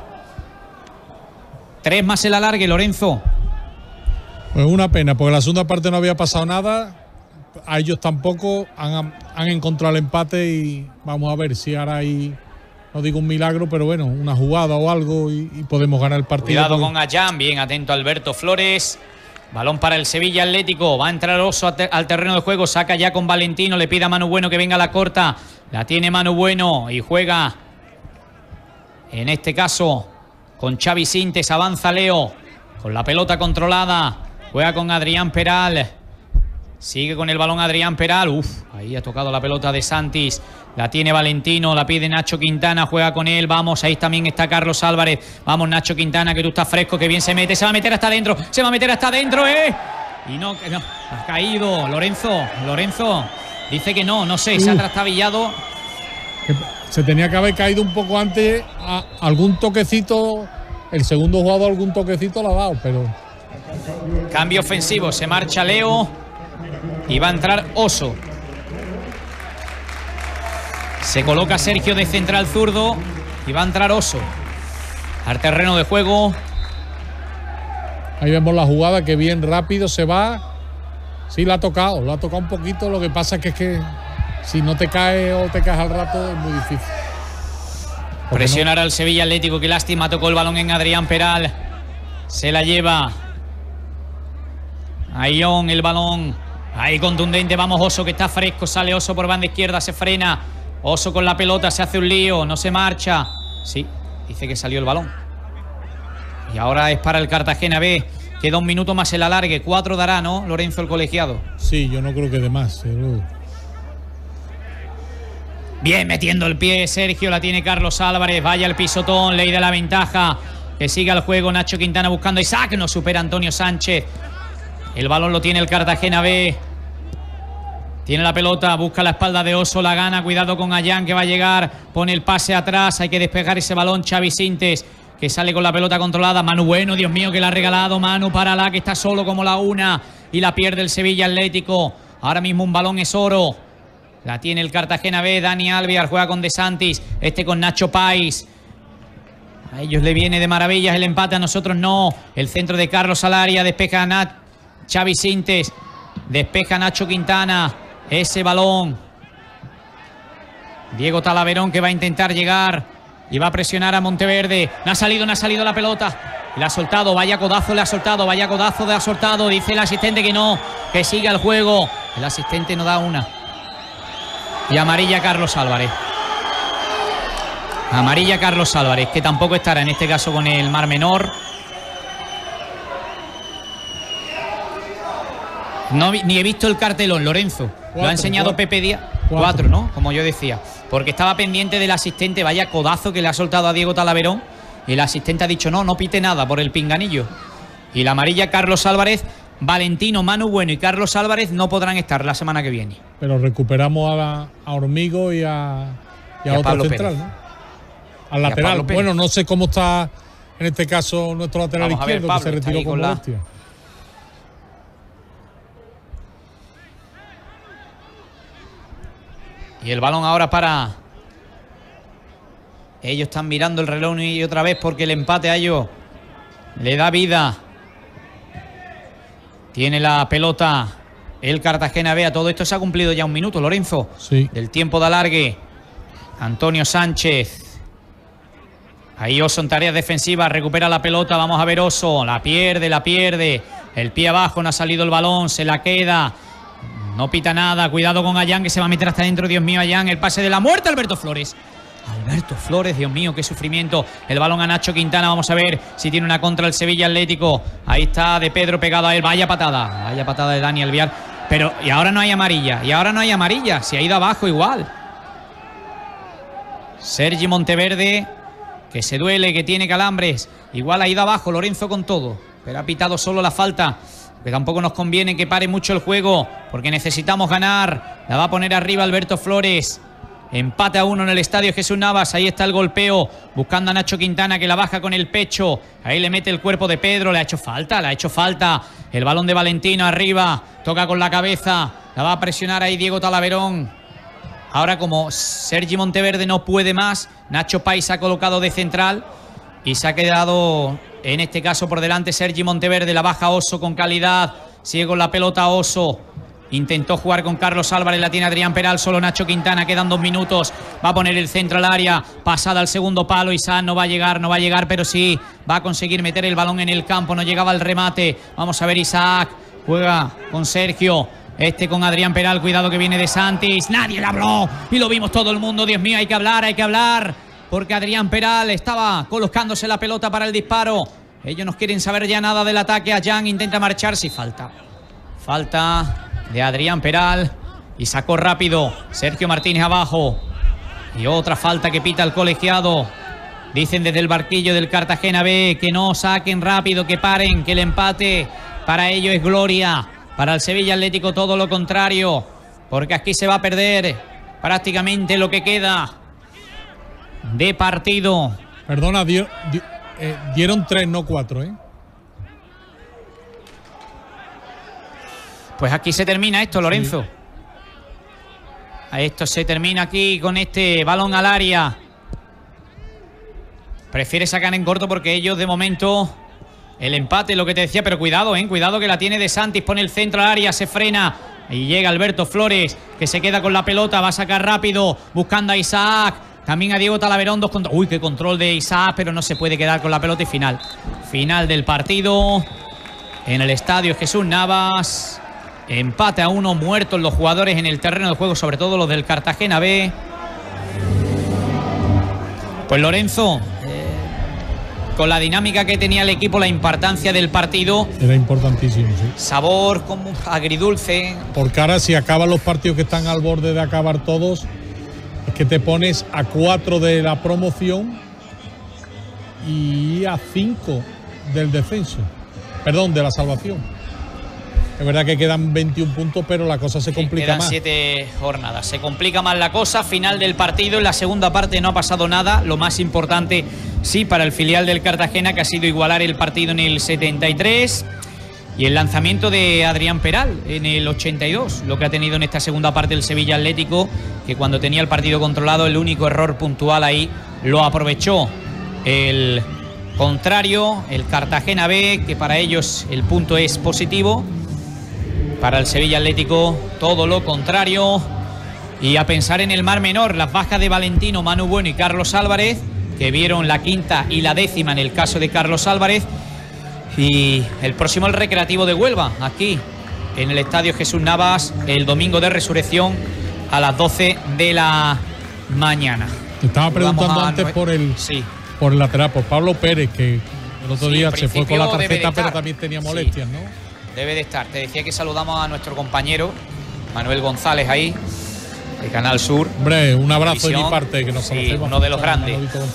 Tres más el alargue, Lorenzo. Pues una pena, porque en la segunda parte no había pasado nada. A ellos tampoco han, han encontrado el empate y vamos a ver si ahora hay, no digo un milagro, pero bueno, una jugada o algo y, y podemos ganar el partido. Cuidado porque... con Ayán, bien atento Alberto Flores. Balón para el Sevilla Atlético. Va a entrar Oso al terreno de juego. Saca ya con Valentino. Le pide a Manu Bueno que venga a la corta. La tiene Manu Bueno y juega. En este caso con Xavi Sintes. Avanza Leo con la pelota controlada. Juega con Adrián Peral. Sigue con el balón Adrián Peral. Uf, ahí ha tocado la pelota de Santis. La tiene Valentino, la pide Nacho Quintana. Juega con él, vamos, ahí también está Carlos Álvarez. Vamos Nacho Quintana, que tú estás fresco, que bien se mete. Se va a meter hasta adentro, se va a meter hasta adentro, ¿eh? Y no, no ha caído Lorenzo. Lorenzo dice que no, no sé, uh, se ha trastabillado. Se tenía que haber caído un poco antes. A, algún toquecito, el segundo jugador algún toquecito lo ha dado, pero... Cambio ofensivo, se marcha Leo y va a entrar Oso. Se coloca Sergio de central zurdo y va a entrar Oso al terreno de juego. Ahí vemos la jugada, que bien rápido se va. Sí, la ha tocado, lo ha tocado un poquito. Lo que pasa es que, es que si no te caes o te caes al rato es muy difícil. Presionar no? al Sevilla Atlético, qué lástima. Tocó el balón en Adrián Peral. Se la lleva Ahí on el balón. Ahí contundente. Vamos Oso, que está fresco. Sale Oso por banda izquierda. Se frena. Oso con la pelota. Se hace un lío. No se marcha. Sí, dice que salió el balón. Y ahora es para el Cartagena B. Queda un minuto más el alargue. Cuatro dará, ¿no, Lorenzo, el colegiado? Sí, yo no creo que de más. Pero... Bien, metiendo el pie Sergio. La tiene Carlos Álvarez. Vaya el pisotón. Ley de la ventaja. Que siga el juego. Nacho Quintana buscando Isaac. No supera Antonio Sánchez. El balón lo tiene el Cartagena B. Tiene la pelota. Busca la espalda de Oso. La gana. Cuidado con Ayán, que va a llegar. Pone el pase atrás. Hay que despejar ese balón. Xavi Sintes, que sale con la pelota controlada. Manu Bueno, Dios mío, que la ha regalado. Manu para la, que está solo como la una. Y la pierde el Sevilla Atlético. Ahora mismo un balón es oro. La tiene el Cartagena B. Dani Alvear juega con De Santis. Este con Nacho Pais. A ellos le viene de maravillas el empate, a nosotros no. El centro de Carlos Alaria. Despeja a Nat Xavi Sintes. Despeja a Nacho Quintana. Ese balón. Diego Talaverón, que va a intentar llegar y va a presionar a Monteverde. No ha salido, no ha salido la pelota. Le ha soltado, vaya codazo le ha soltado, vaya codazo le ha soltado. Dice el asistente que no, que siga el juego. El asistente no da una. Y amarilla Carlos Álvarez. Amarilla Carlos Álvarez, que tampoco estará en este caso con el Mar Menor. No, ni he visto el cartelón, Lorenzo. Cuatro, Lo ha enseñado cuatro, Pepe Díaz. Cuatro. cuatro, ¿no? Como yo decía. Porque estaba pendiente del asistente. Vaya codazo que le ha soltado a Diego Talaverón. Y el asistente ha dicho no, no pite nada por el pinganillo. Y la amarilla Carlos Álvarez. Valentino, Manu Bueno y Carlos Álvarez no podrán estar la semana que viene. Pero recuperamos a, la, a Hormigo y a, y a, y a otro Pablo central, Pérez, ¿no? Al lateral. Bueno, no sé cómo está en este caso nuestro lateral Vamos izquierdo, ver, Pablo, que se retiró con molestia. La... Y el balón ahora para... Ellos están mirando el reloj y otra vez porque el empate a ellos le da vida. Tiene la pelota el Cartagena B. A todo esto se ha cumplido ya un minuto, Lorenzo. Sí. Del tiempo de alargue. Antonio Sánchez. Ahí Oso en tareas defensivas. Recupera la pelota. Vamos a ver Oso. La pierde, la pierde. El pie abajo. No ha salido el balón. Se la queda. No pita nada. Cuidado con Ayán, que se va a meter hasta adentro. Dios mío, Ayán. El pase de la muerte. Alberto Flores. Alberto Flores, Dios mío, qué sufrimiento. El balón a Nacho Quintana. Vamos a ver si tiene una contra el Sevilla Atlético. Ahí está De Pedro pegado a él. Vaya patada. Vaya patada de Dani Alvear. Pero, y ahora no hay amarilla. Y ahora no hay amarilla. Se ha ido abajo igual. Sergi Monteverde, que se duele, que tiene calambres. Igual ha ido abajo Lorenzo con todo. Pero ha pitado solo la falta. Que tampoco nos conviene que pare mucho el juego, porque necesitamos ganar. La va a poner arriba Alberto Flores. Empate a uno en el estadio Jesús Navas. Ahí está el golpeo. Buscando a Nacho Quintana, que la baja con el pecho. Ahí le mete el cuerpo de Pedro. Le ha hecho falta, le ha hecho falta. El balón de Valentino arriba. Toca con la cabeza. La va a presionar ahí Diego Talaverón. Ahora, como Sergi Monteverde no puede más, Nacho Pais se ha colocado de central. Y se ha quedado, en este caso, por delante Sergi Monteverde. La baja Oso con calidad. Sigue con la pelota Oso. Intentó jugar con Carlos Álvarez, la tiene Adrián Peral, solo Nacho Quintana, quedan dos minutos, va a poner el centro al área, pasada al segundo palo, Isaac no va a llegar, no va a llegar, pero sí, va a conseguir meter el balón en el campo, no llegaba el remate, vamos a ver Isaac, juega con Sergio, este con Adrián Peral, cuidado que viene De Santis, nadie le habló, y lo vimos todo el mundo, Dios mío, hay que hablar, hay que hablar, porque Adrián Peral estaba colocándose la pelota para el disparo, ellos no quieren saber ya nada del ataque, a Jan intenta marcharse y falta, falta... de Adrián Peral y sacó rápido Sergio Martínez abajo y otra falta que pita el colegiado. Dicen desde el barquillo del Cartagena B que no saquen rápido, que paren, que el empate para ellos es gloria, para el Sevilla Atlético todo lo contrario, porque aquí se va a perder prácticamente lo que queda de partido. Perdona, dio, di, eh, dieron tres, no cuatro, ¿eh? Pues aquí se termina esto, Lorenzo. Sí. Esto se termina aquí con este balón al área. Prefiere sacar en corto porque ellos de momento el empate, lo que te decía, pero cuidado, eh, cuidado que la tiene De Santis, pone el centro al área, se frena y llega Alberto Flores, que se queda con la pelota, va a sacar rápido, buscando a Isaac, también a Diego Talaverón, dos contra... Uy, qué control de Isaac, pero no se puede quedar con la pelota y final. Final del partido. en el estadio Jesús Navas. Empate a uno, muertos los jugadores en el terreno de juego, sobre todo los del Cartagena B. Pues Lorenzo, eh, con la dinámica que tenía el equipo, la importancia del partido. Era importantísimo, sí. Sabor como agridulce. Porque ahora si acaban los partidos que están al borde de acabar todos, es que te pones a cuatro de la promoción y a cinco del descenso. Perdón, de la salvación. Es verdad que quedan veintiún puntos, pero la cosa se complica quedan más. siete jornadas. Se complica más la cosa. Final del partido. En la segunda parte no ha pasado nada. Lo más importante, sí, para el filial del Cartagena, que ha sido igualar el partido en el setenta y tres. Y el lanzamiento de Adrián Peral en el ochenta y dos. Lo que ha tenido en esta segunda parte el Sevilla Atlético, que cuando tenía el partido controlado, el único error puntual ahí lo aprovechó el contrario, el Cartagena B, que para ellos el punto es positivo. Para el Sevilla Atlético todo lo contrario. Y a pensar en el Mar Menor, las bajas de Valentino, Manu Bueno y Carlos Álvarez, que vieron la quinta y la décima en el caso de Carlos Álvarez. Y el próximo el Recreativo de Huelva, aquí en el estadio Jesús Navas, el domingo de resurrección a las doce de la mañana. Te estaba preguntando antes no... por el sí. por el lateral, por Pablo Pérez, que el otro sí, día se fue con la tarjeta, pero también tenía molestias, sí. ¿no? Debe de estar. Te decía que saludamos a nuestro compañero Manuel González ahí, de Canal Sur. Hombre, un abrazo de mi parte, que nos sí, conocemos. Uno de los grandes.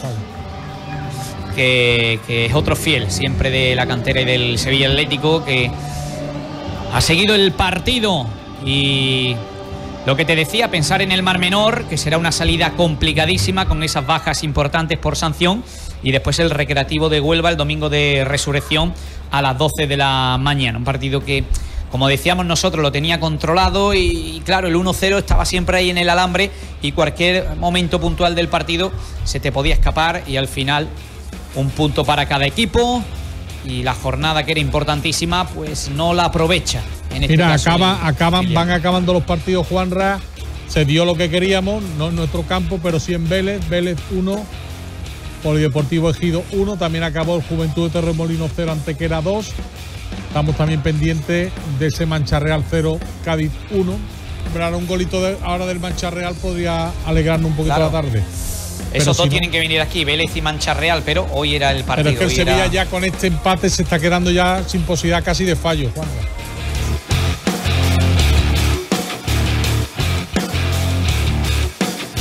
Que, que es otro fiel siempre de la cantera y del Sevilla Atlético, que ha seguido el partido. Y lo que te decía, pensar en el Mar Menor, que será una salida complicadísima con esas bajas importantes por sanción. Y después el Recreativo de Huelva el domingo de resurrección a las doce de la mañana. Un partido que, como decíamos nosotros, lo tenía controlado y, claro, el uno cero estaba siempre ahí en el alambre y cualquier momento puntual del partido se te podía escapar, y al final un punto para cada equipo, y la jornada, que era importantísima, pues no la aprovecha. En este Mira, caso, acaba, el, acaban, el van acabando los partidos, Juanra. Se dio lo que queríamos, no en nuestro campo, pero sí en Vélez. Vélez uno, Polideportivo Ejido uno. También acabó el Juventud de Torremolinos cero, Antequera dos. Estamos también pendientes de ese Mancha Real cero, Cádiz uno. Pero un golito de, ahora del Mancha Real podría alegrarnos un poquito, claro, la tarde. Esos dos si tienen no, que venir aquí, Vélez y Mancha Real, pero hoy era el partido. Pero es que el Sevilla era... ya con este empate se está quedando ya sin posibilidad casi de fallo, Juan.